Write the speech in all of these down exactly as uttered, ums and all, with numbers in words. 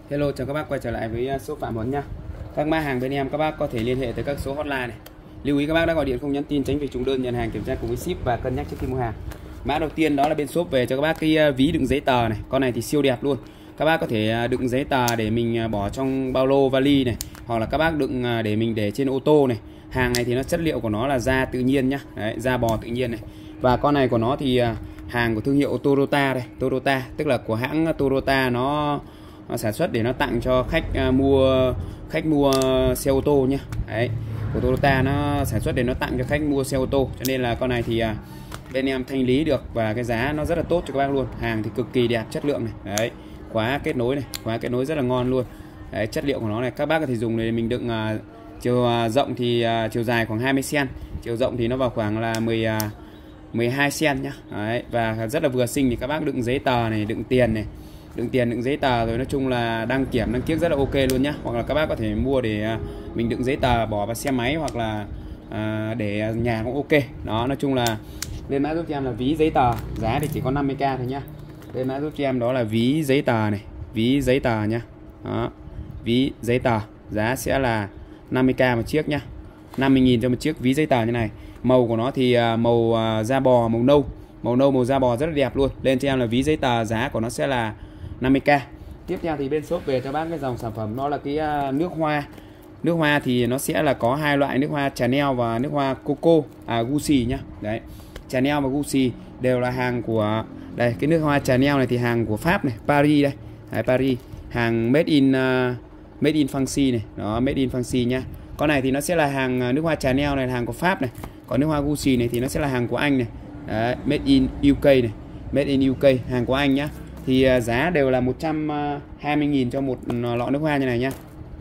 Hello, chào các bác quay trở lại với shop Phạm Huấn nha. Các mã hàng bên em các bác có thể liên hệ tới các số hotline này. Lưu ý các bác đã gọi điện không nhắn tin tránh việc trùng đơn, nhận hàng kiểm tra cùng với ship và cân nhắc trước khi mua hàng. Mã đầu tiên đó là bên shop về cho các bác cái ví đựng giấy tờ này. Con này thì siêu đẹp luôn. Các bác có thể đựng giấy tờ để mình bỏ trong ba lô vali này, hoặc là các bác đựng để mình để trên ô tô này. Hàng này thì nó chất liệu của nó là da tự nhiên nhá. Đấy, da bò tự nhiên này. Và con này của nó thì hàng của thương hiệu Toyota đây, Toyota, tức là của hãng Toyota nó Nó sản xuất để nó tặng cho khách uh, mua khách mua xe ô tô nhé. Đấy, của Toyota nó sản xuất để nó tặng cho khách mua xe ô tô, cho nên là con này thì uh, bên em thanh lý được và cái giá nó rất là tốt cho các bác luôn. Hàng thì cực kỳ đẹp, chất lượng này. Đấy, khóa kết nối này, khóa kết nối rất là ngon luôn. Đấy, chất liệu của nó này các bác có thể dùng để mình đựng uh, chiều uh, rộng thì uh, chiều dài khoảng hai mươi xăng ti mét, chiều rộng thì nó vào khoảng là mười uh, mười hai xăng ti mét nhá. Đấy, và rất là vừa xinh thì các bác đựng giấy tờ này, đựng tiền này, đựng tiền đựng giấy tờ rồi nói chung là đăng kiểm đăng ký rất là ok luôn nhá. Hoặc là các bác có thể mua để mình đựng giấy tờ bỏ vào xe máy, hoặc là à, để nhà cũng ok. Đó, nói chung là lên mã giúp cho em là ví giấy tờ, giá thì chỉ có năm mươi k thôi nhá. Lên mã giúp cho em đó là ví giấy tờ này, ví giấy tờ nhá. Đó, ví giấy tờ giá sẽ là năm mươi k một chiếc nhá. năm mươi nghìn cho một chiếc ví giấy tờ như này. Màu của nó thì màu da bò, màu nâu, màu nâu màu da bò rất là đẹp luôn. Lên cho em là ví giấy tờ, giá của nó sẽ là năm mươi k. Tiếp theo thì bên shop về cho bác cái dòng sản phẩm đó là cái nước hoa. Nước hoa thì nó sẽ là có hai loại, nước hoa Chanel và nước hoa Coco, à Gucci nhá. Đấy, Chanel và Gucci đều là hàng của đây, cái nước hoa Chanel này thì hàng của Pháp này, Paris đây. Đấy, Paris, hàng made in uh, made in France này, đó, made in France nhá. Con này thì nó sẽ là hàng nước hoa Chanel này là hàng của Pháp này. Còn nước hoa Gucci này thì nó sẽ là hàng của Anh này. Đấy, made in u ca này, made in u ca, hàng của Anh nhá. Thì giá đều là một trăm hai mươi nghìn cho một lọ nước hoa như này nhá.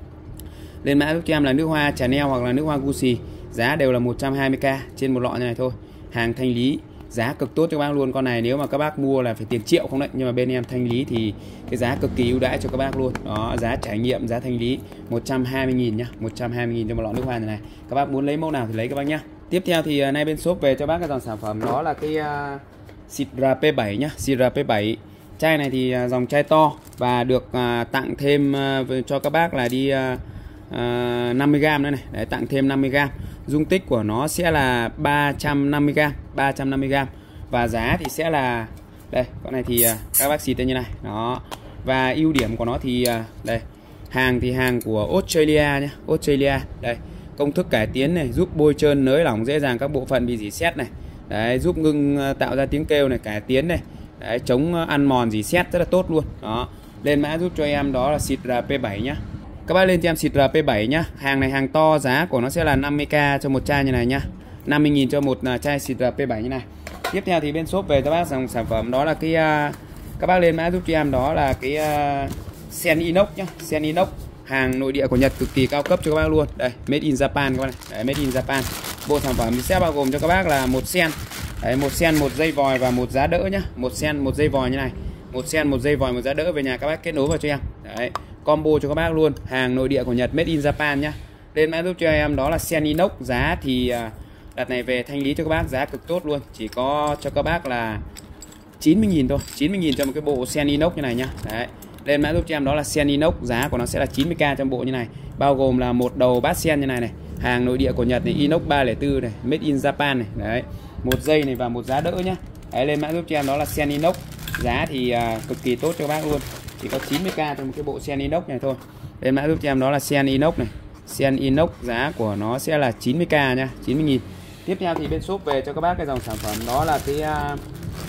Lên mã giúp cho em là nước hoa Chanel hoặc là nước hoa Gucci, giá đều là một trăm hai mươi k trên một lọ như này thôi. Hàng thanh lý, giá cực tốt cho các bác luôn. Con này nếu mà các bác mua là phải tiền triệu không đấy, nhưng mà bên em thanh lý thì cái giá cực kỳ ưu đãi cho các bác luôn. Đó, giá trải nghiệm, giá thanh lý một trăm hai mươi nghìn nhá, một trăm hai mươi nghìn cho một lọ nước hoa như này. Các bác muốn lấy mẫu nào thì lấy các bác nhá. Tiếp theo thì nay bên shop về cho bác cái dòng sản phẩm đó là cái uh, Sidra P bảy nhá, Sidra P bảy. Chai này thì dòng chai to và được uh, tặng thêm uh, cho các bác là đi uh, uh, năm mươi gam nữa này. Đấy, tặng thêm năm mươi gam. Dung tích của nó sẽ là ba trăm năm mươi gam, ba trăm năm mươi gam. Và giá thì sẽ là đây, con này thì uh, các bác xịt như này. Đó. Và ưu điểm của nó thì uh, đây, hàng thì hàng của Australia nhé, Australia. Đây, công thức cải tiến này, giúp bôi trơn nới lỏng dễ dàng các bộ phận bị rỉ sét này. Đấy, giúp ngưng uh, tạo ra tiếng kêu này, cải tiến này. Đấy, chống ăn mòn dỉ sét rất là tốt luôn. Đó, lên mã giúp cho em đó là Sidra P bảy nhá. Các bác lên cho em Sidra P bảy nhá. Hàng này hàng to, giá của nó sẽ là năm mươi k cho một chai như này nhá, năm mươi nghìn cho một chai Sidra P bảy như này. Tiếp theo thì bên shop về cho bác dòng sản phẩm đó là cái uh, các bác lên mã giúp cho em đó là cái uh, sen inox nhá, sen inox, hàng nội địa của Nhật, cực kỳ cao cấp cho các bác luôn. Đây, made in Japan các bác này. Đấy, made in Japan. Bộ sản phẩm sẽ bao gồm cho các bác là một sen, đấy, một sen, một dây vòi và một giá đỡ nhá. Một sen, một dây vòi như này. Một sen, một dây vòi, một giá đỡ, về nhà các bác kết nối vào cho em. Đấy, combo cho các bác luôn, hàng nội địa của Nhật, made in Japan nhá. Lên mã giúp cho em đó là sen inox, giá thì đợt này về thanh lý cho các bác giá cực tốt luôn, chỉ có cho các bác là chín mươi nghìn thôi, chín mươi nghìn cho một cái bộ sen inox như này nhá. Đấy, lên mã giúp cho em đó là sen inox, giá của nó sẽ là chín mươi k trong bộ như này, bao gồm là một đầu bát sen như này này, hàng nội địa của Nhật này, inox ba không bốn này, made in Japan này. Đấy, một dây này và một giá đỡ nhá. Đấy, lên mã giúp cho em đó là sen inox, giá thì uh, cực kỳ tốt cho các bác luôn, chỉ có chín mươi k trong một cái bộ sen inox này thôi. Lên mã giúp cho em đó là sen inox này, sen inox, giá của nó sẽ là chín mươi k nha, chín mươi nghìn. Tiếp theo thì bên shop về cho các bác cái dòng sản phẩm đó là cái uh,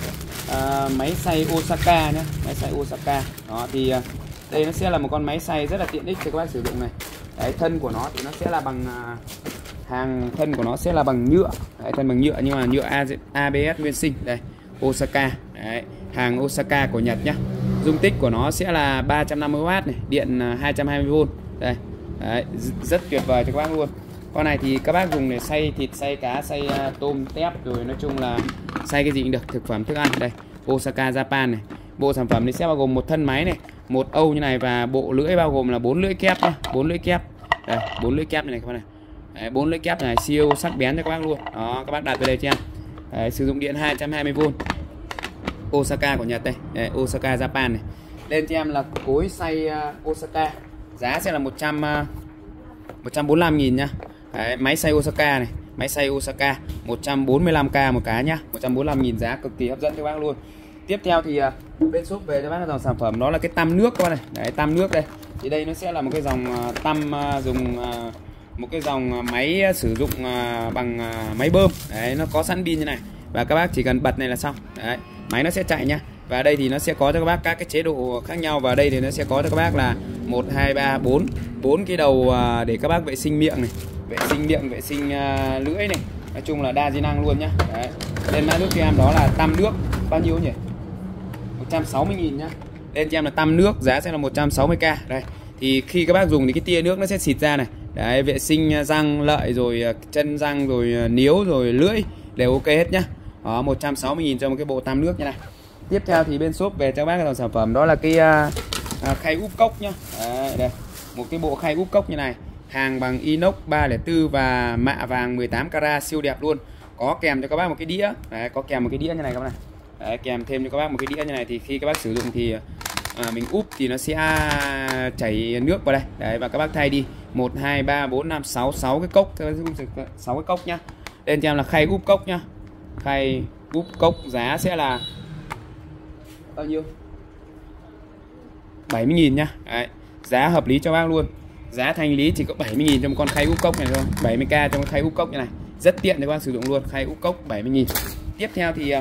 uh, máy xay Osaka nhé, máy xay Osaka. Đó thì uh, đây nó sẽ là một con máy xay rất là tiện ích cho các bác sử dụng này. Đấy, thân của nó thì nó sẽ là bằng uh, hàng thân của nó sẽ là bằng nhựa. Đấy, thân bằng nhựa nhưng mà nhựa a bê ét nguyên sinh. Đây, Osaka. Đấy, hàng Osaka của Nhật nhá. Dung tích của nó sẽ là ba trăm năm mươi oát này, điện hai trăm hai mươi vôn. Đây. Đấy, rất tuyệt vời cho các bác luôn. Con này thì các bác dùng để xay thịt, xay cá, xay uh, tôm, tép, rồi nói chung là xay cái gì cũng được, thực phẩm, thức ăn. Đây, Osaka Japan này. Bộ sản phẩm này sẽ bao gồm một thân máy này, một âu như này và bộ lưỡi bao gồm là bốn lưỡi kép nhá, bốn lưỡi kép. Đây, bốn lưỡi kép này các bác này. Đấy, bốn lưỡi kép này siêu sắc bén cho các bác luôn. Đó, các bác đặt về đây cho em. Đấy, sử dụng điện hai trăm hai mươi vôn. Osaka của Nhật đây. Đấy, Osaka Japan này. Lên cho em là cối xay uh, Osaka, giá sẽ là một trăm bốn mươi lăm nghìn nha. Đấy, máy xay Osaka này, máy xay Osaka một trăm bốn mươi lăm k một cái nhá, một trăm bốn mươi lăm nghìn, giá cực kỳ hấp dẫn cho các bác luôn. Tiếp theo thì uh, bên shop về cho bác là dòng sản phẩm đó là cái tăm nước các bác này. Đấy, tăm nước đây. Thì đây nó sẽ là một cái dòng uh, tăm uh, dùng uh, một cái dòng máy sử dụng uh, bằng uh, máy bơm. Đấy, nó có sẵn pin như này và các bác chỉ cần bật này là xong. Đấy, máy nó sẽ chạy nhá. Và đây thì nó sẽ có cho các bác các cái chế độ khác nhau, và đây thì nó sẽ có cho các bác là một hai ba bốn bốn cái đầu uh, để các bác vệ sinh miệng này, vệ sinh miệng, vệ sinh uh, lưỡi này. Nói chung là đa di năng luôn nhá. Đấy. Lên mã giúp cho em đó là tăm nước bao nhiêu nhỉ? một trăm sáu mươi nghìn nhá. Lên cho em là tăm nước, giá sẽ là một trăm sáu mươi k. Đây. Thì khi các bác dùng thì cái tia nước nó sẽ xịt ra này. Đấy, vệ sinh răng lợi rồi chân răng rồi níu rồi lưỡi đều ok hết nhá. Đó, một trăm sáu mươi nghìn cho một cái bộ tăm nước như này. Tiếp theo thì bên shop về cho các bác cái dòng sản phẩm đó là cái uh, khay úp cốc nhá. Đấy, đây. Một cái bộ khay úp cốc như này, hàng bằng inox ba không bốn và mạ vàng mười tám carat, siêu đẹp luôn. Có kèm cho các bác một cái đĩa. Đấy, có kèm một cái đĩa như này các bác này. Đấy, kèm thêm cho các bác một cái đĩa như này, thì khi các bác sử dụng thì à, mình úp thì nó sẽ chảy nước vào đây. Đấy, và các bác thay đi một hai ba bốn năm sáu sáu cái cốc, sáu cái cốc nhá. Lên cho em là khay úp cốc nhá. Khay úp cốc giá sẽ là bao nhiêu? bảy mươi nghìn nhá. Đấy, giá hợp lý cho bác luôn. Giá thanh lý chỉ có bảy mươi nghìn cho một con khay úp cốc này thôi, bảy mươi k cho một khay úp cốc như này. Rất tiện để các bác sử dụng luôn, khay úp cốc bảy mươi nghìn. Tiếp theo thì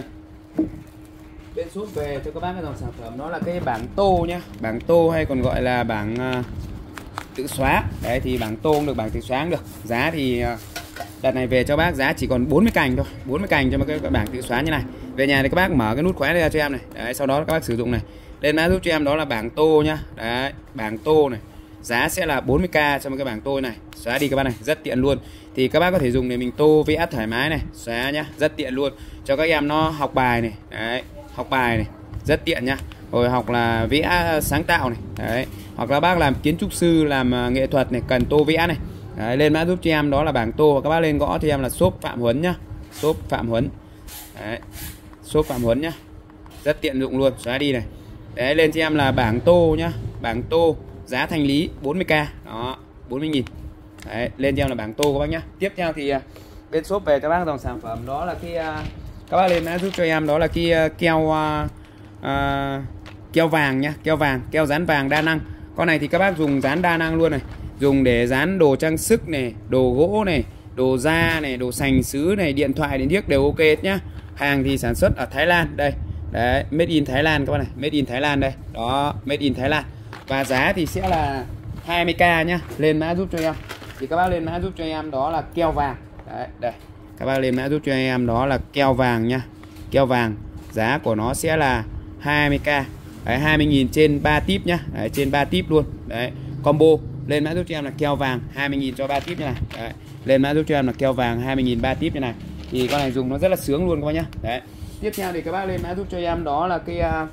bên shop về cho các bác cái dòng sản phẩm đó là cái bảng tô nhá. Bảng tô hay còn gọi là bảng uh, tự xóa. Đấy, thì bảng tô cũng được, bảng tự xóa cũng được. Giá thì uh, đợt này về cho bác giá chỉ còn bốn mươi cành thôi, bốn mươi cành cho một cái, cái bảng tự xóa như này. Về nhà thì các bác mở cái nút khóa ra cho em này. Đấy, sau đó các bác sử dụng này. Lên mã giúp cho em đó là bảng tô nhá. Đấy, bảng tô này. Giá sẽ là bốn mươi k cho một cái bảng tô này. Xóa đi các bác này, rất tiện luôn. Thì các bác có thể dùng để mình tô vẽ thoải mái này, xóa nhá, rất tiện luôn. Cho các em nó học bài này. Đấy, học bài này, rất tiện nhá. Rồi học là vẽ sáng tạo này. Đấy, hoặc là bác làm kiến trúc sư, làm nghệ thuật này, cần tô vẽ này. Đấy, lên mã giúp cho em đó là bảng tô, và các bác lên gõ cho em là shop Phạm Huấn nhá. Shop Phạm Huấn. Đấy, shop Phạm Huấn nhá. Rất tiện dụng luôn, xóa đi này. Đấy, lên cho em là bảng tô nhá. Bảng tô giá thanh lý bốn mươi k. Đó, bốn mươi nghìn. Đấy, lên cho em là bảng tô các bác nhá. Tiếp theo thì bên shop về các bác dòng sản phẩm đó là cái các bác lên mã giúp cho em đó là cái keo uh, uh, keo vàng nhá, keo vàng, keo dán vàng đa năng. Con này thì các bác dùng dán đa năng luôn này. Dùng để dán đồ trang sức này, đồ gỗ này, đồ da này, đồ sành sứ này, điện thoại, điện điếc đều ok hết nhá. Hàng thì sản xuất ở Thái Lan đây. Đấy, made in Thái Lan các bác này, made in Thái Lan đây. Đó, made in Thái Lan. Và giá thì sẽ là hai mươi k nhá. Lên mã giúp cho em. Thì các bác lên mã giúp cho em đó là keo vàng. Đấy, đây. Các bác lên mã giúp cho em đó là keo vàng nhá. Keo vàng, giá của nó sẽ là hai mươi k. Đấy, hai mươi nghìn trên ba tip nhá. Đấy, trên ba tip luôn. Đấy, combo. Lên mã giúp cho em là keo vàng hai mươi nghìn cho ba tip như này. Đấy, lên mã giúp cho em là keo vàng hai mươi nghìn ba tip như này. Thì con này dùng nó rất là sướng luôn các bác nhá. Đấy. Tiếp theo thì các bác lên mã giúp cho em đó là cái uh,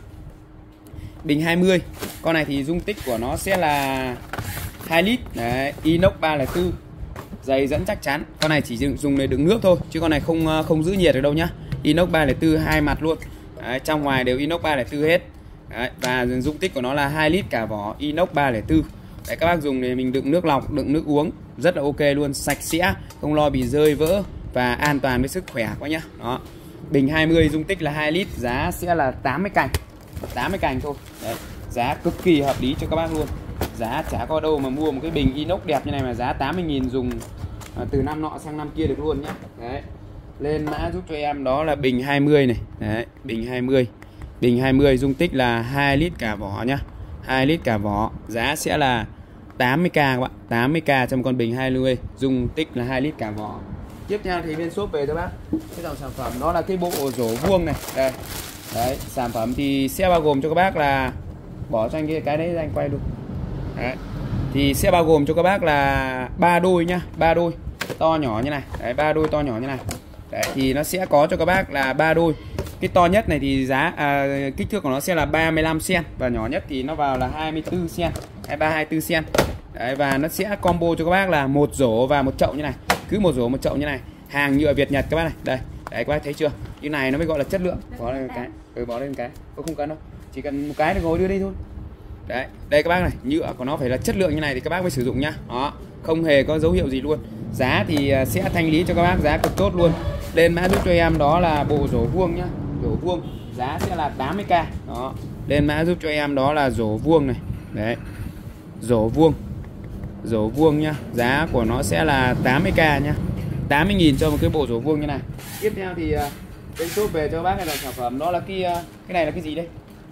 bình hai mươi. Con này thì dung tích của nó sẽ là hai lít. Đấy, inox ba không bốn. Dày dẫn chắc chắn. Con này chỉ dùng để đựng nước thôi, chứ con này không không giữ nhiệt được đâu nhá. Inox ba không bốn hai mặt luôn. Đấy, trong ngoài đều inox ba không bốn hết. Đấy, và dung tích của nó là hai lít cả vỏ inox ba không bốn. Đấy, các bác dùng để mình đựng nước lọc, đựng nước uống rất là ok luôn, sạch sẽ, không lo bị rơi vỡ và an toàn với sức khỏe quá nhá. Đó. Bình hai mươi dung tích là hai lít, giá sẽ là tám mươi cành. tám mươi cành thôi. Đấy, giá cực kỳ hợp lý cho các bác luôn. Giá chả có đâu mà mua một cái bình inox đẹp như này mà giá tám mươi nghìn dùng từ năm nọ sang năm kia được luôn nhá. Đấy. Lên mã giúp cho em đó là bình hai mươi này. Đấy, bình hai mươi. Bình hai mươi dung tích là hai lít cả vỏ nhá. hai lít cả vỏ, giá sẽ là tám mươi k các bạn, tám mươi k trong con bình hai mươi, dung tích là hai lít cả vỏ. Tiếp theo thì bên shop về cho bác cái dòng sản phẩm đó là cái bộ rổ vuông này. Đây. Đấy, sản phẩm thì sẽ bao gồm cho các bác là bỏ cho anh cái cái đấy ra anh quay luôn. Đấy. Thì sẽ bao gồm cho các bác là ba đôi nhá, ba đôi to nhỏ như này. Đấy, ba đôi to nhỏ như này. Đấy, thì nó sẽ có cho các bác là ba đôi. Cái to nhất này thì giá à, kích thước của nó sẽ là ba mươi lăm xăng-ti-mét và nhỏ nhất thì nó vào là hai mươi tư xăng-ti-mét, hai mươi ba hai mươi tư xăng-ti-mét. Đấy, và nó sẽ combo cho các bác là một rổ và một chậu như này. Cứ một rổ một chậu như này. Hàng nhựa Việt Nhật các bác này. Đây, đấy các bác thấy chưa? Như này nó mới gọi là chất lượng. Bỏ lên một cái. Ừ, bỏ lên một cái. Tôi không cần đâu. Chỉ cần một cái để ngồi đưa đi thôi. Đấy, đây các bác này, nhựa của nó phải là chất lượng như này thì các bác mới sử dụng nhá. Đó, không hề có dấu hiệu gì luôn. Giá thì sẽ thanh lý cho các bác giá cực tốt luôn. Lên mã giúp cho em đó là bộ rổ vuông nhá, rổ vuông, giá sẽ là tám mươi k. Đó, lên mã giúp cho em đó là rổ vuông này. Đấy, rổ vuông, rổ vuông nhá, giá của nó sẽ là tám mươi k nhá, tám mươi nghìn cho một cái bộ rổ vuông như này. Tiếp theo thì bên shop về cho bác cái dòng sản phẩm đó là cái cái này là cái gì đây?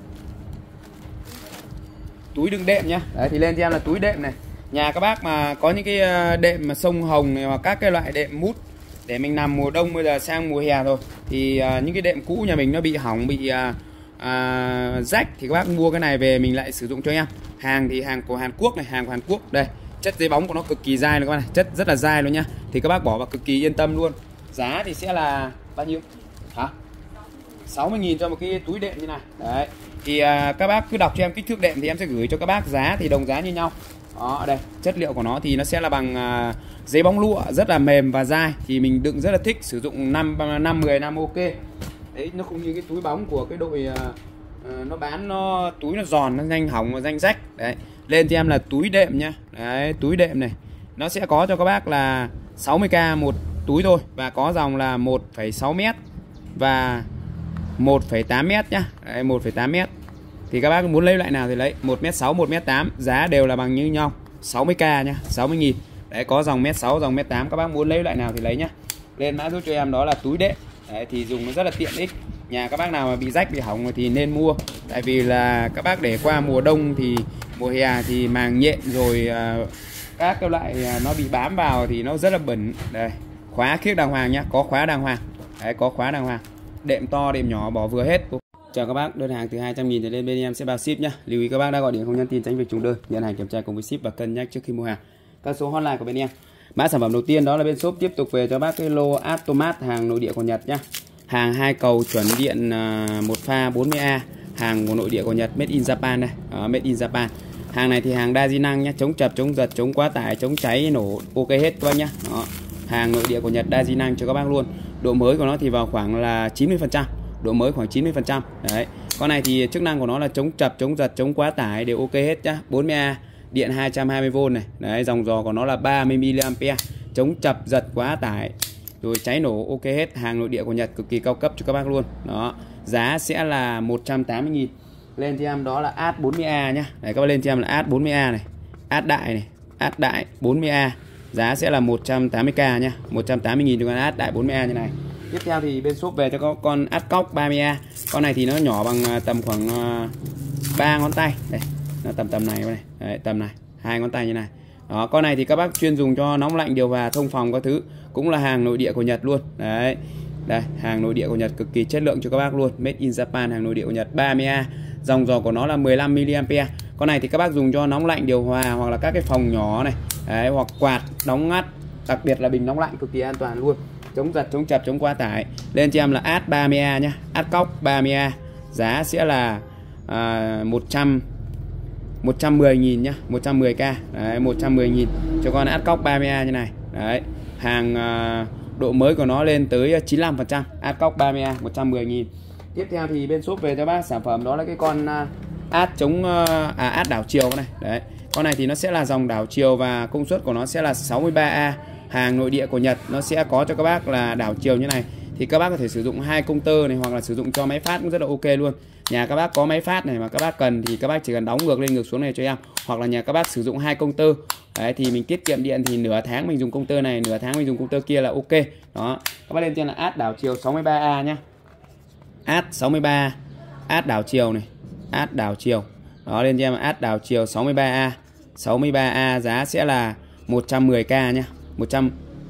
Túi đựng đệm nhá. Đấy, thì lên cho em là túi đệm này. Nhà các bác mà có những cái đệm mà sông hồng này hoặc các cái loại đệm mút để mình nằm mùa đông bây giờ sang mùa hè rồi thì uh, những cái đệm cũ nhà mình nó bị hỏng, bị uh, uh, rách thì các bác mua cái này về mình lại sử dụng cho em. Hàng thì hàng của Hàn Quốc này, hàng của Hàn Quốc. Đây, chất giấy bóng của nó cực kỳ dai luôn các bác này, chất rất là dai luôn nhá. Thì các bác bỏ vào cực kỳ yên tâm luôn. Giá thì sẽ là bao nhiêu? Hả? sáu mươi nghìn cho một cái túi đệm như này. Đấy. Thì uh, các bác cứ đọc cho em kích thước đệm thì em sẽ gửi cho các bác, giá thì đồng giá như nhau. Đó, ở đây, chất liệu của nó thì nó sẽ là bằng uh, giấy bóng lụa, rất là mềm và dai. Thì mình đựng rất là thích, sử dụng năm năm mười năm ok. Đấy, nó không như cái túi bóng của cái đội uh, uh, nó bán nó túi nó giòn, nó nhanh hỏng và nhanh rách. Đấy, lên cho em là túi đệm nhá. Đấy, túi đệm này nó sẽ có cho các bác là sáu mươi k một túi thôi, và có dòng là một phẩy sáu mét và một phẩy tám mét nhá. Đấy, một phẩy tám mét. Thì các bác muốn lấy loại nào thì lấy, một mét sáu, một mét tám, giá đều là bằng như nhau, sáu mươi k nhá, sáu mươi nghìn. Đấy, có dòng mét sáu, dòng mét tám, các bác muốn lấy loại nào thì lấy nhá. Lên mã giúp cho em đó là túi đệm. Đấy, thì dùng nó rất là tiện ích. Nhà các bác nào mà bị rách, bị hỏng thì nên mua. Tại vì là các bác để qua mùa đông thì mùa hè thì màng nhện rồi uh, các cái loại uh, nó bị bám vào thì nó rất là bẩn. Đây, khóa khiếc đàng hoàng nhá, có khóa đàng hoàng. Đấy, có khóa đàng hoàng. Đệm to, đệm nhỏ bỏ vừa hết. Chào các bác, đơn hàng từ hai trăm nghìn trở lên bên em sẽ bao ship nhá. Lưu ý các bác đã gọi điện không nhắn tin tránh việc trùng đơn, nhận hàng kiểm tra cùng với ship và cân nhắc trước khi mua hàng. Các số hotline của bên em. Mã sản phẩm đầu tiên đó là bên shop tiếp tục về cho bác cái lô Automat hàng nội địa của Nhật nhá. Hàng hai cầu chuẩn điện một pha bốn mươi A, hàng của nội địa của Nhật, made in Japan đây, uh, made in Japan. Hàng này thì hàng đa di năng nhá, chống chập, chống giật, chống quá tải, chống cháy nổ ok hết các bác nhá. Đó. Hàng nội địa của Nhật đa di năng cho các bác luôn. Độ mới của nó thì vào khoảng là chín mươi phần trăm. Độ mới khoảng chín mươi phần trăm. Đấy. Con này thì chức năng của nó là chống chập, chống giật, chống quá tải đều ok hết nhá. bốn mươi A, điện hai trăm hai mươi vôn này. Đấy, dòng giò của nó là ba mươi mi li am pe, chống chập, giật, quá tải rồi cháy nổ ok hết. Hàng nội địa của Nhật cực kỳ cao cấp cho các bác luôn. Đó. Giá sẽ là một trăm tám mươi nghìn. Lên cho em đó là át bốn mươi A nhá. Đấy, các bác lên cho em là át bốn mươi A này. Át đại này, át đại bốn mươi A. Giá sẽ là một trăm tám mươi k nhá, một trăm tám mươi nghìn cho con át đại bốn mươi A như này. Tiếp theo thì bên shop về cho có con át cóc ba mươi A. Con này thì nó nhỏ bằng tầm khoảng ba ngón tay. Đây, nó tầm tầm này này. Đấy, tầm này, hai ngón tay như này. Đó, con này thì các bác chuyên dùng cho nóng lạnh, điều hòa, thông phòng các thứ, cũng là hàng nội địa của Nhật luôn. Đấy. Đây, hàng nội địa của Nhật cực kỳ chất lượng cho các bác luôn, made in Japan, hàng nội địa của Nhật, ba mươi A. Dòng giò của nó là mười lăm mi li am pe. Con này thì các bác dùng cho nóng lạnh, điều hòa hoặc là các cái phòng nhỏ này. Đấy, hoặc quạt đóng ngắt, đặc biệt là bình nóng lạnh cực kỳ an toàn luôn, chống giật, chống chập, chống quá tải. Lên cho em là át ba mươi A nhá, át cóc ba mươi A. Giá sẽ là à, một trăm một trăm mười nghìn nhá, một trăm mười k. Đấy, một trăm mười nghìn cho con át cóc ba mươi A như này. Đấy, hàng à, độ mới của nó lên tới chín mươi lăm phần trăm, át cóc ba mươi A, một trăm mười nghìn. Tiếp theo thì bên shop về cho bác sản phẩm đó là cái con à, át chống à, át đảo chiều này. Đấy, con này thì nó sẽ là dòng đảo chiều và công suất của nó sẽ là sáu mươi ba A. Hàng nội địa của Nhật nó sẽ có cho các bác là đảo chiều như này. Thì các bác có thể sử dụng hai công tơ này hoặc là sử dụng cho máy phát cũng rất là ok luôn. Nhà các bác có máy phát này mà các bác cần thì các bác chỉ cần đóng ngược lên ngược xuống này cho em. Hoặc là nhà các bác sử dụng hai công tơ. Đấy, thì mình tiết kiệm điện thì nửa tháng mình dùng công tơ này, nửa tháng mình dùng công tơ kia là ok. Đó, các bác lên trên là át đảo chiều sáu mươi ba A nhá. Át sáu mươi ba, át đảo chiều này, át đảo chiều. Đó, lên cho em át đảo chiều sáu mươi ba A. sáu mươi ba A giá sẽ là một trăm mười k nhá. một trăm.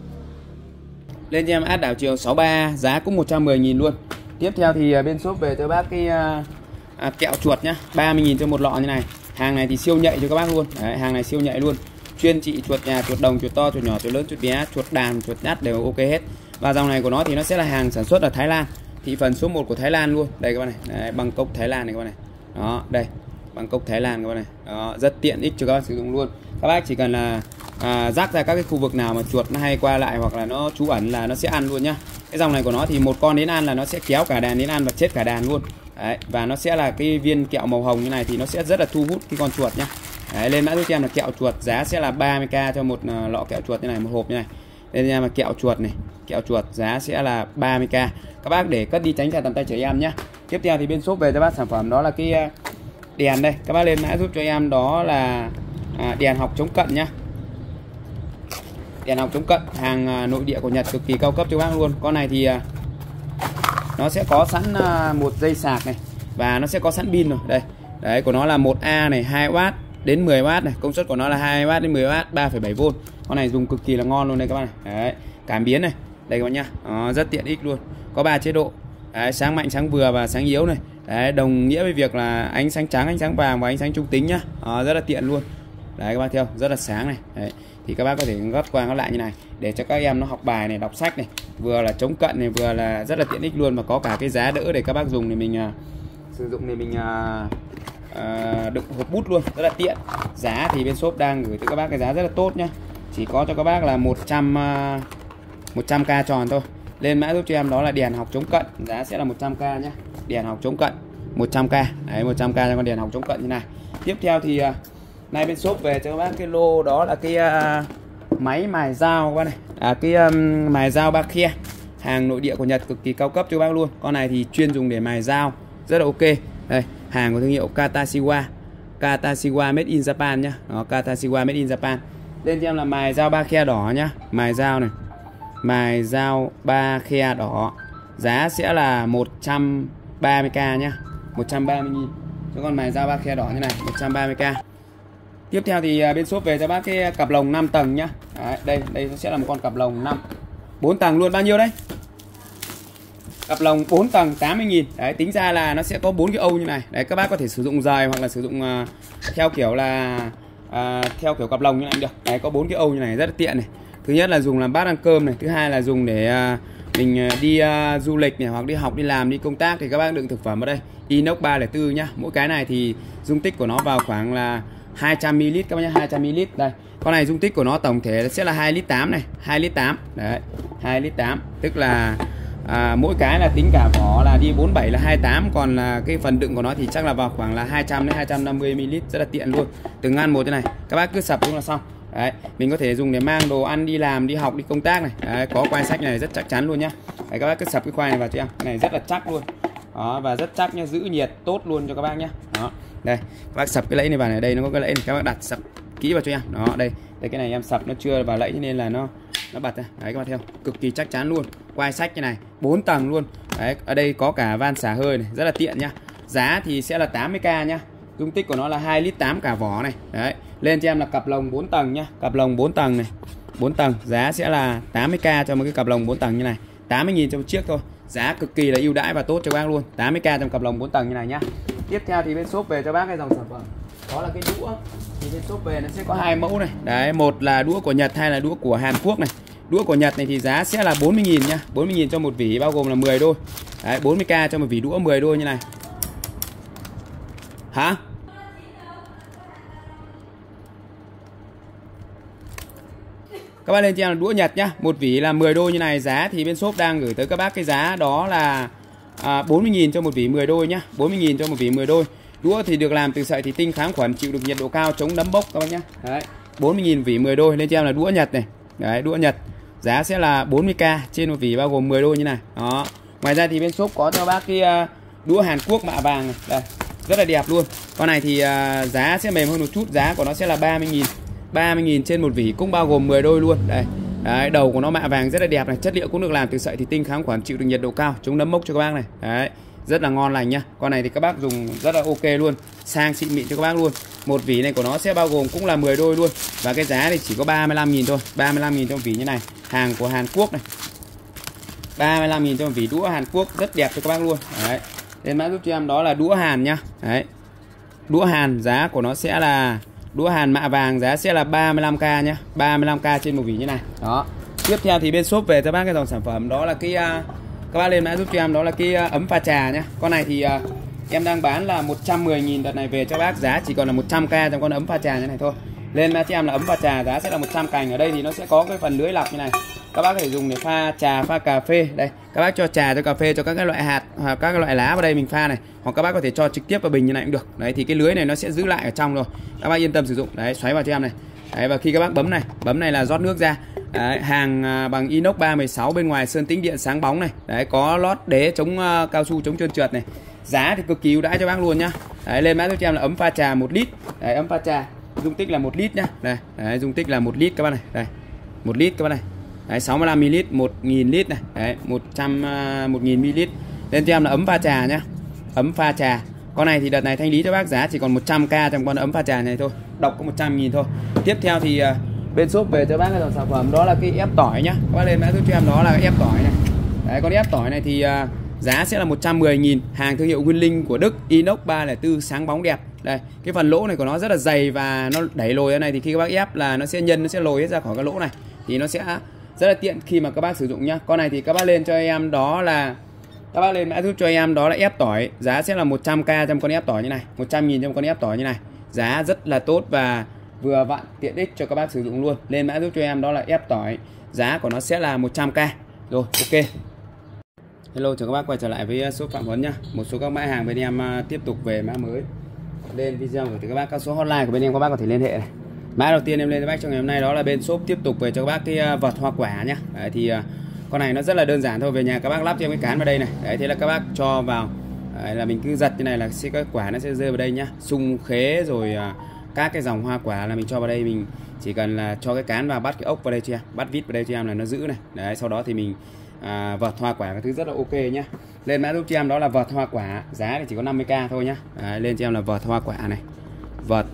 Lên cho em át đảo chiều sáu mươi ba A, giá cũng một trăm mười nghìn luôn. Tiếp theo thì bên shop về cho bác cái à, à, kẹo chuột nhá, ba mươi nghìn cho một lọ như này. Hàng này thì siêu nhạy cho các bác luôn. Đấy, hàng này siêu nhạy luôn. Chuyên trị chuột nhà, chuột đồng, chuột to, chuột nhỏ, chuột lớn, chuột bé, chuột đàn, chuột nhắt đều ok hết. Và dòng này của nó thì nó sẽ là hàng sản xuất ở Thái Lan, thị phần số một của Thái Lan luôn. Đây các bác này, đấy, Bangkok Thái Lan này các bác này. Đó, đây, Bangkok Thái Lan các bác này. Đó, rất tiện ích cho các bác sử dụng luôn. Các bác chỉ cần là à, rác ra các cái khu vực nào mà chuột nó hay qua lại hoặc là nó trú ẩn là nó sẽ ăn luôn nhá. Cái dòng này của nó thì một con đến ăn là nó sẽ kéo cả đàn đến ăn và chết cả đàn luôn. Đấy, và nó sẽ là cái viên kẹo màu hồng như này thì nó sẽ rất là thu hút cái con chuột nhá. Đấy, lên mã giúp cho em là kẹo chuột, giá sẽ là ba mươi k cho một lọ kẹo chuột như này, một hộp như này. Lên cho em là kẹo chuột này, kẹo chuột giá sẽ là ba mươi k. Các bác để cất đi tránh xa tầm tay trẻ em nhá. Tiếp theo thì bên shop về cho bác sản phẩm đó là cái đèn đây. Các bác lên mã giúp cho em đó là à, đèn học chống cận nhá. Đèn học chống cận hàng nội địa của Nhật, cực kỳ cao cấp cho bác luôn. Con này thì nó sẽ có sẵn một dây sạc này và nó sẽ có sẵn pin rồi. Đây. Đấy, của nó là một A này, hai oát đến mười oát này, công suất của nó là hai oát đến mười oát, ba phẩy bảy vôn. Con này dùng cực kỳ là ngon luôn đây các bác này. Đấy, cảm biến này. Đây các bác nhá. Đó, rất tiện ích luôn. Có ba chế độ. Đấy, sáng mạnh, sáng vừa và sáng yếu này. Đấy, đồng nghĩa với việc là ánh sáng trắng, ánh sáng vàng và ánh sáng trung tính nhá. Đó, rất là tiện luôn. Đấy các bác theo, rất là sáng này. Đấy. Thì các bác có thể gấp qua gấp lại như này để cho các em nó học bài này, đọc sách này, vừa là chống cận này, vừa là rất là tiện ích luôn, mà có cả cái giá đỡ để các bác dùng thì mình uh, sử dụng thì mình uh, uh, đựng hộp bút luôn, rất là tiện. Giá thì bên shop đang gửi tới các bác cái giá rất là tốt nhá, chỉ có cho các bác là một trăm k tròn thôi. Lên mã giúp cho em đó là đèn học chống cận, giá sẽ là một trăm k nhá. Đèn học chống cận một trăm k. Đấy, một trăm k cho con đèn học chống cận như này. Tiếp theo thì uh, nay bên shop về cho các bác cái lô đó là cái uh, máy mài dao các bác này, à, cái um, mài dao ba khe, hàng nội địa của Nhật, cực kỳ cao cấp cho các bác luôn. Con này thì chuyên dùng để mài dao, rất là ok. Đây, hàng của thương hiệu Katashiwa, Katashiwa made in Japan nhá. Đó, Katashiwa made in Japan. Lên cho em là mài dao ba khe đỏ nhá, mài dao này, mài dao ba khe đỏ, giá sẽ là một trăm ba mươi k nhá, một trăm ba mươi nghìn cho con mài dao ba khe đỏ như này, một trăm ba mươi k. Tiếp theo thì bên shop về cho bác cái cặp lồng năm tầng nhá. Đấy, đây đây nó sẽ là một con cặp lồng năm bốn tầng luôn. Bao nhiêu đấy? Cặp lồng bốn tầng tám mươi nghìn. Đấy, tính ra là nó sẽ có bốn cái âu như này. Đấy, các bác có thể sử dụng rời hoặc là sử dụng uh, theo kiểu là uh, theo kiểu cặp lồng như này cũng được. Đấy, có bốn cái âu như này rất là tiện này. Thứ nhất là dùng làm bát ăn cơm này, thứ hai là dùng để uh, mình đi uh, du lịch này, hoặc đi học, đi làm, đi công tác thì các bác đựng thực phẩm ở đây. Inox ba không bốn nhá. Mỗi cái này thì dung tích của nó vào khoảng là hai trăm mi li lít các bác nhá, hai trăm mi li lít. Đây. Con này dung tích của nó tổng thể sẽ là hai lít tám này, hai lít tám. Đấy, hai lít tám, tức là à, mỗi cái là tính cả vỏ là đi bốn mươi bảy là hai mươi tám, còn là cái phần đựng của nó thì chắc là vào khoảng là hai trăm đến hai trăm năm mươi mi li lít, rất là tiện luôn. Từng ngăn một thế này, các bác cứ sập xuống là xong. Đấy, mình có thể dùng để mang đồ ăn đi làm, đi học, đi công tác này. Đấy, có quai sách này rất chắc chắn luôn nhá. Đấy, các bác cứ sập cái khoai này vào cho em. Cái này rất là chắc luôn. Đó, và rất chắc nhá, giữ nhiệt tốt luôn cho các bác nhá. Đó. Đây, các bác sập cái lẫy này vào này, đây nó có cái lẫy này, các bác đặt sập kỹ vào cho em. Đó, đây, đây cái này em sập nó chưa vào lẫy nên là nó nó bật ra. Đấy các bạn theo, cực kỳ chắc chắn luôn. Quai sách như này, bốn tầng luôn. Đấy, ở đây có cả van xả hơi này, rất là tiện nhá. Giá thì sẽ là tám mươi k nhá. Dung tích của nó là hai lít tám cả vỏ này. Đấy, lên cho em là cặp lồng bốn tầng nhá, cặp lồng bốn tầng này. bốn tầng, giá sẽ là tám mươi k cho một cái cặp lồng bốn tầng như này. tám mươi nghìn cho một chiếc thôi. Giá cực kỳ là ưu đãi và tốt cho bác luôn. tám mươi k trong cặp lồng bốn tầng như này nhá. Tiếp theo thì bên shop về cho bác cái dòng sản phẩm đó là cái đũa. Thì bên shop về nó sẽ có hai mẫu này. Đấy, một là đũa của Nhật, hay là đũa của Hàn Quốc này. Đũa của Nhật này thì giá sẽ là bốn mươi nghìn nhá, bốn mươi nghìn cho một vỉ, bao gồm là mười đôi. Đấy, bốn mươi k cho một vỉ đũa mười đôi như này. Hả? Các bác lên cho em là đũa Nhật nhá, một vỉ là mười đôi như này. Giá thì bên shop đang gửi tới các bác cái giá đó là à, bốn mươi nghìn cho một vỉ mười đôi nhá, bốn mươi nghìn cho một vỉ mười đôi. Đũa thì được làm từ sợi thủy tinh kháng khuẩn, chịu được nhiệt độ cao, chống nấm bốc các bác nhá. Đấy, bốn mươi nghìn vỉ mười đôi. Lên cho em là đũa Nhật này. Đấy, đũa Nhật. Giá sẽ là bốn mươi k trên một vỉ, bao gồm mười đôi như này. Đó. Ngoài ra thì bên shop có cho bác cái uh, đũa Hàn Quốc mạ vàng này. Đây, rất là đẹp luôn. Con này thì uh, giá sẽ mềm hơn một chút, giá của nó sẽ là ba mươi nghìn. ba mươi nghìn trên một vỉ, cũng bao gồm mười đôi luôn. Đây. Đấy, đầu của nó mạ vàng rất là đẹp này, chất liệu cũng được làm từ sợi thủy tinh kháng khuẩn, chịu được nhiệt độ cao, chống nấm mốc cho các bác này. Đấy, rất là ngon lành nhá. Con này thì các bác dùng rất là ok luôn, sang xịn mịn cho các bác luôn. Một vỉ này của nó sẽ bao gồm cũng là mười đôi luôn, và cái giá thì chỉ có ba mươi lăm nghìn thôi, ba mươi lăm nghìn trong vỉ như này, hàng của Hàn Quốc này. ba mươi lăm nghìn trong vỉ đũa Hàn Quốc, rất đẹp cho các bác luôn. Đấy. Lên mã giúp cho em đó là đũa Hàn nhá. Đấy. Đũa Hàn giá của nó sẽ là đũa Hàn mạ vàng, giá sẽ là ba mươi lăm k nhá, ba mươi lăm k trên một vỉ như này. Đó. Tiếp theo thì bên shop về cho bác cái dòng sản phẩm đó là cái uh, các bác lên mã giúp cho em đó là cái uh, ấm pha trà nhá. Con này thì uh, em đang bán là một trăm mười nghìn, đợt này về cho bác giá chỉ còn là một trăm k trong con ấm pha trà như này thôi. Lên mã cho em là ấm pha trà, giá sẽ là một trăm cành. Ở đây thì nó sẽ có cái phần lưới lọc như này. các bác có thể dùng để pha trà, pha cà phê. Đây, các bác cho trà, cho cà phê, cho các cái loại hạt hoặc các cái loại lá vào đây mình pha này, hoặc các bác có thể cho trực tiếp vào bình như này cũng được. Đấy thì cái lưới này nó sẽ giữ lại ở trong rồi, các bác yên tâm sử dụng. Đấy, xoáy vào cho em này. Đấy, và khi các bác bấm này, bấm này là rót nước ra. Đấy, hàng bằng inox ba mười sáu, bên ngoài sơn tĩnh điện sáng bóng này. Đấy, có lót đế chống uh, cao su chống trơn trượt này. Giá thì cực kỳ ưu đãi cho bác luôn nhá. Đấy, lên mã giúp cho em là ấm pha trà một lít. Đấy, ấm pha trà dung tích là một lít nhá. Đây, đấy, dung tích là một lít các bác này. Đây, một lít các bác này. Đấy, sáu mươi lăm mi li lít, một nghìn lít này. Đấy, một trăm uh, một nghìn mi li lít. Lên cho em là ấm pha trà nhá. Ấm pha trà. Con này thì đợt này thanh lý cho bác giá chỉ còn một trăm k trong con ấm pha trà này thôi. Độc có một trăm nghìn thôi. Tiếp theo thì uh, bên shop về cho bác cái dòng sản phẩm đó là cái ép tỏi nhá. Các bác lên mã giúp cho em đó là cái ép tỏi này. Đấy, con ép tỏi này thì uh, giá sẽ là một trăm mười nghìn, hàng thương hiệu Winling của Đức, inox ba không bốn sáng bóng đẹp. Đây, cái phần lỗ này của nó rất là dày và nó đẩy lồi ra này, thì khi các bác ép là nó sẽ nhân, nó sẽ lồi hết ra khỏi cái lỗ này, thì nó sẽ rất là tiện khi mà các bác sử dụng nhá. Con này thì các bác lên cho em đó là các bác lên mã giúp cho em đó là ép tỏi, giá sẽ là một trăm k trong con ép tỏi như này, một trăm nghìn trong con ép tỏi như này. Giá rất là tốt và vừa vặn tiện ích cho các bác sử dụng luôn. Lên mã giúp cho em đó là ép tỏi, giá của nó sẽ là một trăm k. Rồi, ok. Hello, chào các bác quay trở lại với shop Phạm Huấn nhá. Một số các mã hàng bên em tiếp tục về mã mới. Lên video gửi tới các bác các số hotline của bên em, các bác có thể liên hệ này. Mã đầu tiên em lên cho bác trong ngày hôm nay đó là bên shop tiếp tục về cho các bác cái vật hoa quả nhá. Đấy, thì con này nó rất là đơn giản thôi, về nhà các bác lắp cho em cái cán vào đây này. Đấy, thế là các bác cho vào. Đấy, là mình cứ giật như này là sẽ cái quả nó sẽ rơi vào đây nhá. Sung khế rồi các cái dòng hoa quả là mình cho vào đây, mình chỉ cần là cho cái cán vào, bắt cái ốc vào đây cho em, bắt vít vào đây cho em là nó giữ này. Đấy, sau đó thì mình À, vợt hoa quả cái thứ rất là ok nhá. Lên mã giúp cho em đó là vợt hoa quả, giá thì chỉ có năm mươi k thôi nhá. Đấy, lên cho em là vợt hoa quả này, vợt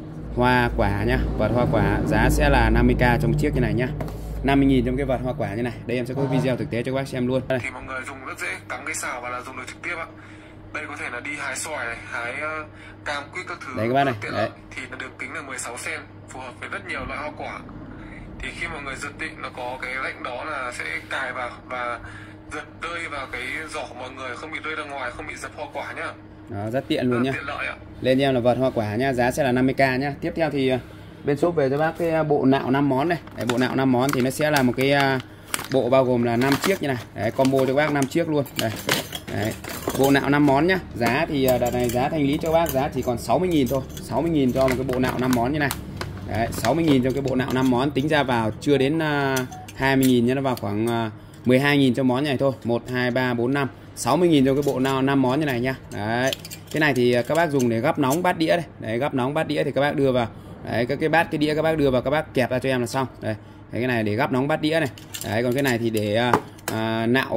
hoa quả nhá, vợt hoa quả giá sẽ là năm mươi k trong chiếc như này nhá, năm mươi nghìn trong cái vợt hoa quả như này. Đây em sẽ có video thực tế cho các bác xem luôn. Đây. Thì mọi người dùng rất dễ, cắm cái xào và là dùng được trực tiếp ạ. Đây có thể là đi hái xoài này, hái uh, cam quýt các thứ. Đấy các bác này. Đấy. Thì nó được kính là mười sáu xăng-ti-mét, phù hợp với rất nhiều loại hoa quả. Thì khi mọi người giật định nó có cái lệnh đó là sẽ cài vào và giật rơi vào cái giỏ của mọi người, không bị rơi ra ngoài, không bị dập hoa quả nhá. Đó, rất tiện luôn nhá. Tiện lợi ạ. Lên cho em là vợt hoa quả nhá, giá sẽ là năm mươi k nhá. Tiếp theo thì bên shop về cho bác cái bộ nạo năm món này. Đấy, bộ nạo năm món thì nó sẽ là một cái bộ bao gồm là năm chiếc như này. Đấy, combo cho bác năm chiếc luôn. Đây. Đấy. Bộ nạo năm món nhá. Giá thì đợt này giá thanh lý cho bác giá chỉ còn sáu mươi nghìn thôi. sáu mươi nghìn cho một cái bộ nạo năm món như này. Đấy, sáu mươi nghìn trong cái bộ nạo năm món, tính ra vào chưa đến uh, hai mươi nghìn nhá, nó vào khoảng uh, mười hai nghìn cho món này thôi. một hai ba bốn năm, sáu mươi nghìn trong cái bộ nào năm món như này nhá. Đấy. Cái này thì các bác dùng để gắp nóng bát đĩa đây. Đấy, gắp nóng bát đĩa thì các bác đưa vào. Đấy, các cái bát cái đĩa các bác đưa vào, các bác kẹp ra cho em là xong. Đây. Đấy, cái này để gắp nóng bát đĩa này. Đấy, còn cái này thì để uh, uh, nạo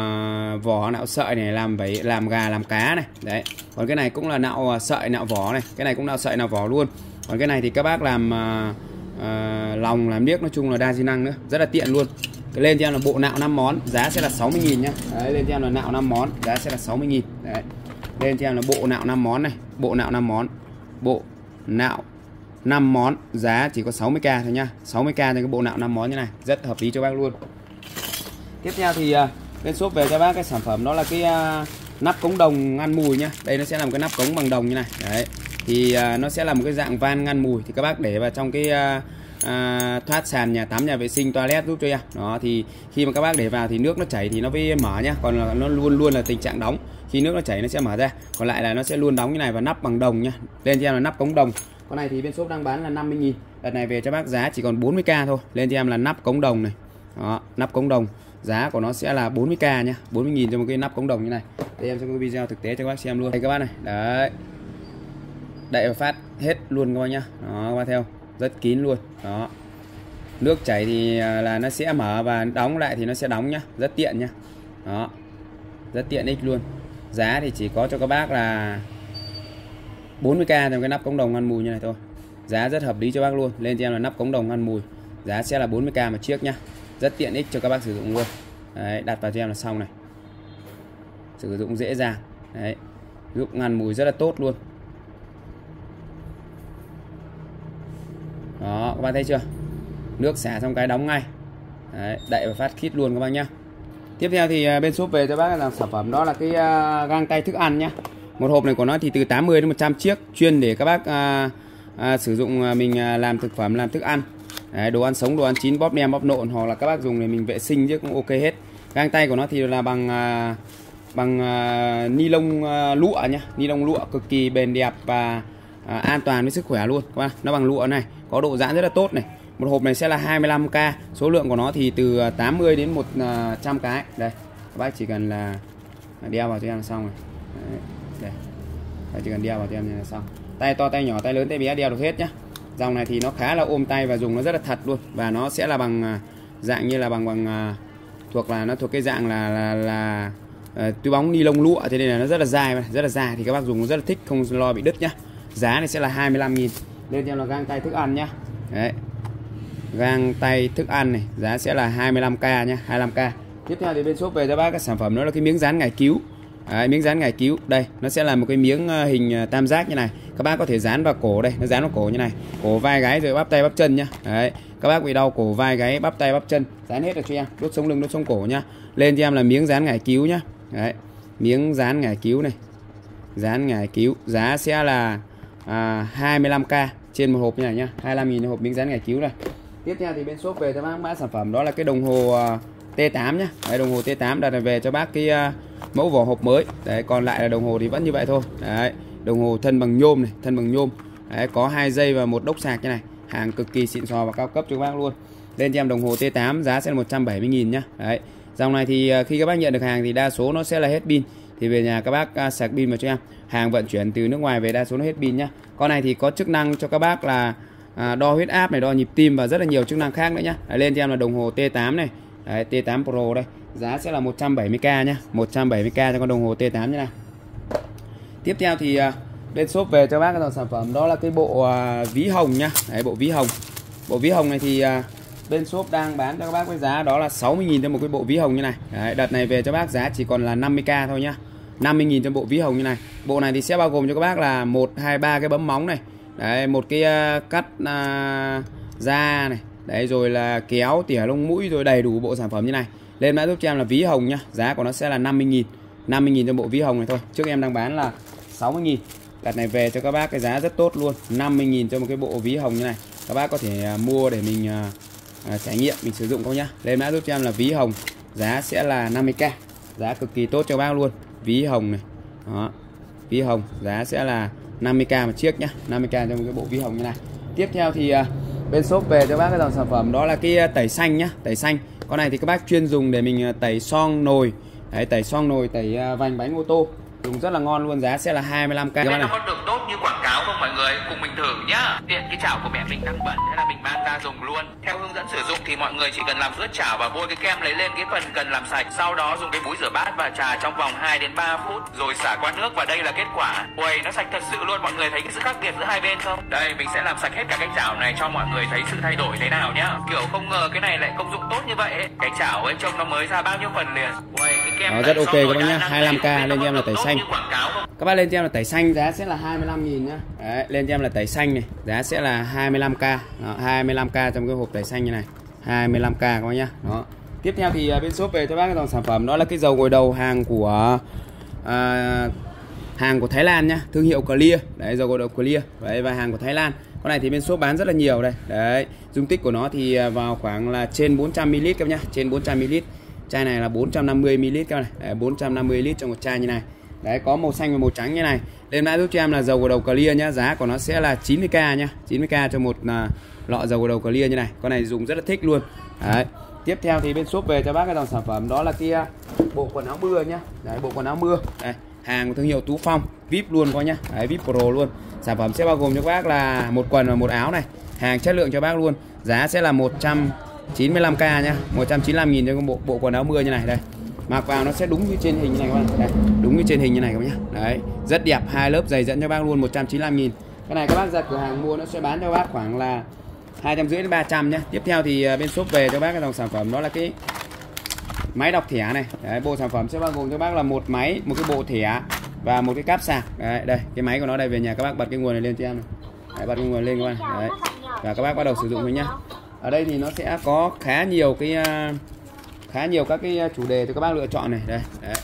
uh, vỏ, nạo sợi này, làm vẩy, làm gà, làm cá này. Đấy. Còn cái này cũng là nạo uh, sợi, nạo vỏ này. Cái này cũng nạo sợi, nạo vỏ luôn. Còn cái này thì các bác làm uh, uh, lòng, làm điếc, nói chung là đa di năng nữa, rất là tiện luôn. Cái lên cho em là bộ nạo năm món, giá sẽ là sáu mươi nghìn nhá. Đấy, lên cho em là nạo năm món, giá sẽ là sáu mươi nghìn. Đấy. Lên cho em là bộ nạo năm món này, bộ nạo năm món. Bộ nạo năm món, giá chỉ có sáu mươi k thôi nhá. sáu mươi k cho cái bộ nạo năm món như này, rất hợp lý cho bác luôn. Tiếp theo thì uh, bên shop về cho bác cái sản phẩm đó là cái uh, nắp cống đồng ngăn mùi nhá. Đây nó sẽ là một cái nắp cống bằng đồng như này. Đấy. Thì uh, nó sẽ là một cái dạng van ngăn mùi, thì các bác để vào trong cái uh, uh, thoát sàn, nhà tắm, nhà vệ sinh, toilet giúp cho em. Đó, thì khi mà các bác để vào thì nước nó chảy thì nó mới mở nhá, còn là nó luôn luôn là tình trạng đóng. Khi nước nó chảy nó sẽ mở ra, còn lại là nó sẽ luôn đóng như này, và nắp bằng đồng nhá. Lên cho em là nắp cống đồng. Con này thì bên shop đang bán là năm mươi nghìn. Đợt này về cho bác giá chỉ còn bốn mươi k thôi. Lên cho em là nắp cống đồng này. Đó, nắp cống đồng. Giá của nó sẽ là bốn mươi k nhá, bốn mươi nghìn cho một cái nắp cống đồng như này. Đây em sẽ có video thực tế cho các bác xem luôn. Đây các bác này. Đấy. Đậy và phát hết luôn các bác nhá. Đó, các bác theo, rất kín luôn. Đó. Nước chảy thì là nó sẽ mở, và đóng lại thì nó sẽ đóng nhá, rất tiện nhá. Đó. Rất tiện ích luôn. Giá thì chỉ có cho các bác là bốn mươi k trong cái nắp cống đồng ngăn mùi như này thôi. Giá rất hợp lý cho bác luôn. Lên cho em là nắp cống đồng ngăn mùi, giá sẽ là bốn mươi k một chiếc nhá. Rất tiện ích cho các bác sử dụng luôn. Đấy, đặt vào cho em là xong này. Sử dụng dễ dàng. Đấy. Giúp ngăn mùi rất là tốt luôn. Đó, các bạn thấy chưa? Nước xả xong cái đóng ngay. Đấy, đậy và phát khít luôn các bác nhá. Tiếp theo thì bên shop về cho bác là sản phẩm đó là cái găng tay thức ăn nhá. Một hộp này của nó thì từ tám mươi đến một trăm chiếc, chuyên để các bác à, à, sử dụng, mình à, làm thực phẩm, làm thức ăn. Đấy, đồ ăn sống, đồ ăn chín, bóp nem, bóp nộn, hoặc là các bác dùng để mình vệ sinh chứ cũng ok hết. Găng tay của nó thì là bằng à, bằng à, ni lông à, lụa nhá, ni lông lụa cực kỳ bền đẹp và à, an toàn với sức khỏe luôn các bác. Nó bằng lụa này, có độ giãn rất là tốt này. Một hộp này sẽ là hai mươi lăm k, số lượng của nó thì từ tám mươi đến một trăm cái. Đây, các bác chỉ cần là đeo vào cho em là xong rồi. Đấy, đây. Các chỉ cần đeo vào cho em là xong. Tay to, tay nhỏ, tay lớn, tay bé đeo được hết nhá. Dòng này thì nó khá là ôm tay và dùng nó rất là thật luôn, và nó sẽ là bằng dạng như là bằng bằng thuộc là nó thuộc cái dạng là là, là uh, túi bóng ni lông lụa, cho nên là nó rất là dài, rất là dài thì các bác dùng nó rất là thích, không lo bị đứt nhá. Giá này sẽ là hai mươi lăm nghìn. Lên cho là găng tay thức ăn nhá. Đấy. Găng tay thức ăn này, giá sẽ là hai mươi lăm k nhá, hai mươi lăm k. Tiếp theo thì bên shop về cho bác các sản phẩm đó là cái miếng dán ngải cứu. Đấy, miếng dán ngải cứu đây, nó sẽ là một cái miếng hình tam giác như này. Các bác có thể dán vào cổ đây, nó dán vào cổ như này, cổ vai gáy rồi bắp tay bắp chân nhá. Đấy, các bác bị đau cổ vai gáy bắp tay bắp chân, dán hết được cho em, đốt sống lưng đốt sống cổ nhá. Lên cho em là miếng dán ngải cứu nhá. Đấy, miếng dán ngải cứu này, dán ngải cứu, giá sẽ là à, hai mươi lăm k trên một hộp như này nhá, hai mươi lăm nghìn hộp miếng dán ngải cứu này. Tiếp theo thì bên shop về cho bác mã sản phẩm đó là cái đồng hồ T tám nhá. Đấy, đồng hồ T tám đặt về cho bác cái uh, mẫu vỏ hộp mới. Đấy, còn lại là đồng hồ thì vẫn như vậy thôi. Đấy, đồng hồ thân bằng nhôm này, thân bằng nhôm. Đấy, có hai dây và một đốc sạc như này, hàng cực kỳ xịn sò và cao cấp cho các bác luôn. Lên cho em đồng hồ T tám giá sẽ là một trăm bảy mươi nghìn nhá. Đấy, dòng này thì uh, khi các bác nhận được hàng thì đa số nó sẽ là hết pin, thì về nhà các bác uh, sạc pin vào cho em. Hàng vận chuyển từ nước ngoài về đa số nó hết pin nhá. Con này thì có chức năng cho các bác là À, đo huyết áp này, đo nhịp tim và rất là nhiều chức năng khác nữa nhá. Đấy, lên cho em là đồng hồ T tám này. Đấy, T tám Pro đây, giá sẽ là một trăm bảy mươi k nhá, một trăm bảy mươi k cho con đồng hồ T tám như này. Tiếp theo thì à, bên shop về cho bác cái dòng sản phẩm đó là cái bộ à, ví hồng nhá. Đấy, bộ ví hồng. Bộ ví hồng này thì à, bên shop đang bán cho các bác với giá đó là sáu mươi nghìn cho một cái bộ ví hồng như này. Đấy, đợt này về cho bác giá chỉ còn là năm mươi k thôi nhá, năm mươi nghìn cho bộ ví hồng như này. Bộ này thì sẽ bao gồm cho các bác là một, hai, ba cái bấm móng này. Đấy, một cái uh, cắt uh, da này, đấy, rồi là kéo tỉa lông mũi, rồi đầy đủ bộ sản phẩm như này. Lên mã giúp cho em là ví hồng nhá, giá của nó sẽ là năm mươi nghìn, năm mươi nghìn cho bộ ví hồng này thôi. Trước em đang bán là sáu mươi nghìn. Đợt này về cho các bác cái giá rất tốt luôn, năm mươi nghìn cho một cái bộ ví hồng như này. Các bác có thể uh, mua để mình uh, uh, trải nghiệm, mình sử dụng không nhá. Lên mã giúp cho em là ví hồng, giá sẽ là năm mươi k, giá cực kỳ tốt cho bác luôn. Ví hồng này, đó, ví hồng giá sẽ là năm mươi k một chiếc nhá, năm mươi k trong cái bộ ví hồng như này. Tiếp theo thì uh, bên shop về cho bác cái dòng sản phẩm đó là cái uh, tẩy xanh nhá, tẩy xanh. Con này thì các bác chuyên dùng để mình uh, tẩy xoong nồi. Đấy, tẩy xoong nồi, tẩy uh, vành bánh ô tô, dùng rất là ngon luôn, giá sẽ là hai mươi lăm k. Nó có được tốt như quảng cáo không mọi người? Cùng mình thử nhá. Tiện cái chảo của mẹ mình đang bẩn thế là mình mang ra dùng luôn. Theo hướng dẫn sử dụng thì mọi người chỉ cần làm ướt chảo và bôi cái kem lấy lên cái phần cần làm sạch. Sau đó dùng cái búi rửa bát và chà trong vòng hai đến ba phút rồi xả qua nước, và đây là kết quả. Ui, nó sạch thật sự luôn. Mọi người thấy cái sự khác biệt giữa hai bên không? Đây, mình sẽ làm sạch hết cả cái chảo này cho mọi người thấy sự thay đổi thế nào nhá. Kiểu không ngờ cái này lại công dụng tốt như vậy ấy. Cái chảo ấy trông nó mới ra bao nhiêu phần liền. Ui, cái kem đó, rất ok các bác nhá, hai mươi lăm k. Lên cho em là tẩy xanh. Các bác lên cho em là tẩy xanh giá sẽ là hai mươi lăm nghìn nhá. Đấy, lên cho em là tẩy xanh này, giá sẽ là hai mươi lăm k. Đó, hai mươi lăm k trong cái hộp tẩy xanh như này, hai mươi lăm k các bác nhá. Đó. Tiếp theo thì bên shop về cho bác cái dòng sản phẩm đó là cái dầu gội đầu hàng của à, hàng của Thái Lan nhá, thương hiệu Clear. Đấy, dầu gội đầu Clear. Đấy, và hàng của Thái Lan. Con này thì bên shop bán rất là nhiều đây. Đấy, dung tích của nó thì vào khoảng là trên bốn trăm mi li lít các bác nhá, trên bốn trăm mi li lít. Chai này là bốn trăm năm mươi mi li lít các bác này. Đấy, bốn trăm năm mươi mi li lít trong một chai như này. Đấy, có màu xanh và màu trắng như này. Lên mã giúp cho em là dầu gội đầu Clear nhá, giá của nó sẽ là chín mươi k nhá, chín mươi k cho một uh, lọ dầu gội đầu Clear như này. Con này dùng rất là thích luôn. Đấy. Tiếp theo thì bên shop về cho bác cái dòng sản phẩm đó là cái uh, bộ quần áo mưa nhá. Đấy, bộ quần áo mưa. Đây, hàng của thương hiệu Tú Phong, vi ai pi luôn coi nhá. Đấy, vi ai pi Pro luôn. Sản phẩm sẽ bao gồm cho các bác là một quần và một áo này. Hàng chất lượng cho bác luôn. Giá sẽ là một trăm chín mươi lăm k nhá, một trăm chín mươi lăm nghìn cho bộ bộ quần áo mưa như này đây. Mặc vào nó sẽ đúng như trên hình như này các bạn. Đây, đúng như trên hình như này các bạn nhá. Đấy, rất đẹp, hai lớp giày dẫn cho bác luôn, một trăm chín mươi lăm nghìn. Cái này các bác ra cửa hàng mua nó sẽ bán cho bác khoảng là hai trăm rưỡi đến ba trăm nhá. Tiếp theo thì bên shop về cho bác cái dòng sản phẩm đó là cái máy đọc thẻ này. Đấy, bộ sản phẩm sẽ bao gồm cho bác là một máy, một cái bộ thẻ và một cái cáp sạc. Đấy, đây, cái máy của nó đây, về nhà các bác bật cái nguồn này lên cho em này. Đấy, bật cái nguồn lên các bạn. Đấy. Và các bác bắt đầu sử dụng thôi nhá. Ở đây thì nó sẽ có khá nhiều cái khá nhiều các cái chủ đề cho các bác lựa chọn này. Đây, đấy.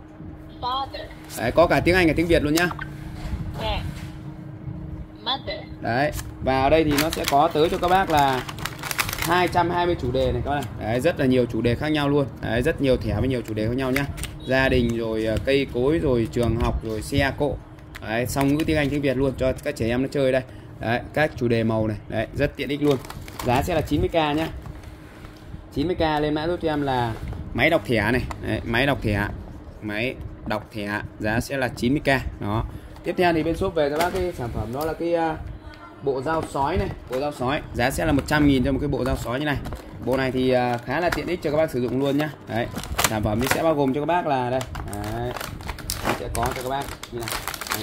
Đấy, có cả tiếng Anh cả tiếng Việt luôn nhá. Mother. Đấy, và ở đây thì nó sẽ có tới cho các bác là hai trăm hai mươi chủ đề này các bác. Đấy, rất là nhiều chủ đề khác nhau luôn. Đấy, rất nhiều thẻ với nhiều chủ đề khác nhau nhá. Gia đình rồi cây cối rồi trường học rồi xe cộ. Đấy, song ngữ tiếng Anh tiếng Việt luôn cho các trẻ em nó chơi đây. Đấy, các chủ đề màu này. Đấy, rất tiện ích luôn. Giá sẽ là chín mươi k nhá. chín mươi k lên mã giúp cho em là máy đọc thẻ này. Đấy, máy đọc thẻ. Máy đọc thẻ giá sẽ là chín mươi k. Đó. Tiếp theo thì bên shop về các bác cái sản phẩm đó là cái uh, bộ dao sói này, bộ dao sói giá sẽ là một trăm nghìn cho một cái bộ dao sói như này. Bộ này thì uh, khá là tiện ích cho các bác sử dụng luôn nhá. Đấy, sản phẩm thì sẽ bao gồm cho các bác là đây. Đấy, sẽ có cho các bác như này. Đấy.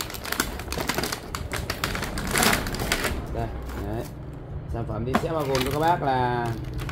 Đây, đấy. Sản phẩm thì sẽ bao gồm cho các bác là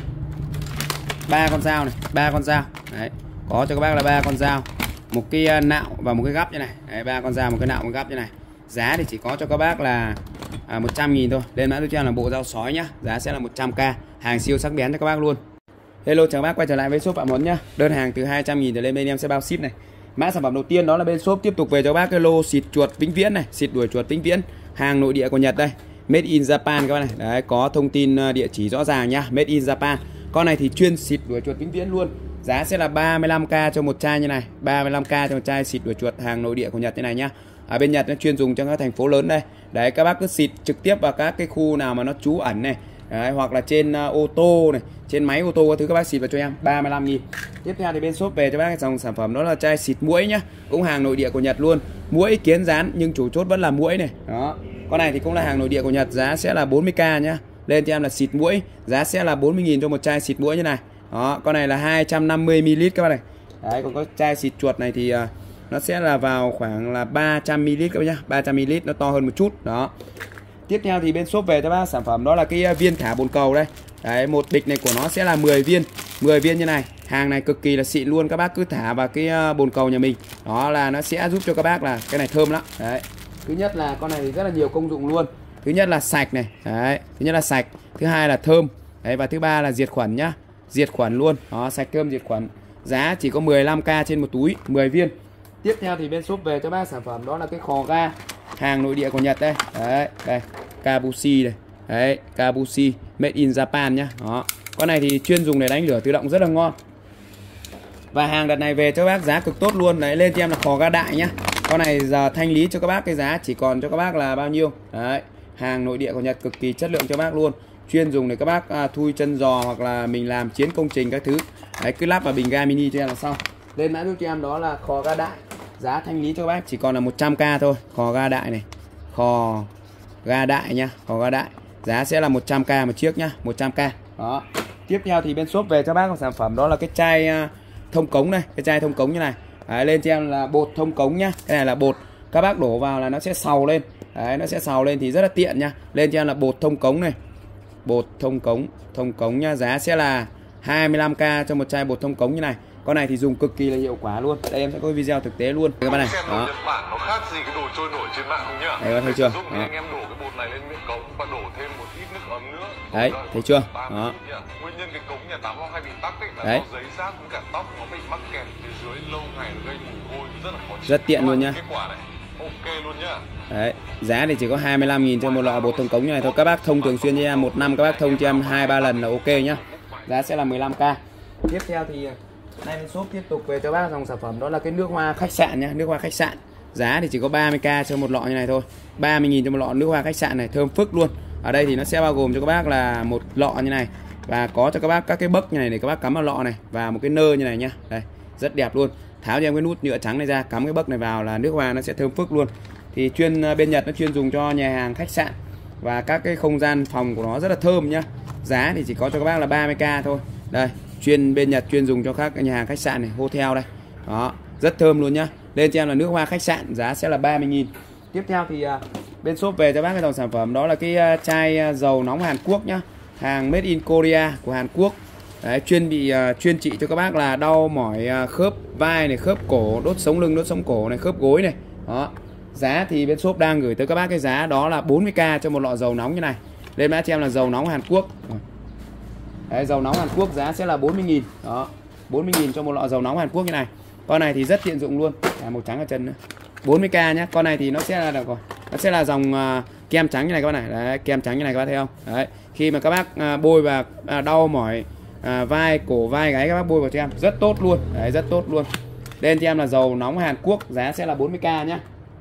ba con dao này, ba con dao. Đấy, có cho các bác là ba con dao, một cái nạo và một cái gắp như này. Đấy, ba con dao, một cái nạo, một cái gắp như này. Giá thì chỉ có cho các bác là à, một trăm nghìn thôi. Lên mã tiếp theo là bộ dao sói nhá. Giá sẽ là một trăm k. Hàng siêu sắc bén cho các bác luôn. Hello chào các bác quay trở lại với shop Phạm Huấn nhá. Đơn hàng từ hai trăm nghìn trở lên bên em sẽ bao ship này. Mã sản phẩm đầu tiên đó là bên shop tiếp tục về cho các bác cái lô xịt chuột vĩnh viễn này, xịt đuổi chuột vĩnh viễn, hàng nội địa của Nhật đây. Made in Japan các bác này. Đấy, có thông tin địa chỉ rõ ràng nhá. Made in Japan. Con này thì chuyên xịt đuổi chuột vĩnh viễn luôn. Giá sẽ là ba mươi lăm k cho một chai như này, ba mươi lăm k cho một chai xịt đuổi chuột hàng nội địa của Nhật như này nhá. Ở bên Nhật nó chuyên dùng cho các thành phố lớn đây. Đấy, các bác cứ xịt trực tiếp vào các cái khu nào mà nó trú ẩn này. Đấy, hoặc là trên uh, ô tô này, trên máy ô tô các thứ các bác xịt vào cho em ba mươi lăm nghìn. Tiếp theo thì bên shop về cho bác cái dòng sản phẩm đó là chai xịt muỗi nhá, cũng hàng nội địa của Nhật luôn. Muỗi kiến rán nhưng chủ chốt vẫn là muỗi này. Đó. Con này thì cũng là hàng nội địa của Nhật, giá sẽ là bốn mươi k nhá. Lên cho em là xịt muỗi, giá sẽ là bốn mươi nghìn cho một chai xịt muỗi như này. Đó, con này là hai trăm năm mươi mi li lít các bác này. Đấy, còn có chai xịt chuột này thì uh, nó sẽ là vào khoảng là ba trăm mi li lít các bác nhá, ba trăm mi li lít, nó to hơn một chút. Đó. Tiếp theo thì bên shop về cho bác sản phẩm đó là cái viên thả bồn cầu đây. Đấy, một bịch này của nó sẽ là mười viên, mười viên như này. Hàng này cực kỳ là xịn luôn, các bác cứ thả vào cái bồn cầu nhà mình. Đó là nó sẽ giúp cho các bác là cái này thơm lắm. Đấy. Thứ nhất là con này thì rất là nhiều công dụng luôn. Thứ nhất là sạch này. Đấy, thứ nhất là sạch, thứ hai là thơm. Đấy, và thứ ba là diệt khuẩn nhá. Diệt khuẩn luôn. Đó, sạch thơm diệt khuẩn. Giá chỉ có mười lăm k trên một túi, mười viên. Tiếp theo thì bên shop về cho bác sản phẩm đó là cái khò ga hàng nội địa của Nhật đây. Đấy, đây, Kabushi đây. Đấy, Kabushi made in Japan nhá. Đó. Con này thì chuyên dùng để đánh lửa tự động rất là ngon. Và hàng đợt này về cho bác giá cực tốt luôn. Đấy, lên cho em là khò ga đại nhá. Con này giờ thanh lý cho các bác cái giá chỉ còn cho các bác là bao nhiêu? Đấy, hàng nội địa của Nhật cực kỳ chất lượng cho bác luôn. Chuyên dùng để các bác à, thui chân giò hoặc là mình làm chiến công trình các thứ. Đấy, cứ lắp vào bình ga mini cho em là xong. Lên mã giúp cho em đó là khò ga đại. Giá thanh lý cho các bác chỉ còn là một trăm k thôi. Khò ga đại này. Khò ga đại nhá, khò ga đại. Giá sẽ là một trăm k một chiếc nhá, một trăm k. Đó. Tiếp theo thì bên shop về cho bác một sản phẩm đó là cái chai uh, thông cống này, cái chai thông cống như này. Đấy, lên cho em là bột thông cống nhá. Cái này là bột các bác đổ vào là nó sẽ xàu lên. Đấy, nó sẽ xàu lên thì rất là tiện nhá. Lên cho em là bột thông cống này. Bột thông cống, thông cống nhá, giá sẽ là hai mươi lăm k cho một chai bột thông cống như này. Con này thì dùng cực kỳ là hiệu quả luôn. Đây em sẽ có video thực tế luôn các bạn này. Đó. Nhật Bản nó khác gì cái đồ trôi nổi trên mạng không nhá. Đấy, thấy chưa? Dùng thì anh em đổ cái bột này lên miệng cống và đổ thêm một ít nước ấm nữa. Đấy, thấy chưa? Đó. Nguyên nhân cái cống nhà tắm nó hay bị tắc ấy là đấy, do giấy rác với cả tóc nó bị mắc kẹt phía dưới lâu ngày nó gây mùi hôi rất là khó chịu. Rất tiện luôn nhá. Kết quả này. Ok luôn nhá. Đấy, giá thì chỉ có hai mươi lăm nghìn cho một lọ bột thông cống như này thôi. Các bác thông thường xuyên cho em một năm các bác thông cho em hai ba lần là ok nhá. Giá sẽ là mười lăm k. Tiếp theo thì nay bên shop tiếp tục về cho bác dòng sản phẩm đó là cái nước hoa khách sạn nhá, nước hoa khách sạn. Giá thì chỉ có ba mươi k cho một lọ như này thôi. ba mươi nghìn cho một lọ nước hoa khách sạn này, thơm phức luôn. Ở đây thì nó sẽ bao gồm cho các bác là một lọ như này và có cho các bác các cái bấc như này để các bác cắm vào lọ này và một cái nơ như này nhá. Đây, rất đẹp luôn. Tháo cho em cái nút nhựa trắng này ra, cắm cái bấc này vào là nước hoa nó sẽ thơm phức luôn. Thì chuyên bên Nhật nó chuyên dùng cho nhà hàng khách sạn và các cái không gian phòng của nó rất là thơm nhá. Giá thì chỉ có cho các bác là ba mươi k thôi. Đây, chuyên bên Nhật chuyên dùng cho các nhà hàng khách sạn này, hotel đây. Đó, rất thơm luôn nhá. Lên cho em là nước hoa khách sạn, giá sẽ là ba mươi nghìn. Tiếp theo thì uh, bên shop về cho bác cái dòng sản phẩm đó là cái uh, chai uh, dầu nóng Hàn Quốc nhá. Hàng made in Korea của Hàn Quốc. Đấy, chuyên bị uh, chuyên trị cho các bác là đau mỏi uh, khớp vai này, khớp cổ, đốt sống lưng, đốt sống cổ này, khớp gối này. Đó. Giá thì bên shop đang gửi tới các bác cái giá đó là bốn mươi k cho một lọ dầu nóng như này. Lên mã cho em là dầu nóng Hàn Quốc. Đấy, dầu nóng Hàn Quốc giá sẽ là bốn mươi nghìn. Đó, bốn mươi nghìn cho một lọ dầu nóng Hàn Quốc như này. Con này thì rất tiện dụng luôn. À, màu trắng ở chân nữa. bốn mươi k nhá. Con này thì nó sẽ là được rồi. Nó sẽ là dòng uh, kem trắng như này các bác này. Đấy, kem trắng như này các bác thấy không? Đấy, khi mà các bác à, bôi và à, đau mỏi à, vai, cổ, vai, gáy các bác bôi vào cho em rất tốt luôn. Đấy, rất tốt luôn. Lên cho em là dầu nóng Hàn Quốc, giá sẽ là bốn mươi k nhá.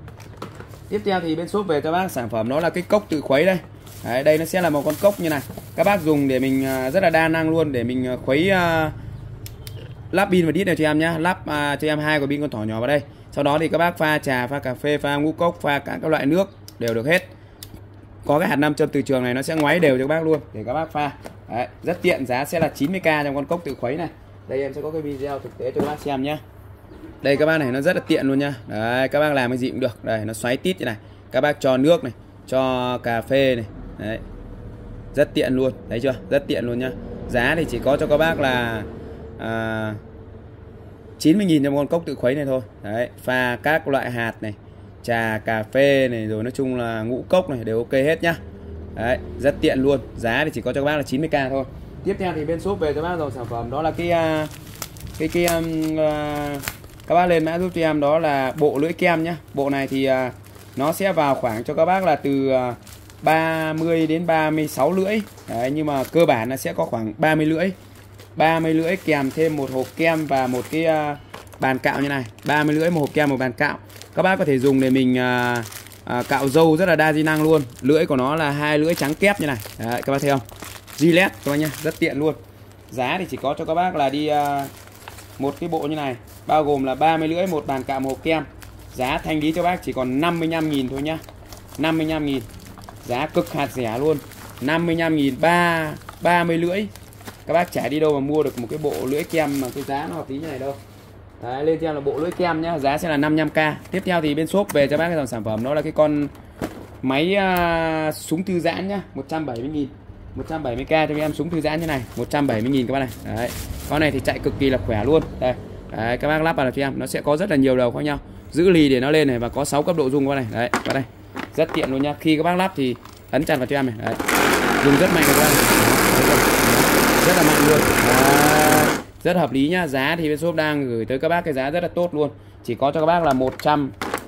Tiếp theo thì bên shop về cho bác sản phẩm đó là cái cốc tự khuấy đây. Đấy, đây nó sẽ là một con cốc như này. Các bác dùng để mình à, rất là đa năng luôn, để mình à, khuấy à, lắp pin và đít này cho em nhá. Lắp à, cho em hai quả pin con thỏ nhỏ vào đây. Sau đó thì các bác pha trà, pha cà phê, pha ngũ cốc, pha cả các loại nước đều được hết. Có cái hạt nam châm từ trường này nó sẽ ngoáy đều cho các bác luôn để các bác pha. Đấy, rất tiện, giá sẽ là chín mươi k trong con cốc tự khuấy này. Đây em sẽ có cái video thực tế cho các bác xem nhé. Đây các bác này, nó rất là tiện luôn nhá. Đấy, các bác làm cái gì cũng được. Đây, nó xoáy tít như này. Các bác cho nước này, cho cà phê này. Đấy, rất tiện luôn, thấy chưa? Rất tiện luôn nhá. Giá thì chỉ có cho các bác là à, chín mươi nghìn trong con cốc tự khuấy này thôi. Đấy, pha các loại hạt này, trà, cà phê này, rồi nói chung là ngũ cốc này đều ok hết nhá. Đấy, rất tiện luôn. Giá thì chỉ có cho các bác là chín mươi k thôi. Tiếp theo thì bên shop về cho bác dòng sản phẩm đó là cái cái cái um, uh, các bác lên mã giúp cho em đó là bộ lưỡi kem nhá. Bộ này thì uh, nó sẽ vào khoảng cho các bác là từ uh, ba mươi đến ba mươi sáu lưỡi. Đấy, nhưng mà cơ bản là sẽ có khoảng ba mươi lưỡi. ba mươi lưỡi kèm thêm một hộp kem và một cái uh, bàn cạo như này. ba mươi lưỡi, một hộp kem, một bàn cạo. Các bác có thể dùng để mình uh, uh, cạo râu rất là đa di năng luôn. Lưỡi của nó là hai lưỡi trắng kép như này. Đấy, các bác thấy không? Gillette các bác nhá, rất tiện luôn. Giá thì chỉ có cho các bác là đi uh, một cái bộ như này, bao gồm là ba mươi lưỡi, một bàn cạo, một hộp kem. Giá thanh lý cho bác chỉ còn năm mươi lăm nghìn thôi nhá. năm mươi lăm nghìn. Giá cực hạt rẻ luôn. năm mươi lăm nghìn, ba mươi lưỡi. Các bác chả đi đâu mà mua được một cái bộ lưỡi kem mà cái giá nó hợp lý như này đâu. Đấy, lên theo là bộ lưỡi kem nhá, giá sẽ là năm mươi lăm k. Tiếp theo thì bên shop về cho bác cái dòng sản phẩm đó là cái con máy uh, súng thư giãn nhá, một trăm bảy mươi nghìn. một trăm bảy mươi k cho em súng thư giãn như này, một trăm bảy mươi nghìn các bác này. Đấy. Con này thì chạy cực kỳ là khỏe luôn. Đây. Đấy, các bác lắp vào cho em, nó sẽ có rất là nhiều đầu khác nhau. Giữ lì để nó lên này và có sáu cấp độ rung các bác này. Đấy, vào đây. Rất tiện luôn nhá. Khi các bác lắp thì ấn chặt vào cho em này. Đấy. Dùng rất mạnh các bác này. Rất là mạnh luôn. Đấy. Rất hợp lý nhá. Giá thì bên shop đang gửi tới các bác cái giá rất là tốt luôn. Chỉ có cho các bác là một trăm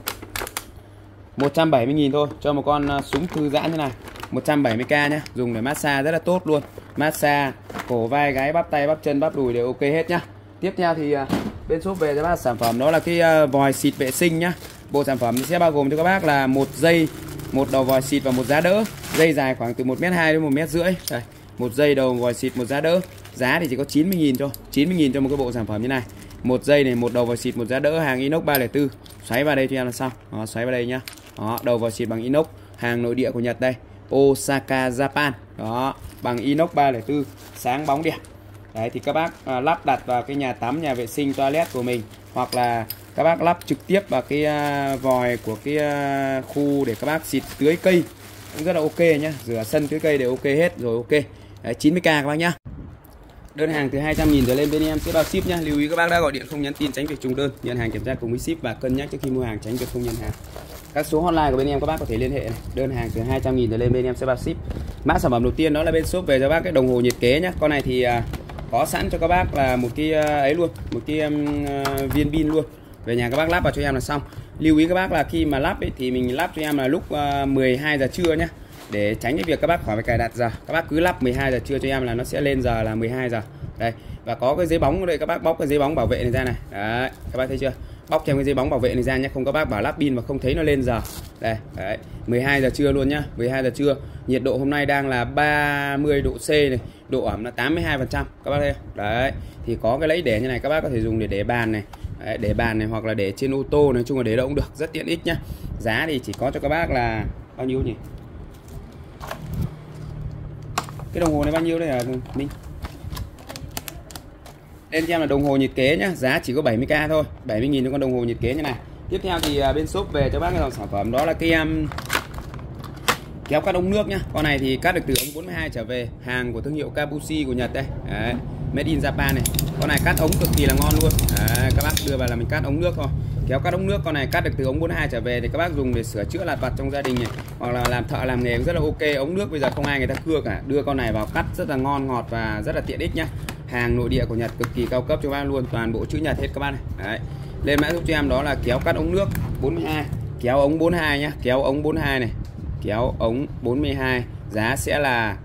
một trăm bảy mươi nghìn thôi cho một con súng thư giãn như này. một trăm bảy mươi k nhá, dùng để massage rất là tốt luôn. Massage cổ, vai, gáy, bắp tay, bắp chân, bắp đùi đều ok hết nhá. Tiếp theo thì bên shop về cho bác sản phẩm đó là cái vòi xịt vệ sinh nhá. Bộ sản phẩm sẽ bao gồm cho các bác là một dây, một đầu vòi xịt và một giá đỡ. Dây dài khoảng từ một mét hai đến một mét rưỡi. Đây, một dây đầu vòi xịt, một giá đỡ. Giá thì chỉ có chín mươi nghìn cho, chín mươi nghìn cho một cái bộ sản phẩm như này. Một dây này, một đầu vòi xịt, một giá đỡ, hàng inox ba không bốn. Xoáy vào đây cho em là xong. Đó, xoáy vào đây nhá. Đó, đầu vòi xịt bằng inox, hàng nội địa của Nhật đây. Osaka Japan. Đó, bằng inox ba không bốn, sáng bóng đẹp. Đấy thì các bác à, lắp đặt vào cái nhà tắm, nhà vệ sinh, toilet của mình, hoặc là các bác lắp trực tiếp vào cái à, vòi của cái à, khu để các bác xịt tưới cây cũng rất là ok nhá. Rửa sân, tưới cây đều ok hết rồi. Ok. Đấy, chín mươi k các bác nhá. Đơn hàng từ hai trăm nghìn trở lên bên em sẽ bao ship nhá. Lưu ý các bác đã gọi điện không nhắn tin tránh việc trùng đơn, nhận hàng kiểm tra cùng với ship và cân nhắc trước khi mua hàng tránh việc không nhận hàng. Các số hotline của bên em các bác có thể liên hệ này. Đơn hàng từ hai trăm nghìn trở lên bên em sẽ bao ship. Mã sản phẩm đầu tiên đó là bên shop về cho bác cái đồng hồ nhiệt kế nhá. Con này thì uh, có sẵn cho các bác là một cái uh, ấy luôn, một cái um, uh, viên pin luôn. Về nhà các bác lắp vào cho em là xong. Lưu ý các bác là khi mà lắp ấy, thì mình lắp cho em là lúc uh, mười hai giờ trưa nhá. Để tránh cái việc các bác khỏi phải cài đặt giờ. Các bác cứ lắp mười hai giờ trưa cho em là nó sẽ lên giờ là mười hai giờ. Đây, và có cái giấy bóng ở đây, các bác bóc cái giấy bóng bảo vệ này ra này. Đấy, các bác thấy chưa? Bóc thêm cái giấy bóng bảo vệ này ra nhé, không các bác bảo lắp pin mà không thấy nó lên giờ. Đây, đấy, mười hai giờ trưa luôn nhá, mười hai giờ trưa. Nhiệt độ hôm nay đang là ba mươi độ C này, độ ẩm là tám mươi hai phần trăm. Các bác thấy không? Đấy, thì có cái lấy để như này, các bác có thể dùng để để bàn này. Đấy, để bàn này hoặc là để trên ô tô, nói chung là để đâu cũng được, rất tiện ích nhá. Giá thì chỉ có cho các bác là bao nhiêu nhỉ? Cái đồng hồ này bao nhiêu đây hả Minh? Lên cho em là đồng hồ nhiệt kế nhá, giá chỉ có bảy mươi k thôi, bảy mươi nghìn cho con đồng hồ nhiệt kế như này. Tiếp theo thì bên shop về cho bác cái dòng sản phẩm đó là cái um, kéo cắt ống nước nhá. Con này thì cắt được từ ống bốn mươi hai trở về, hàng của thương hiệu Kabushi của Nhật đây. Đấy, made in Japan này. Con này cắt ống cực kỳ là ngon luôn. Đấy, các bác đưa vào là mình cắt ống nước thôi. Kéo cắt ống nước con này cắt được từ ống bốn mươi hai trở về thì các bác dùng để sửa chữa lặt vặt trong gia đình này, hoặc là làm thợ làm nghề rất là ok. Ống nước bây giờ không ai người ta cưa cả, đưa con này vào cắt rất là ngon ngọt và rất là tiện ích nhá. Hàng nội địa của Nhật cực kỳ cao cấp cho bác luôn, toàn bộ chữ Nhật hết các bác này. Đấy. Lên mã giúp cho em đó là kéo cắt ống nước bốn mươi hai, kéo ống bốn mươi hai nhá, kéo ống bốn mươi hai này, kéo ống bốn mươi hai, giá sẽ là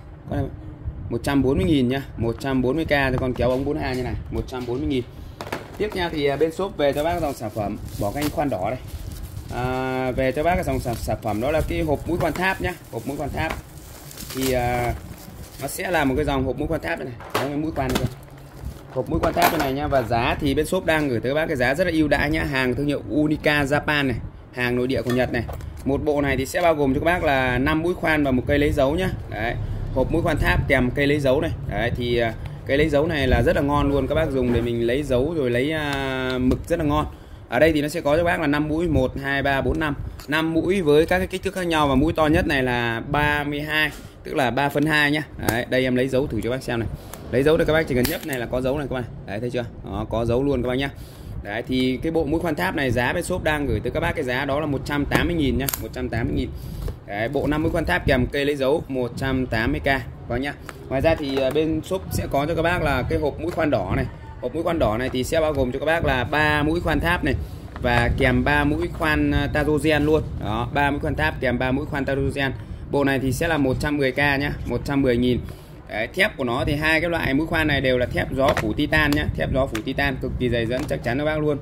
một trăm bốn mươi nghìn nhá, một trăm bốn mươi k cho con kéo ống bốn mươi hai như này, một trăm bốn mươi nghìn. Tiếp theo thì bên shop về cho bác dòng sản phẩm bỏ canh khoan đỏ đây. À, về cho bác cái dòng sản, sản phẩm đó là cái hộp mũi khoan tháp nhá, hộp mũi khoan tháp thì à, nó sẽ là một cái dòng hộp mũi khoan tháp này, đấy, cái mũi khoan này, hộp mũi khoan tháp này, này nhá. Và giá thì bên shop đang gửi tới các bác cái giá rất là ưu đãi nhá, hàng thương hiệu Unica Japan này, hàng nội địa của Nhật này. Một bộ này thì sẽ bao gồm cho các bác là năm mũi khoan và một cây lấy dấu nhá. Đấy, hộp mũi khoan tháp kèm cây lấy dấu này. Đấy thì uh, cây lấy dấu này là rất là ngon luôn, các bác dùng để mình lấy dấu rồi lấy uh, mực rất là ngon. Ở đây thì nó sẽ có cho các bác là năm mũi, một hai ba bốn năm, năm mũi với các cái kích thước khác nhau, và mũi to nhất này là ba mươi hai, tức là ba phân hai nhá. Đấy, đây em lấy dấu thử cho các bác xem này. Lấy dấu thì các bác chỉ cần nhấp này là có dấu này các bạn. Đấy, thấy chưa? Đó, có dấu luôn các bác nhá. Đấy thì cái bộ mũi khoan tháp này giá bên shop đang gửi tới các bác cái giá đó là một trăm tám mươi nghìn nhá, một trăm tám mươi nghìn. Đấy, bộ năm mũi khoan tháp kèm cây lấy dấu một trăm tám mươi k vào nhá. Ngoài ra thì bên shop sẽ có cho các bác là cái hộp mũi khoan đỏ này. Hộp mũi khoan đỏ này thì sẽ bao gồm cho các bác là ba mũi khoan tháp này và kèm ba mũi khoan Tarogen luôn. Đó, ba mũi khoan tháp kèm ba mũi khoan Tarogen. Bộ này thì sẽ là một trăm mười k nhá, một trăm mười nghìn. Đấy, thép của nó thì hai cái loại mũi khoan này đều là thép gió phủ titan nhá, thép gió phủ titan cực kỳ dày dẫn chắc chắn các bác luôn.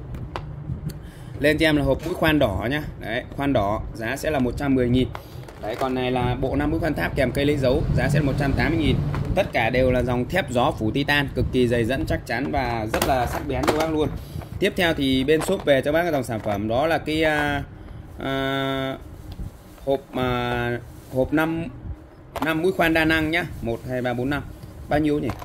Lên cho em là hộp mũi khoan đỏ nhá. Đấy, khoan đỏ giá sẽ là một trăm mười nghìn. Đấy, còn này là bộ năm mũi khoan tháp kèm cây lấy dấu, giá sẽ là một trăm tám mươi nghìn. Tất cả đều là dòng thép gió phủ titan cực kỳ dày dẫn chắc chắn và rất là sắc bén cho các bác luôn. Tiếp theo thì bên shop về cho bác cái dòng sản phẩm đó là cái uh, uh, hộp uh, hộp năm năm mũi khoan đa năng nhá, một hai ba bốn năm. Bao nhiêu nhỉ?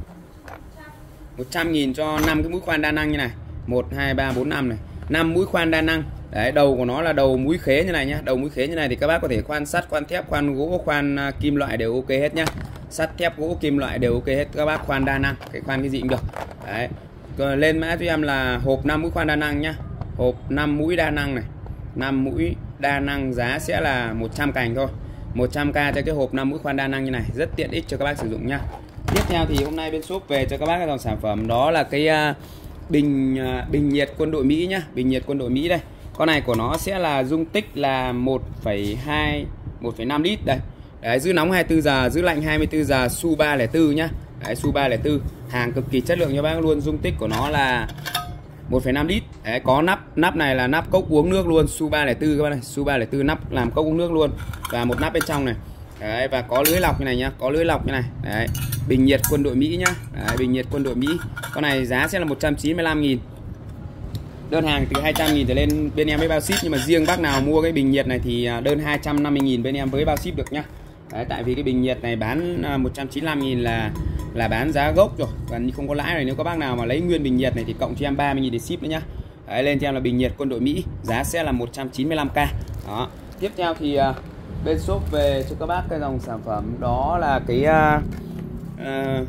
một trăm nghìn cho năm cái mũi khoan đa năng như này. một hai ba bốn năm này. năm mũi khoan đa năng. Đấy, đầu của nó là đầu mũi khế như này nhá. Đầu mũi khế như này thì các bác có thể khoan sắt, khoan thép, khoan gỗ, khoan uh, kim loại đều ok hết nhá. Sắt, thép, gỗ, kim loại đều ok hết. Các bác khoan đa năng, cái khoan cái gì cũng được. Đấy. Rồi lên mã cho em là hộp năm mũi khoan đa năng nhá. Hộp năm mũi đa năng này. năm mũi đa năng giá sẽ là một trăm cành thôi. một trăm k cho cái hộp năm mũi khoan đa năng như này, rất tiện ích cho các bác sử dụng nhá. Tiếp theo thì hôm nay bên shop về cho các bác cái dòng sản phẩm đó là cái uh, bình uh, bình nhiệt quân đội Mỹ nhá, bình nhiệt quân đội Mỹ đây. Con này của nó sẽ là dung tích là một phẩy hai, một phẩy năm lít đây. Đấy, giữ nóng hai mươi tư giờ, giữ lạnh hai mươi tư giờ, su ba không bốn nhá. Đấy, su ba không bốn, hàng cực kỳ chất lượng cho bác luôn, dung tích của nó là một phẩy năm lít. Đấy, có nắp, nắp này là nắp cốc uống nước luôn, su ba không bốn các bác này, su ba không bốn nắp làm cốc uống nước luôn, và một nắp bên trong này. Đấy, và có lưới lọc như này nhá, có lưới lọc như này. Đấy, bình nhiệt quân đội Mỹ nhá. Đấy, bình nhiệt quân đội Mỹ. Con này giá sẽ là một trăm chín mươi lăm nghìn. Đơn hàng từ hai trăm nghìn trở lên bên em với bao ship, nhưng mà riêng bác nào mua cái bình nhiệt này thì đơn hai trăm năm mươi nghìn bên em với bao ship được nhá. Đấy, tại vì cái bình nhiệt này bán một trăm chín mươi lăm nghìn là là bán giá gốc rồi, gần như không có lãi rồi. Nếu các bác nào mà lấy nguyên bình nhiệt này thì cộng cho em ba mươi nghìn để ship nữa nhá. Đấy, lên cho em là bình nhiệt quân đội Mỹ, giá sẽ là một trăm chín mươi lăm k. Đó. Tiếp theo thì uh, bên shop về cho các bác cái dòng sản phẩm đó là cái uh, uh,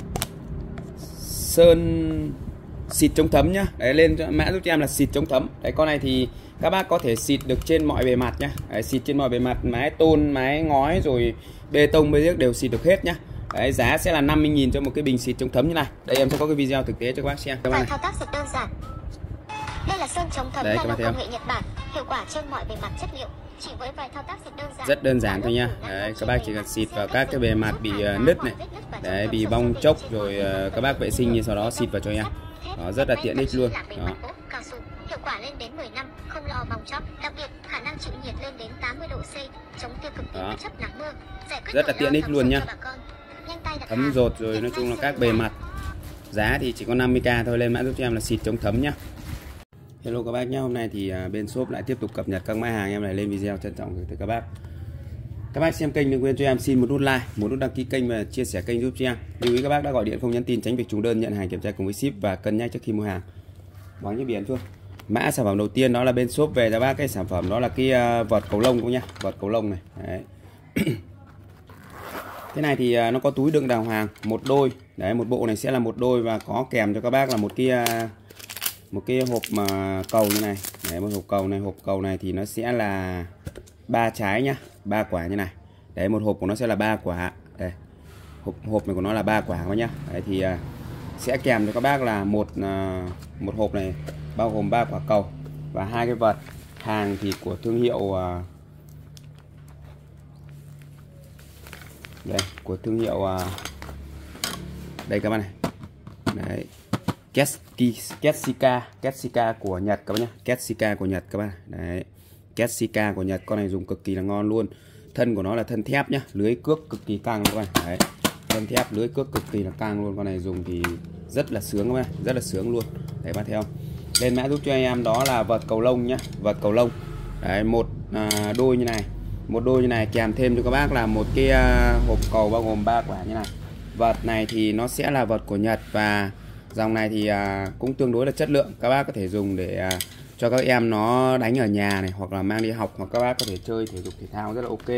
sơn xịt chống thấm nhá. Đấy, lên cho mã giúp cho em là xịt chống thấm. Đấy, con này thì các bác có thể xịt được trên mọi bề mặt nhá. Đấy, xịt trên mọi bề mặt, mái tôn, mái ngói rồi bê tông bê giếc đều xịt được hết nhá. Đấy, giá sẽ là năm mươi nghìn cho một cái bình xịt chống thấm như này. Đây em sẽ có cái video thực tế cho các bác xem. Các bác thao tác rất đơn giản. Đây là sơn chống thấm nano công nghệ Nhật Bản, hiệu quả trên mọi bề mặt chất liệu. Chỉ với vài thao tác rất đơn giản. Rất đơn giản thôi nha. Đấy, các bác chỉ cần xịt vào các cái bề mặt bị uh, nứt này. Đấy, bị bong chốc rồi uh, các bác vệ sinh như sau đó xịt vào cho em. Đó, rất là tiện ích luôn. Đó. Hiệu quả lên đến mười năm, không lo bong chóc, đặc biệt khả năng chịu nhiệt lên đến tám mươi độ C, chống tiêu cực tím bất chấp nắng mưa, giải quyết rất là tiện ích luôn nhá. Thấm rột rồi nói chung là các bề mặt. Giá thì chỉ có năm mươi k thôi, lên mã giúp cho em là xịt chống thấm nhá. Hello các bác nhé, hôm nay thì bên shop lại tiếp tục cập nhật các mã hàng em lại lên video, trân trọng gửi tới các bác. Các bác xem kênh đừng quên cho em xin một nút like, một nút đăng ký kênh và chia sẻ kênh giúp cho em. Lưu ý các bác đã gọi điện không nhắn tin tránh việc trùng đơn, nhận hàng kiểm tra cùng với ship và cân nhắc trước khi mua hàng. Bóng như biển chưa? Mã sản phẩm đầu tiên đó là bên shop về cho bác cái sản phẩm đó là cái vợt cầu lông cũng nhá, vợt cầu lông này. Đấy. Cái này thì nó có túi đựng đàng hoàng, một đôi. Đấy, một bộ này sẽ là một đôi và có kèm cho các bác là một cái một cái hộp mà cầu như này. Đấy, một hộp cầu này, hộp cầu này thì nó sẽ là ba trái nhá, ba quả như này. Đấy, một hộp của nó sẽ là ba quả. Đây. Hộp hộp này của nó là ba quả các bác nhá. Đấy thì uh, sẽ kèm cho các bác là một uh, một hộp này bao gồm ba quả cầu và hai cái vật. Hàng thì của thương hiệu uh, Đây, của thương hiệu uh, đây các bạn này. Đấy. Ketsika, Ketsika của Nhật các bạn nhé. Ketsika của Nhật các bạn. Đấy. Ketsika của Nhật, con này dùng cực kỳ là ngon luôn. Thân của nó là thân thép nhá, lưới cước cực kỳ căng các bạn. Đấy. Thân thép, lưới cước cực kỳ là căng luôn. Con này dùng thì rất là sướng các bạn, rất là sướng luôn. Đấy bạn thấy không? Lên mã giúp cho anh em đó là vợt cầu lông nhá, vợt cầu lông. Đấy, một à, đôi như này, một đôi như này kèm thêm cho các bác là một cái à, hộp cầu bao gồm ba quả như này. Vợt này thì nó sẽ là vợt của Nhật và dòng này thì à, cũng tương đối là chất lượng. Các bác có thể dùng để à, cho các em nó đánh ở nhà này, hoặc là mang đi học, hoặc các bác có thể chơi thể dục thể thao rất là ok.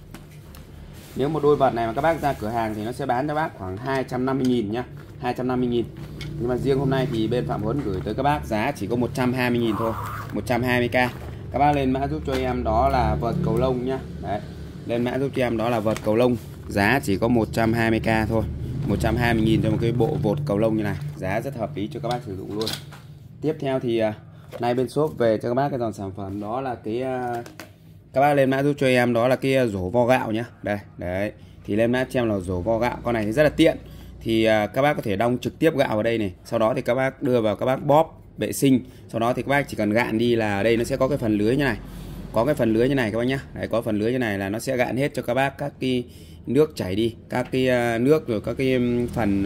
Nếu một đôi vợt này mà các bác ra cửa hàng thì nó sẽ bán cho bác khoảng hai trăm năm mươi nghìn nhá, hai trăm năm mươi nghìn. Nhưng mà riêng hôm nay thì bên Phạm Huấn gửi tới các bác giá chỉ có một trăm hai mươi nghìn thôi, một trăm hai mươi k. Các bác lên mã giúp cho em đó là vợt cầu lông nhá. Đấy. Lên mã giúp cho em đó là vợt cầu lông, giá chỉ có một trăm hai mươi k thôi. một trăm hai mươi nghìn cho một cái bộ vợt cầu lông như này, giá rất hợp lý cho các bác sử dụng luôn. Tiếp theo thì uh, nay bên shop về cho các bác cái dòng sản phẩm đó là cái uh, các bác lên mã giúp cho em đó là cái rổ vo gạo nhá. Đây, đấy. Thì lên mã cho em là rổ vo gạo, con này thì rất là tiện. Thì uh, các bác có thể đong trực tiếp gạo vào đây này, sau đó thì các bác đưa vào các bác bóp vệ sinh, sau đó thì các bác chỉ cần gạn đi là ở đây nó sẽ có cái phần lưới như này. Có cái phần lưới như này các bác nhá. Đấy, có phần lưới như này là nó sẽ gạn hết cho các bác các cái nước chảy đi, các cái uh, nước rồi các cái phần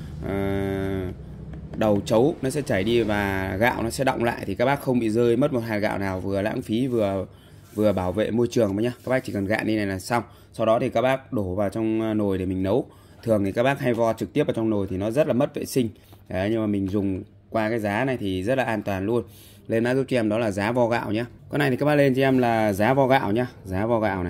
uh, đầu chấu nó sẽ chảy đi và gạo nó sẽ đọng lại, thì các bác không bị rơi mất một hạt gạo nào, vừa lãng phí vừa vừa bảo vệ môi trường nhá. Các bác chỉ cần gạn đi này là xong. Sau đó thì các bác đổ vào trong nồi để mình nấu. Thường thì các bác hay vo trực tiếp vào trong nồi thì nó rất là mất vệ sinh. Đấy, nhưng mà mình dùng qua cái giá này thì rất là an toàn luôn. Lên mã giúp cho em đó là giá vo gạo nhé. Con này thì các bác lên cho em là giá vo gạo nhá, giá vo gạo này.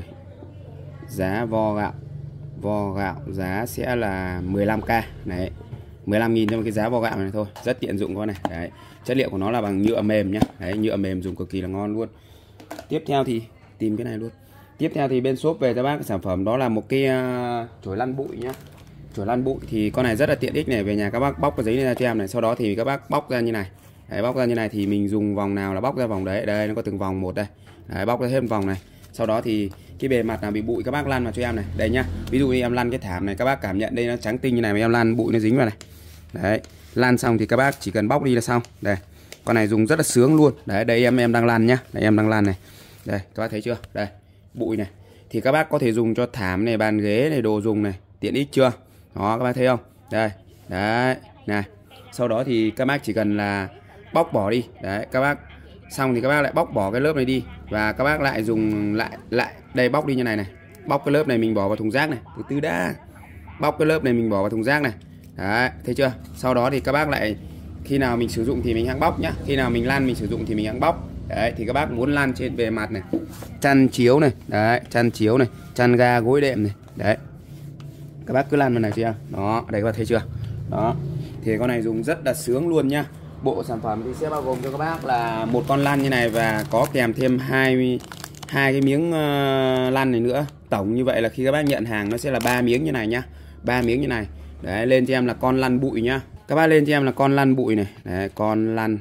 Giá vo gạo. Vo gạo giá sẽ là mười lăm k. Đấy. mười lăm nghìn cho một cái giá vo gạo này thôi, rất tiện dụng con này. Đấy. Chất liệu của nó là bằng nhựa mềm nhá. Đấy, nhựa mềm dùng cực kỳ là ngon luôn. Tiếp theo thì tìm cái này luôn. Tiếp theo thì bên shop về cho bác cái sản phẩm đó là một cái uh, chổi lăn bụi nhá. Chổi lăn bụi thì con này rất là tiện ích này, về nhà các bác bóc cái giấy ra cho em này, sau đó thì các bác bóc ra như này. Đấy, bóc ra như này thì mình dùng vòng nào là bóc ra vòng đấy. Đây nó có từng vòng một đây. Đấy, bóc ra hết vòng này. Sau đó thì cái bề mặt nào bị bụi các bác lăn vào cho em này. Đây nhá. Ví dụ như em lăn cái thảm này, các bác cảm nhận đây nó trắng tinh như này mà em lăn bụi nó dính vào này. Đấy, lăn xong thì các bác chỉ cần bóc đi là xong. Đây. Con này dùng rất là sướng luôn. Đấy, đây em em đang lăn nhá. Đây em đang lăn này. Đây, các bác thấy chưa? Đây, bụi này. Thì các bác có thể dùng cho thảm này, bàn ghế này, đồ dùng này, tiện ích chưa? Đó, các bác thấy không? Đây. Đấy, này. Sau đó thì các bác chỉ cần là bóc bỏ đi. Đấy, các bác xong thì các bác lại bóc bỏ cái lớp này đi và các bác lại dùng lại lại đây, bóc đi như này này. Bóc cái lớp này mình bỏ vào thùng rác này. Từ từ đã. Bóc cái lớp này mình bỏ vào thùng rác này. Đấy, thấy chưa? Sau đó thì các bác lại khi nào mình sử dụng thì mình hãng bóc nhá. Khi nào mình lăn mình sử dụng thì mình hãng bóc. Đấy, thì các bác muốn lăn trên bề mặt này, chăn chiếu này, đấy, chăn chiếu này, chăn ga gối đệm này. Đấy. Các bác cứ lăn vào này chưa? Đó, đây các bác thấy chưa? Đó. Thì con này dùng rất là sướng luôn nhá. Bộ sản phẩm thì sẽ bao gồm cho các bác là một con lăn như này và có kèm thêm hai hai cái miếng uh, lăn này nữa. Tổng như vậy là khi các bác nhận hàng nó sẽ là ba miếng như này nhá. ba miếng như này. Đấy, lên cho em là con lăn bụi nhá. Các bác lên cho em là con lăn bụi này. Đấy, con lăn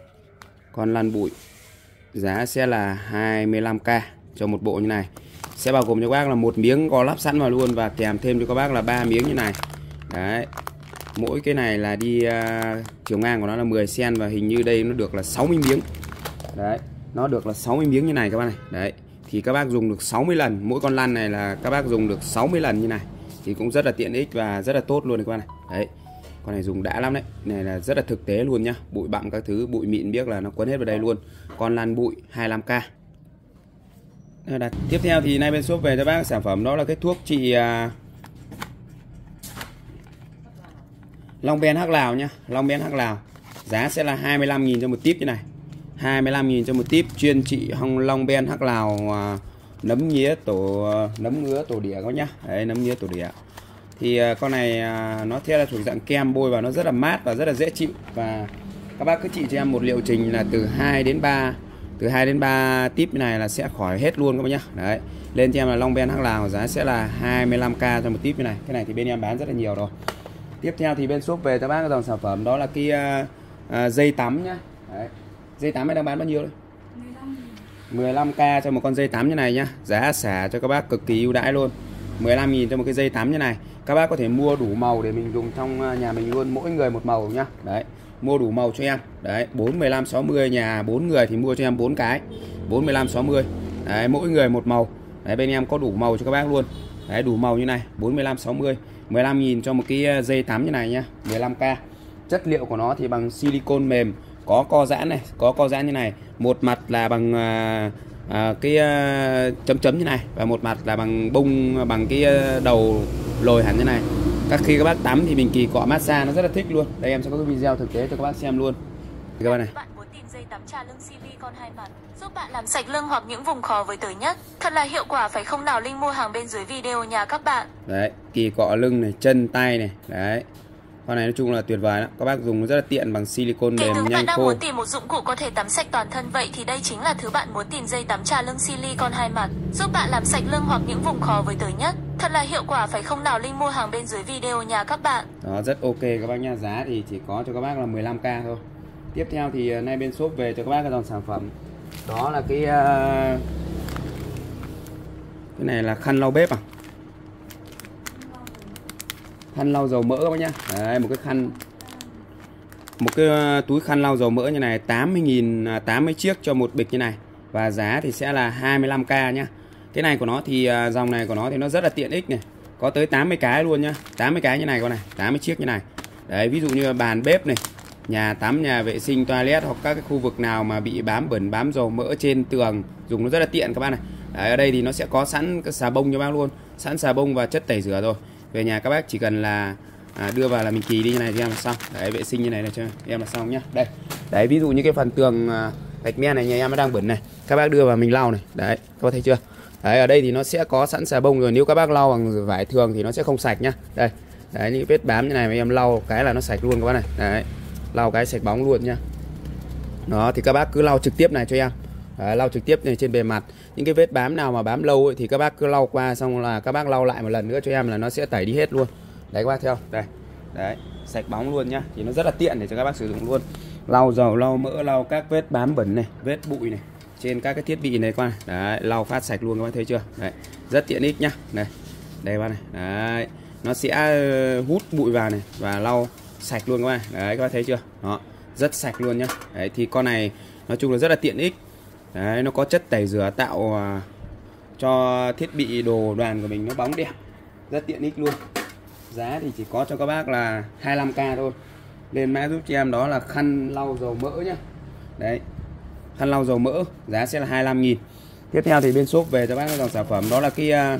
con lăn bụi. Giá sẽ là hai mươi lăm k cho một bộ như này. Sẽ bao gồm cho các bác là một miếng có lắp sẵn vào luôn và kèm thêm cho các bác là ba miếng như này. Đấy. Mỗi cái này là đi uh, chiều ngang của nó là mười xăng-ti-mét và hình như đây nó được là sáu mươi miếng. Đấy, nó được là sáu mươi miếng như này các bác này. Đấy, thì các bác dùng được sáu mươi lần. Mỗi con lăn này là các bác dùng được sáu mươi lần như này. Thì cũng rất là tiện ích và rất là tốt luôn các bác này. Đấy. Con này dùng đã lắm đấy. Này là rất là thực tế luôn nhá. Bụi bặm các thứ, bụi mịn biết là nó quấn hết vào đây luôn. Con lăn bụi hai mươi lăm k. Đặt. Tiếp theo thì nay bên shop về cho bác sản phẩm đó là cái thuốc trị uh, Long Ben Hắc Lào nhá. Long Ben Hắc Lào. Giá sẽ là hai mươi lăm nghìn cho một típ như này. hai mươi lăm nghìn cho một típ, chuyên trị hong Long Ben Hắc Lào uh, nấm nhía tổ uh, nấm ngứa tổ đĩa các nhá. Đấy, nấm nhía tổ đĩa. Thì uh, con này uh, nó theo là thuộc dạng kem bôi vào nó rất là mát và rất là dễ chịu, và các bác cứ trị cho em một liệu trình là từ hai đến ba từ hai đến ba típ này là sẽ khỏi hết luôn các bác nhá. Đấy. Lên cho em là Long Ben Hắc Lào, giá sẽ là hai mươi lăm k cho một típ như này. Cái này thì bên em bán rất là nhiều rồi. Tiếp theo thì bên shop về cho bác cái dòng sản phẩm đó là cái uh, uh, dây tắm nhá. Đấy. Dây tắm này đang bán bao nhiêu đấy? mười lăm k cho một con dây tắm như này nhá. Giá xả cho các bác cực kỳ ưu đãi luôn. mười lăm nghìn cho một cái dây tắm như này. Các bác có thể mua đủ màu để mình dùng trong nhà mình luôn, mỗi người một màu nhá. Đấy, mua đủ màu cho em. Đấy, bốn, mười lăm, sáu mươi, nhà bốn người thì mua cho em bốn cái. bốn, mười lăm, sáu mươi. Đấy, mỗi người một màu. Đấy, bên em có đủ màu cho các bác luôn. Đấy, đủ màu như này, bốn, mười lăm, sáu mươi. mười lăm nghìn cho một cái dây tắm như này nhá, mười lăm k. Chất liệu của nó thì bằng silicon mềm, có co giãn này, có co giãn như này. Một mặt là bằng à, à, cái à, chấm chấm như này, và một mặt là bằng bông, bằng cái đầu lồi hẳn như này. Các khi các bác tắm thì mình kỳ cọ massage nó rất là thích luôn. Đây em sẽ có cái video thực tế cho các bác xem luôn. Các bạn này. Bạn muốn tìm dây tắm trà lưng silicon hai mặt giúp bạn làm sạch lưng hoặc những vùng khó với tới nhất. Thật là hiệu quả phải không nào? Link mua hàng bên dưới video nhà các bạn. Đấy, kỳ cọ lưng này, chân tay này. Đấy. Con này nói chung là tuyệt vời đó. Các bác dùng rất là tiện, bằng silicon mềm, nhanh khô. Bạn đang muốn tìm một dụng cụ có thể tắm sạch toàn thân, vậy thì đây chính là thứ bạn muốn tìm. Dây tắm trà lưng silicon hai mặt giúp bạn làm sạch lưng hoặc những vùng khó với tới nhất. Thật là hiệu quả phải không nào? Link mua hàng bên dưới video nhà các bạn. Đó, rất ok các bác nha. Giá thì chỉ có cho các bác là mười lăm k thôi. Tiếp theo thì nay bên shop về cho các bác cái dòng sản phẩm. Đó là cái uh... cái này là khăn lau bếp à? Khăn lau dầu mỡ các bác nhá. Đấy, một cái khăn, một cái túi khăn lau dầu mỡ như này, tám mươi nghìn, tám mươi chiếc cho một bịch như này. Và giá thì sẽ là hai mươi lăm k nhá. Cái này của nó thì dòng này của nó thì nó rất là tiện ích này. Có tới tám mươi cái luôn nhá. tám mươi cái như này con này, tám mươi chiếc như này. Đấy, ví dụ như bàn bếp này, nhà tắm, nhà vệ sinh, toilet, hoặc các cái khu vực nào mà bị bám bẩn, bám dầu mỡ trên tường, dùng nó rất là tiện các bạn này. Đấy, ở đây thì nó sẽ có sẵn cái xà bông cho bác luôn, sẵn xà bông và chất tẩy rửa rồi. Về nhà các bác chỉ cần là à, đưa vào là mình kỳ đi như này cho em là xong. Đấy, vệ sinh như này là cho em là xong nhá. Đây. Đấy, ví dụ như cái phần tường à, gạch men này nhà em nó đang bẩn này, các bác đưa vào mình lau này. Đấy, các bác thấy chưa? Đấy, ở đây thì nó sẽ có sẵn xà bông rồi. Nếu các bác lau bằng vải thường thì nó sẽ không sạch nhá. Đây. Đấy, những vết bám như này mà em lau cái là nó sạch luôn các bác này. Đấy. Lau cái sạch bóng luôn nhá. Đó, thì các bác cứ lau trực tiếp này cho em. Đấy, lau trực tiếp này trên bề mặt. Những cái vết bám nào mà bám lâu ấy, thì các bác cứ lau qua, xong là các bác lau lại một lần nữa cho em là nó sẽ tẩy đi hết luôn. Đấy các bác theo. Đây. Đấy, sạch bóng luôn nhá. Thì nó rất là tiện để cho các bác sử dụng luôn. Lau dầu, lau mỡ, lau các vết bám bẩn này, vết bụi này trên các cái thiết bị này qua. Đấy, lau phát sạch luôn các bác thấy chưa? Đấy, rất tiện ích nhá. Đây. Đây các bác này. Đấy. Nó sẽ hút bụi vào này và lau sạch luôn các bác. Đấy các bác thấy chưa? Đó, rất sạch luôn nhá. Đấy, thì con này nói chung là rất là tiện ích. Đấy, nó có chất tẩy rửa tạo uh, cho thiết bị đồ đoàn của mình nó bóng đẹp, rất tiện ích luôn. Giá thì chỉ có cho các bác là hai mươi lăm k thôi. Lên mã giúp cho em đó là khăn lau dầu mỡ nhá. Đấy, khăn lau dầu mỡ, giá sẽ là hai mươi lăm nghìn. Tiếp theo thì bên shop về cho bác cái dòng sản phẩm đó là cái uh,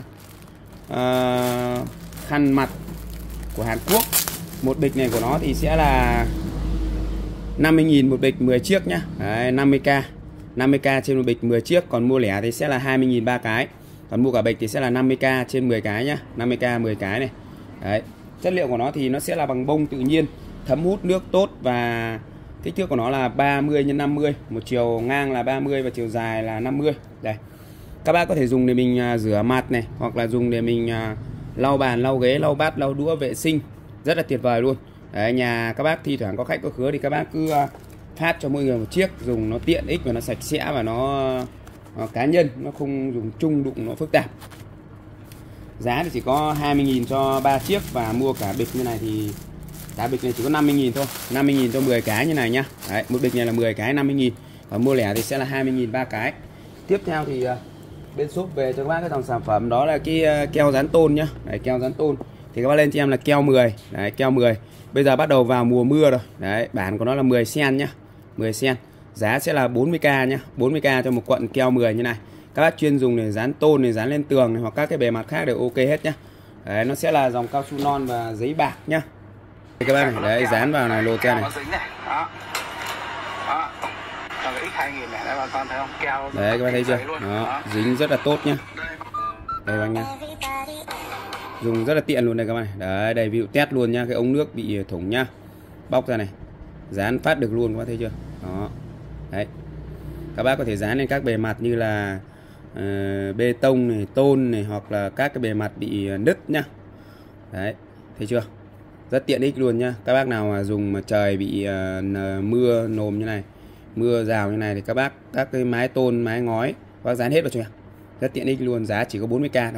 uh, khăn mặt của Hàn Quốc. Một bịch này của nó thì sẽ là năm mươi nghìn một bịch, mười chiếc nhá. Đấy, năm mươi k. năm mươi k trên một bịch, mười chiếc. Còn mua lẻ thì sẽ là hai mươi nghìn ba cái. Còn mua cả bịch thì sẽ là năm mươi k trên mười cái nhá. năm mươi k mười cái này. Đấy. Chất liệu của nó thì nó sẽ là bằng bông tự nhiên, thấm hút nước tốt, và kích thước của nó là ba mươi nhân năm mươi. Một chiều ngang là ba mươi và chiều dài là năm mươi. Đây. Các bác có thể dùng để mình rửa mặt này, hoặc là dùng để mình lau bàn, lau ghế, lau bát, lau đũa, vệ sinh. Rất là tuyệt vời luôn. Đấy, nhà các bác thi thoảng có khách có khứa thì các bác cứ phát cho mỗi người một chiếc, dùng nó tiện ích và nó sạch sẽ và nó, nó cá nhân, nó không dùng chung đụng nó phức tạp. Giá thì chỉ có hai mươi nghìn cho ba chiếc, và mua cả bịch như này thì cả bịch này chỉ có năm mươi nghìn thôi. năm mươi nghìn cho mười cái như này nhá. Đấy, một bịch này là mười cái năm mươi nghìn. Còn mua lẻ thì sẽ là hai mươi nghìn ba cái. Tiếp theo thì bên shop về cho các bác cái dòng sản phẩm đó là cái keo dán tôn nhá. Đấy, keo dán tôn thì các bác lên cho em là keo mười. Đấy, keo mười. Bây giờ bắt đầu vào mùa mưa rồi. Đấy, bản của nó là mười xen nhá. mười xen. Giá sẽ là bốn mươi k nhá. bốn mươi k cho một cuộn keo mười như này. Các bác chuyên dùng để dán tôn này, dán lên tường này, hoặc các cái bề mặt khác đều ok hết nhá. Đấy, nó sẽ là dòng cao su non và giấy bạc nhá. Đây các bác này, đấy, dán vào này lô keo này. Đó. Đó. Đấy các bác thấy chưa? Đó, dính rất là tốt nhá. Đây các bác nha. Dùng rất là tiện luôn đây các bạn này. Đấy, đây ví dụ test luôn nhá, cái ống nước bị thủng nhá. Bóc ra này. Dán phát được luôn, các bác thấy chưa? Đó. Đấy. Các bác có thể dán lên các bề mặt như là uh, bê tông này, tôn này, hoặc là các cái bề mặt bị nứt nhá. Đấy, thấy chưa? Rất tiện ích luôn nhá. Các bác nào mà dùng mà trời bị uh, mưa nồm như này, mưa rào như này thì các bác các cái mái tôn, mái ngói các bác dán hết vào cho em. Rất tiện ích luôn, giá chỉ có bốn mươi k thôi.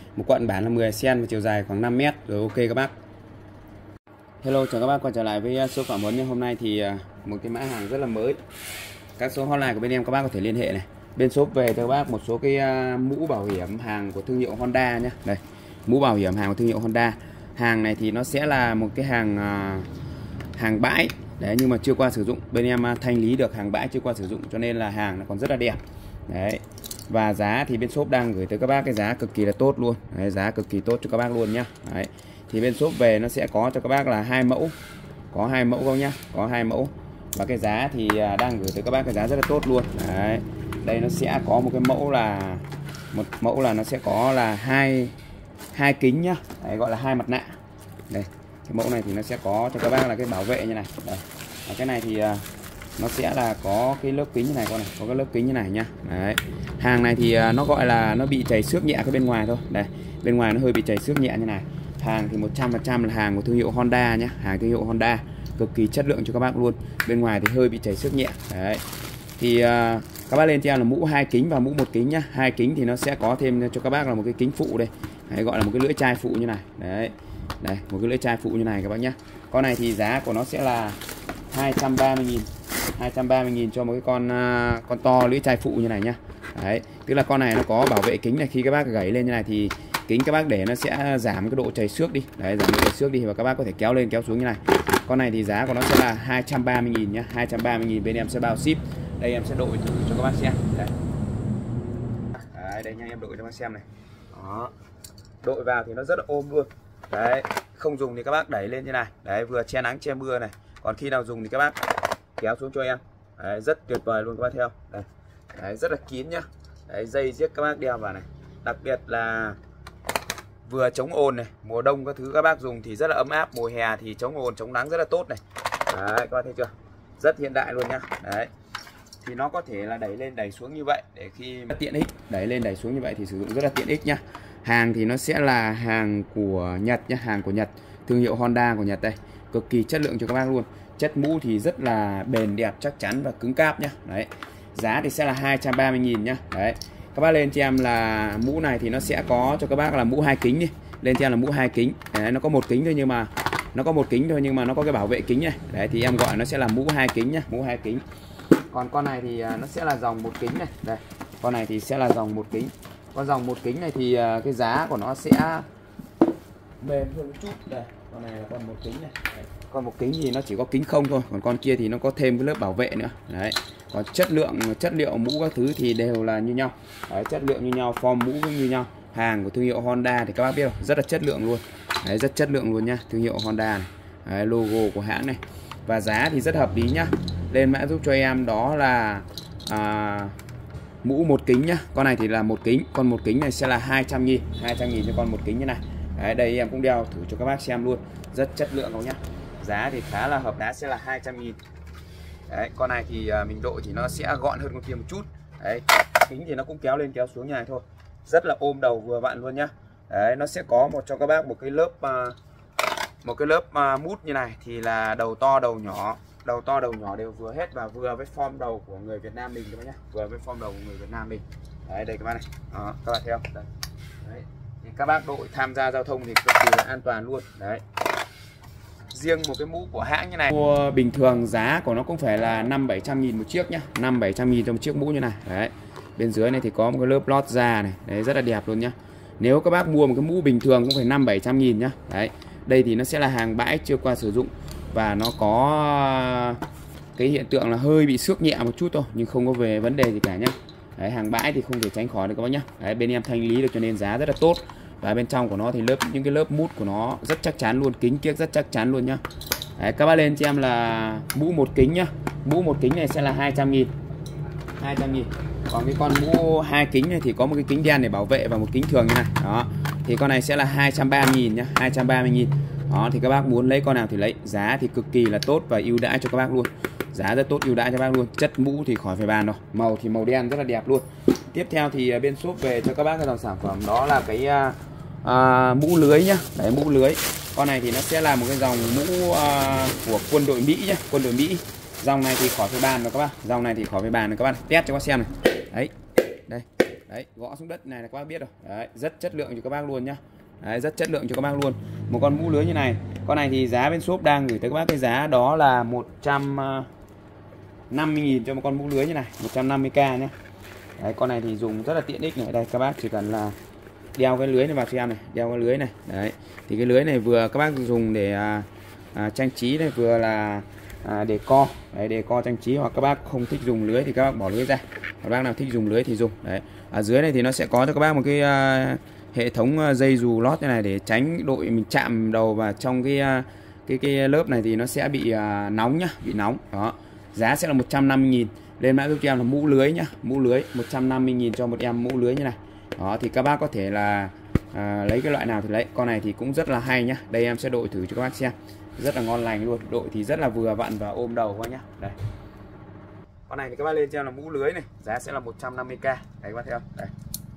Một quận bản là mười xen và chiều dài khoảng năm mét. Rồi ok các bác. Hello, chào các bác quay trở lại với số Phạm Huấn. Hôm nay thì một cái mã hàng rất là mới. Các số hotline của bên em các bác có thể liên hệ này. Bên shop về cho các bác một số cái mũ bảo hiểm hàng của thương hiệu Honda nhé. Đây, mũ bảo hiểm hàng của thương hiệu Honda. Hàng này thì nó sẽ là một cái hàng hàng bãi đấy, nhưng mà chưa qua sử dụng. Bên em thanh lý được hàng bãi chưa qua sử dụng cho nên là hàng nó còn rất là đẹp. Đấy. Và giá thì bên shop đang gửi tới các bác cái giá cực kỳ là tốt luôn. Đấy, giá cực kỳ tốt cho các bác luôn nhá. Đấy. Thì bên shop về nó sẽ có cho các bác là hai mẫu. Có hai mẫu không nhá, có hai mẫu. Và cái giá thì đang gửi tới các bác cái giá rất là tốt luôn. Đấy. Đây nó sẽ có một cái mẫu là một mẫu là nó sẽ có là hai hai kính nhá. Đấy, gọi là hai mặt nạ. Đây, cái mẫu này thì nó sẽ có cho các bác là cái bảo vệ như này. Đây. Và cái này thì nó sẽ là có cái lớp kính như này, con này có cái lớp kính như này nhá. Đấy. Hàng này thì nó gọi là nó bị chảy xước nhẹ cái bên ngoài thôi. Đây, bên ngoài nó hơi bị chảy xước nhẹ như này. Hàng thì một trăm phần trăm là hàng của thương hiệu Honda nhá, hàng thương hiệu Honda, cực kỳ chất lượng cho các bác luôn. Bên ngoài thì hơi bị chảy xước nhẹ. Đấy. Thì uh, các bác lên cho em là mũ hai kính và mũ một kính nhá. Hai kính thì nó sẽ có thêm cho các bác là một cái kính phụ đây. Đấy, gọi là một cái lưỡi chai phụ như này. Đấy. Đây, một cái lưỡi chai phụ như này các bác nhá. Con này thì giá của nó sẽ là hai trăm ba mươi nghìn. hai trăm ba mươi nghìn cho một cái con uh, con to lưỡi chai phụ như này nhá. Đấy, tức là con này nó có bảo vệ kính này, khi các bác gảy lên như này thì kính các bác để nó sẽ giảm cái độ chảy xước đi. Đấy, giảm độ chảy xước đi và các bác có thể kéo lên kéo xuống như này. Con này thì giá của nó sẽ là hai trăm ba mươi nghìn nhá, hai trăm ba mươi nghìn, bên em sẽ bao ship. Đây em sẽ đội thử cho các bác xem. Đây. Đấy, đây nha, em đội cho các bác xem này. Đó. Đội vào thì nó rất là ôm luôn. Đấy, không dùng thì các bác đẩy lên như này. Đấy, vừa che nắng che mưa này. Còn khi nào dùng thì các bác kéo xuống cho em. Đấy, rất tuyệt vời luôn các bác theo. Đây. Đấy, rất là kín nhá. Đấy, dây giết các bác đeo vào này. Đặc biệt là vừa chống ồn này, mùa đông các thứ các bác dùng thì rất là ấm áp, mùa hè thì chống ồn chống nắng rất là tốt này. Đấy, các bác thấy chưa? Rất hiện đại luôn nhá. Đấy. Thì nó có thể là đẩy lên đẩy xuống như vậy để khi tiện ích, đẩy lên đẩy xuống như vậy thì sử dụng rất là tiện ích nhá. Hàng thì nó sẽ là hàng của Nhật nhá, hàng của Nhật, thương hiệu Honda của Nhật đây. Cực kỳ chất lượng cho các bác luôn. Chất mũ thì rất là bền đẹp, chắc chắn và cứng cáp nhá. Đấy. Giá thì sẽ là hai trăm ba mươi nghìn nhá. Đấy. Các bác lên cho em là mũ này thì nó sẽ có cho các bác là mũ hai kính đi. Lên cho em là mũ hai kính. Đấy, nó có một kính thôi nhưng mà nó có một kính thôi nhưng mà nó có cái bảo vệ kính này. Đấy thì em gọi nó sẽ là mũ hai kính nhá, mũ hai kính. Còn con này thì nó sẽ là dòng một kính này. Đây. Con này thì sẽ là dòng một kính. Con dòng một kính này thì cái giá của nó sẽ mềm hơn một chút. Đây, con này là con một kính này. Đấy. Còn một kính thì nó chỉ có kính không thôi, còn con kia thì nó có thêm cái lớp bảo vệ nữa. Đấy. Còn chất lượng, chất liệu mũ các thứ thì đều là như nhau. Đấy, chất lượng như nhau, form mũ cũng như nhau. Hàng của thương hiệu Honda thì các bác biết không, rất là chất lượng luôn. Đấy, rất chất lượng luôn nhá, thương hiệu Honda này. Đấy, logo của hãng này. Và giá thì rất hợp lý nhá. Lên mã giúp cho em đó là à, mũ một kính nhá. Con này thì là một kính, con một kính này sẽ là hai trăm nghìn, hai trăm nghìn cho con một kính như này. Đấy, đây em cũng đeo thử cho các bác xem luôn. Rất chất lượng không nhá. Giá thì khá là hợp giá, sẽ là hai trăm nghìn. Đấy, con này thì mình đội thì nó sẽ gọn hơn con kia một chút. Đấy, kính thì nó cũng kéo lên kéo xuống như này thôi. Rất là ôm đầu vừa vặn luôn nhá. Đấy, nó sẽ có một cho các bác một cái lớp một cái lớp mút như này thì là đầu to đầu nhỏ, đầu to đầu nhỏ đều vừa hết và vừa với form đầu của người Việt Nam mình các bác nhá, vừa với form đầu của người Việt Nam mình. Đấy, đây các bác này. Đó, các bạn thấy không? Đây. Đấy. Thì các bác đội tham gia giao thông thì cực kỳ là an toàn luôn. Đấy. Riêng một cái mũ của hãng như này mua bình thường giá của nó cũng phải là năm bảy trăm nghìn một chiếc nhá, năm bảy trăm nghìn cho một chiếc mũ như này. Đấy. Bên dưới này thì có một cái lớp lót da này, đấy rất là đẹp luôn nhá. Nếu các bác mua một cái mũ bình thường cũng phải năm bảy trăm nghìn nhá. Đấy. Đây thì nó sẽ là hàng bãi chưa qua sử dụng và nó có cái hiện tượng là hơi bị xước nhẹ một chút thôi nhưng không có về vấn đề gì cả nhá. Đấy, hàng bãi thì không thể tránh khỏi được các bác nhá. Đấy, bên em thanh lý được cho nên giá rất là tốt. Và bên trong của nó thì lớp những cái lớp mút của nó rất chắc chắn luôn, kính kiếc rất chắc chắn luôn nhá. Đấy, các bác lên cho em là mũ một kính nhá. Mũ một kính này sẽ là hai trăm nghìn. hai trăm nghìn. Còn cái con mũ hai kính này thì có một cái kính đen để bảo vệ và một kính thường như này. Đó. Thì con này sẽ là hai trăm ba mươi nghìn nhá, hai trăm ba mươi nghìn. Đó thì các bác muốn lấy con nào thì lấy, giá thì cực kỳ là tốt và ưu đãi cho các bác luôn. Giá rất tốt, ưu đãi cho các bác luôn. Chất mũ thì khỏi phải bàn đâu. Màu thì màu đen rất là đẹp luôn. Tiếp theo thì bên shop về cho các bác cái dòng sản phẩm đó là cái à, mũ lưới nhá. Đấy, mũ lưới. Con này thì nó sẽ là một cái dòng mũ à, của quân đội Mỹ nhá, quân đội Mỹ. Dòng này thì khỏi phải bàn rồi các bác. Dòng này thì khỏi phải bàn rồi các bác. Test cho các bác xem này. Đấy. Đây. Đấy, gõ xuống đất này là các bác biết rồi. Đấy, rất chất lượng cho các bác luôn nhá. Đấy, rất chất lượng cho các bác luôn. Một con mũ lưới như này. Con này thì giá bên shop đang gửi tới các bác cái giá đó là một trăm năm mươi nghìn cho một con mũ lưới như này, một trăm năm mươi k nhé. Đấy, con này thì dùng rất là tiện ích này. Đây, các bác chỉ cần là đeo cái lưới này vào cho em này, đeo cái lưới này. Đấy, thì cái lưới này vừa các bác dùng để à, à, trang trí này, vừa là à, để co. Đấy, để co trang trí, hoặc các bác không thích dùng lưới thì các bác bỏ lưới ra. Các bác nào thích dùng lưới thì dùng. Đấy, ở dưới này thì nó sẽ có cho các bác một cái à, hệ thống dây dù lót như này để tránh đội mình chạm đầu vào trong cái cái cái lớp này thì nó sẽ bị à, nóng nhá, bị nóng. Đó. Giá sẽ là một trăm năm mươi nghìn. Lên mã giúp cho em là mũ lưới nhá, mũ lưới một trăm năm mươi nghìn cho một em mũ lưới như này. Đó, thì các bác có thể là à, lấy cái loại nào thì lấy. Con này thì cũng rất là hay nhá. Đây em sẽ đội thử cho các bác xem. Rất là ngon lành luôn. Đội thì rất là vừa vặn và ôm đầu quá nhá. Đây. Con này thì các bác lên cho em là mũ lưới này, giá sẽ là một trăm năm mươi k. Đấy các bác thấy không? Đây.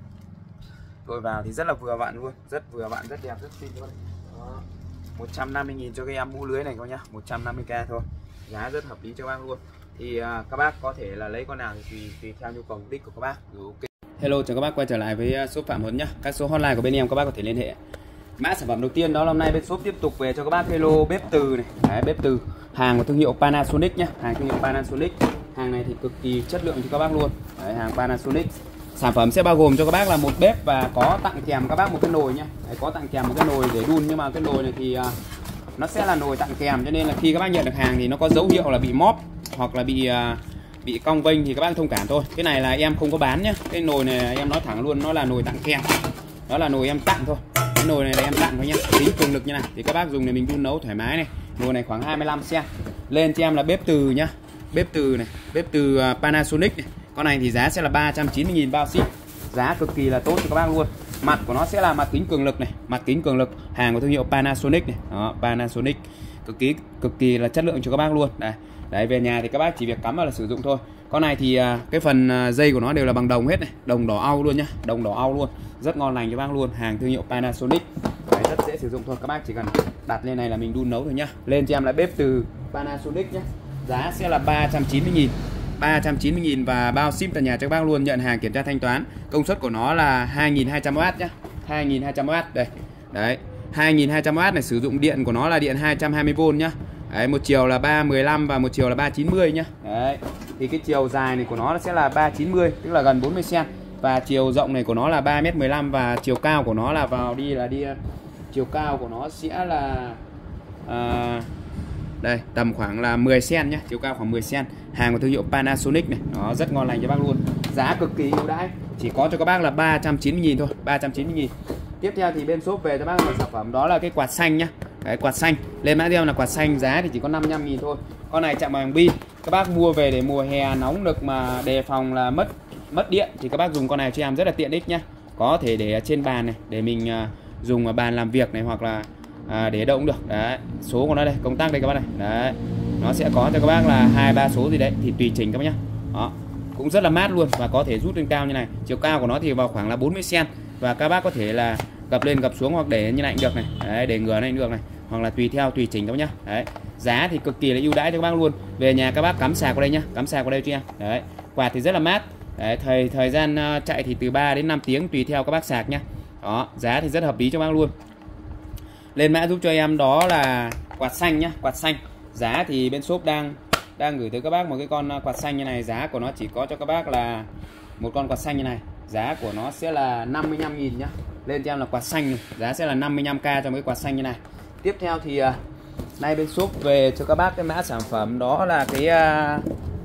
Đội vào thì rất là vừa vặn luôn, rất vừa vặn, rất đẹp, rất xinh luôn. Đó. một trăm năm mươi nghìn cho cái em mũ lưới này các nhá, một trăm năm mươi k thôi. Giá rất hợp lý cho các bác luôn. Thì à, các bác có thể là lấy con nào thì tùy, tùy theo nhu cầu mục đích của các bác. Rồi, ok. Hello, chào các bác quay trở lại với shop Phạm Huấn nhá. Các số hotline của bên em các bác có thể liên hệ. Mã sản phẩm đầu tiên đó là hôm nay bên shop tiếp tục về cho các bác cái lô bếp từ này. Đấy, bếp từ hàng của thương hiệu Panasonic nhá, hàng thương hiệu Panasonic. Hàng này thì cực kỳ chất lượng cho các bác luôn. Đấy, hàng Panasonic. Sản phẩm sẽ bao gồm cho các bác là một bếp và có tặng kèm các bác một cái nồi nhá. Đấy, có tặng kèm một cái nồi để đun, nhưng mà cái nồi này thì uh, nó sẽ là nồi tặng kèm, cho nên là khi các bác nhận được hàng thì nó có dấu hiệu là bị móp hoặc là bị uh, bị cong vênh thì các bác thông cảm thôi. Cái này là em không có bán nhá. Cái nồi này em nói thẳng luôn, nó là nồi tặng kèm. Đó là nồi em tặng thôi. Cái nồi này là em tặng thôi nhá. Tính cường lực như này thì các bác dùng để mình đun nấu thoải mái này. Nồi này khoảng hai mươi lăm xăng. Lên cho em là bếp từ nhá. Bếp từ này, bếp từ uh, Panasonic này. Con này thì giá sẽ là ba trăm chín mươi nghìn bao ship. Giá cực kỳ là tốt cho các bác luôn. Mặt của nó sẽ là mặt kính cường lực này, mặt kính cường lực, hàng của thương hiệu Panasonic này. Đó, Panasonic cực kỳ cực kỳ là chất lượng cho các bác luôn. Đây. Đấy, về nhà thì các bác chỉ việc cắm vào là sử dụng thôi. Con này thì cái phần dây của nó đều là bằng đồng hết này, đồng đỏ au luôn nhá, đồng đỏ au luôn. Rất ngon lành cho bác luôn, hàng thương hiệu Panasonic. Đấy, rất dễ sử dụng thôi, các bác chỉ cần đặt lên này là mình đun nấu thôi nhá. Lên cho em là bếp từ Panasonic nhá. Giá sẽ là ba trăm chín mươi nghìn. ba trăm chín mươi nghìn và bao ship tận nhà cho các bác luôn, nhận hàng kiểm tra thanh toán. Công suất của nó là hai nghìn hai trăm oát nhá. hai nghìn hai trăm oát đây. Đấy, hai nghìn hai trăm oát này, sử dụng điện của nó là điện hai trăm hai mươi vôn nhá. Đấy, một chiều là ba mười lăm và một chiều là ba chín mươi nhá. Đấy. Thì cái chiều dài này của nó sẽ là ba chín mươi, tức là gần bốn mươi xăng, và chiều rộng này của nó là ba mét mười lăm, và chiều cao của nó là vào đi là đi chiều cao của nó sẽ là à, đây, tầm khoảng là mười xăng nhá, chiều cao khoảng mười xăng. Hàng của thương hiệu Panasonic này, nó rất ngon lành cho bác luôn. Giá cực kỳ ưu đãi, chỉ có cho các bác là ba trăm chín mươi nghìn thôi, ba trăm chín mươi nghìn. Tiếp theo thì bên shop về cho bác một sản phẩm đó là cái quạt xanh nhá. Đấy, quạt xanh. Lên mã tiêu là quạt xanh, giá thì chỉ có năm mươi lăm nghìn thôi. Con này chạm bằng pin. Các bác mua về để mùa hè nóng nực mà đề phòng là mất mất điện thì các bác dùng con này cho em rất là tiện ích nhá. Có thể để trên bàn này để mình uh, dùng ở bàn làm việc này, hoặc là uh, để đâu cũng được. Đấy, số của nó đây, công tắc đây các bác này. Đấy. Nó sẽ có cho các bác là hai ba số gì đấy thì tùy chỉnh các bác nhá. Đó. Cũng rất là mát luôn và có thể rút lên cao như này. Chiều cao của nó thì vào khoảng là bốn mươi xăng, và các bác có thể là gập lên gập xuống hoặc để như này cũng được này. Đấy, để ngửa này cũng được này, hoặc là tùy theo tùy chỉnh các bác nhá. Đấy. Giá thì cực kỳ là ưu đãi cho các bác luôn. Về nhà các bác cắm sạc vào đây nhá, cắm sạc vào đây cho em. Đấy. Quạt thì rất là mát. Đấy, thời thời gian chạy thì từ ba đến năm tiếng tùy theo các bác sạc nhá. Đó, giá thì rất hợp lý cho bác luôn. Lên mã giúp cho em đó là quạt xanh nhá, quạt xanh. Giá thì bên shop đang đang gửi tới các bác một cái con quạt xanh như này, giá của nó chỉ có cho các bác là một con quạt xanh như này, giá của nó sẽ là năm mươi lăm nghìn nhá. Lên cho em là quạt xanh này, giá sẽ là năm mươi lăm k cho một cái quạt xanh như này. Tiếp theo thì uh, nay bên shop về cho các bác cái mã sản phẩm đó là cái uh,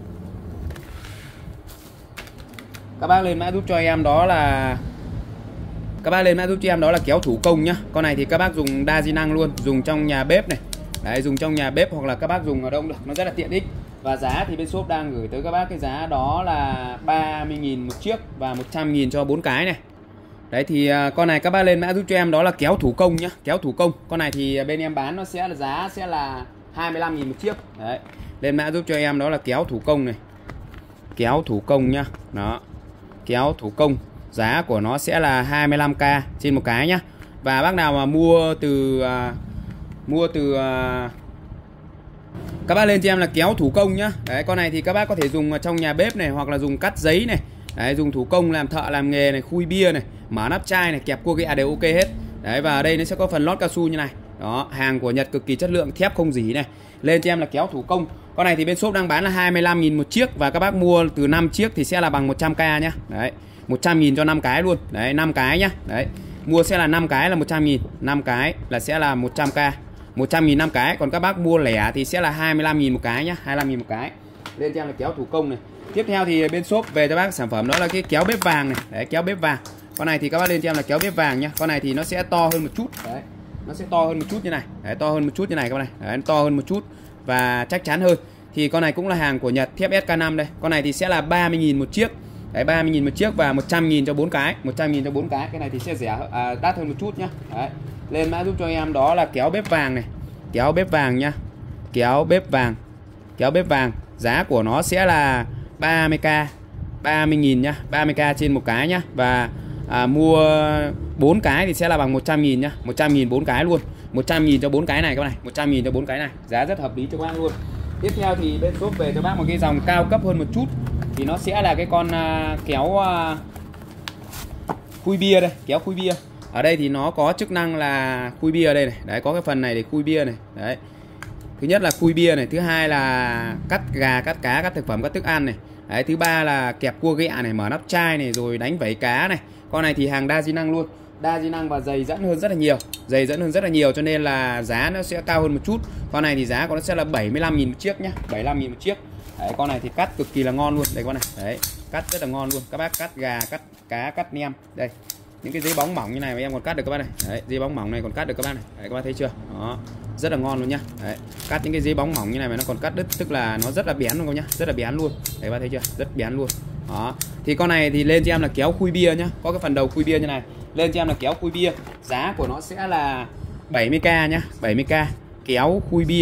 các bác lên mã giúp cho em đó là các bác lên mã giúp cho em đó là kéo thủ công nhá. Con này thì các bác dùng đa di năng luôn, dùng trong nhà bếp này. Đấy, dùng trong nhà bếp hoặc là các bác dùng ở đâu cũng được, nó rất là tiện ích. Và giá thì bên shop đang gửi tới các bác cái giá đó là ba mươi nghìn một chiếc và một trăm nghìn cho bốn cái này. Đấy thì uh, con này các bác lên mã giúp cho em đó là kéo thủ công nhá, kéo thủ công. Con này thì bên em bán nó sẽ là giá sẽ là hai mươi lăm nghìn một chiếc. Đấy. Lên mã giúp cho em đó là kéo thủ công này. Kéo thủ công nhá. Đó. Kéo thủ công. Giá của nó sẽ là hai mươi lăm k trên một cái nhá. Và bác nào mà mua từ uh, mua từ uh, các bác lên cho em là kéo thủ công nhá. Đấy, con này thì các bác có thể dùng trong nhà bếp này, hoặc là dùng cắt giấy này, Đấy, dùng thủ công làm thợ làm nghề này, khui bia này, mở nắp chai này, kẹp cua ghẹ đều ok hết. Đấy, và ở đây nó sẽ có phần lót cao su như này. Đó, hàng của Nhật cực kỳ chất lượng, thép không dỉ này. Lên cho em là kéo thủ công. Con này thì bên shop đang bán là hai mươi lăm nghìn một chiếc, và các bác mua từ năm chiếc thì sẽ là bằng một trăm k nhá. Đấy, một trăm nghìn cho năm cái luôn. Đấy, năm cái nhá. Đấy, mua sẽ là năm cái là một trăm nghìn, năm cái là sẽ là một trăm k. một trăm nghìn năm cái, còn các bác mua lẻ thì sẽ là hai mươi lăm nghìn một cái nhá, hai mươi lăm nghìn một cái. Lên cho em là kéo thủ công này. Tiếp theo thì bên shop về cho bác sản phẩm đó là cái kéo bếp vàng này. Đấy, kéo bếp vàng. Con này thì các bác lên cho em là kéo bếp vàng nhá. Con này thì nó sẽ to hơn một chút. Đấy, nó sẽ to hơn một chút như này. Đấy, to hơn một chút như này các bạn này. Đấy, nó to hơn một chút và chắc chắn hơn. Thì con này cũng là hàng của Nhật, thép S K năm đây. Con này thì sẽ là ba mươi nghìn một chiếc. Đấy, ba mươi nghìn một chiếc và một trăm nghìn cho bốn cái, một trăm nghìn cho bốn cái. Cái này thì sẽ rẻ à, đắt hơn một chút nhá. Đấy. Lên mã giúp cho em đó là kéo bếp vàng này. Kéo bếp vàng nhá. Kéo bếp vàng. Kéo bếp vàng, giá của nó sẽ là ba mươi k, ba mươi nghìn nhá, ba mươi k trên một cái nhá. Và à, mua bốn cái thì sẽ là bằng một trăm nghìn nhá, một trăm nghìn bốn cái luôn. một trăm nghìn cho bốn cái này các bạn này, một trăm nghìn cho bốn cái này. Giá rất hợp lý cho các bác luôn. Tiếp theo thì bên shop về cho bác một cái dòng cao cấp hơn một chút. Thì nó sẽ là cái con uh, kéo uh, khui bia đây, kéo khui bia. Ở đây thì nó có chức năng là khui bia ở đây này. Đấy, có cái phần này để khui bia này. Đấy. Thứ nhất là khui bia này, thứ hai là cắt gà, cắt cá, cắt thực phẩm, cắt thức ăn này. Đấy, thứ ba là kẹp cua ghẹ này, mở nắp chai này, rồi đánh vảy cá này. Con này thì hàng đa di năng luôn, đa di năng và dày dẫn hơn rất là nhiều, dày dẫn hơn rất là nhiều, cho nên là giá nó sẽ cao hơn một chút. Con này thì giá của nó sẽ là bảy mươi lăm nghìn một chiếc nhá, bảy mươi lăm nghìn một chiếc. Đấy, con này thì cắt cực kỳ là ngon luôn. Đây con này, đấy, cắt rất là ngon luôn. Các bác cắt gà, cắt cá, cắt nem. Đây, những cái giấy bóng mỏng như này mà em còn cắt được các bác này. Đấy, giấy bóng mỏng này còn cắt được các bác này. Đấy, các bác thấy chưa? Đó, rất là ngon luôn nhá. Đấy, cắt những cái giấy bóng mỏng như này mà nó còn cắt đứt, tức là nó rất là bén luôn các nhá, rất là bén luôn. Đấy, các bác thấy chưa? Rất bén luôn. Đó, thì con này thì lên cho em là kéo khui bia nhá, có cái phần đầu khui bia như này. Lên cho em là kéo khui bia, giá của nó sẽ là bảy mươi k nhá, bảy mươi k. Kéo khui bia,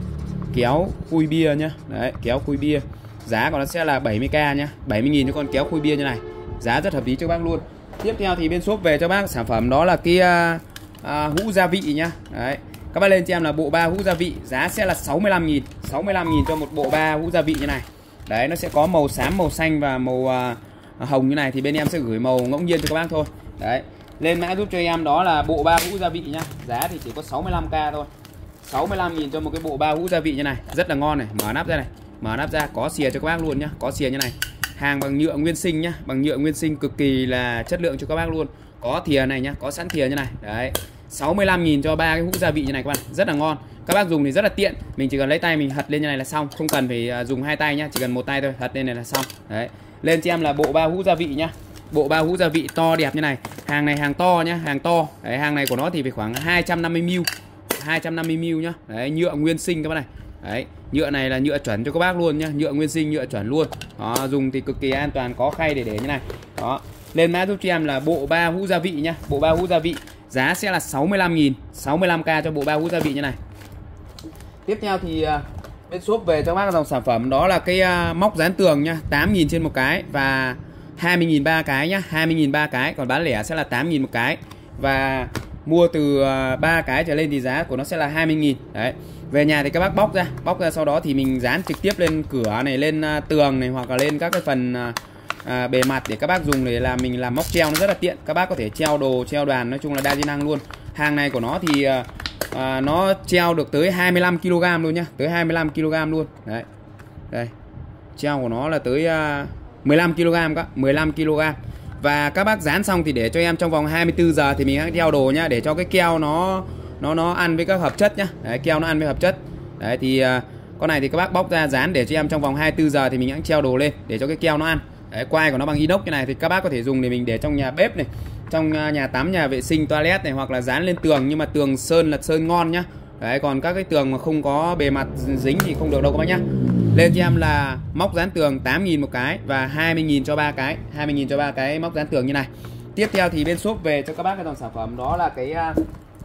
kéo khui bia nhá. Đấy, kéo khui bia, giá của nó sẽ là bảy mươi k nhá, bảy mươi nghìn cho con kéo khui bia như này. Giá rất hợp lý cho các bác luôn. Tiếp theo thì bên shop về cho bác sản phẩm đó là cái uh, uh, hũ gia vị nhá. Đấy, các bác lên cho em là bộ ba hũ gia vị, giá sẽ là sáu mươi lăm nghìn, sáu mươi lăm nghìn cho một bộ ba hũ gia vị như này. Đấy, nó sẽ có màu xám, màu xanh và màu uh, hồng như này, thì bên em sẽ gửi màu ngẫu nhiên cho các bác thôi. Đấy, lên mã giúp cho em đó là bộ ba hũ gia vị nhá, giá thì chỉ có sáu mươi lăm k thôi, sáu mươi lăm nghìn cho một cái bộ ba hũ gia vị như này, rất là ngon này. Mở nắp ra này, mở nắp ra có xìa cho các bác luôn nhá, có xìa như này. Hàng bằng nhựa nguyên sinh nhá, bằng nhựa nguyên sinh cực kỳ là chất lượng cho các bác luôn. Có thìa này nhá, có sẵn thìa như này. Đấy, sáu mươi lăm nghìn cho ba cái hũ gia vị như này các bạn, rất là ngon. Các bác dùng thì rất là tiện, mình chỉ cần lấy tay mình hật lên như này là xong, không cần phải dùng hai tay nhá, chỉ cần một tay thôi, hật lên này là xong. Đấy, lên cho em là bộ ba hũ gia vị nhá, bộ ba hũ gia vị to đẹp như này. Hàng này hàng to nhá, hàng to. Đấy, hàng này của nó thì phải khoảng hai trăm năm mươi mi li lít, hai trăm năm mươi mi li lít nhá. Đấy, nhựa nguyên sinh các bác này. Đấy, nhựa này là nhựa chuẩn cho các bác luôn nhá, nhựa nguyên sinh, nhựa chuẩn luôn. Đó, dùng thì cực kỳ an toàn, có khay để để như này. Đó, lên mã giúp cho em là bộ ba hũ gia vị nhá, bộ ba hũ gia vị, giá sẽ là sáu mươi lăm nghìn, sáu mươi lăm k cho bộ ba hũ gia vị như này. Tiếp theo thì uh, bên shop về cho bác dòng sản phẩm đó là cái uh, móc dán tường nhá, tám nghìn trên một cái và hai mươi nghìn ba cái nhá, hai mươi nghìn ba cái, còn bán lẻ sẽ là tám nghìn một cái. Và mua từ uh, ba cái trở lên thì giá của nó sẽ là hai mươi nghìn. Đấy. Về nhà thì các bác bóc ra, bóc ra sau đó thì mình dán trực tiếp lên cửa này, lên uh, tường này, hoặc là lên các cái phần uh, uh, bề mặt để các bác dùng để làm mình làm móc treo, nó rất là tiện. Các bác có thể treo đồ, treo đoàn, nói chung là đa di năng luôn. Hàng này của nó thì uh, uh, nó treo được tới hai mươi lăm ki lô gam luôn nhá, tới hai mươi lăm ki lô gam luôn. Đấy. Đây. Treo của nó là tới uh, mười lăm ki lô gam các, mười lăm ki lô gam. Và các bác dán xong thì để cho em trong vòng hai mươi tư giờ thì mình hãy treo đồ nhá, để cho cái keo nó nó nó ăn với các hợp chất nhá. Đấy, keo nó ăn với hợp chất. Đấy thì uh, con này thì các bác bóc ra dán để cho em trong vòng hai mươi tư giờ thì mình hãy treo đồ lên để cho cái keo nó ăn. Đấy, quai của nó bằng inox như này thì các bác có thể dùng để mình để trong nhà bếp này, trong uh, nhà tắm, nhà vệ sinh, toilet này, hoặc là dán lên tường, nhưng mà tường sơn là sơn ngon nhá. Đấy, còn các cái tường mà không có bề mặt dính thì không được đâu các bác nhá. Lên cho em là móc dán tường tám nghìn một cái và hai mươi nghìn cho ba cái, hai mươi nghìn cho ba cái móc dán tường như này. Tiếp theo thì bên shop về cho các bác cái dòng sản phẩm đó là cái uh,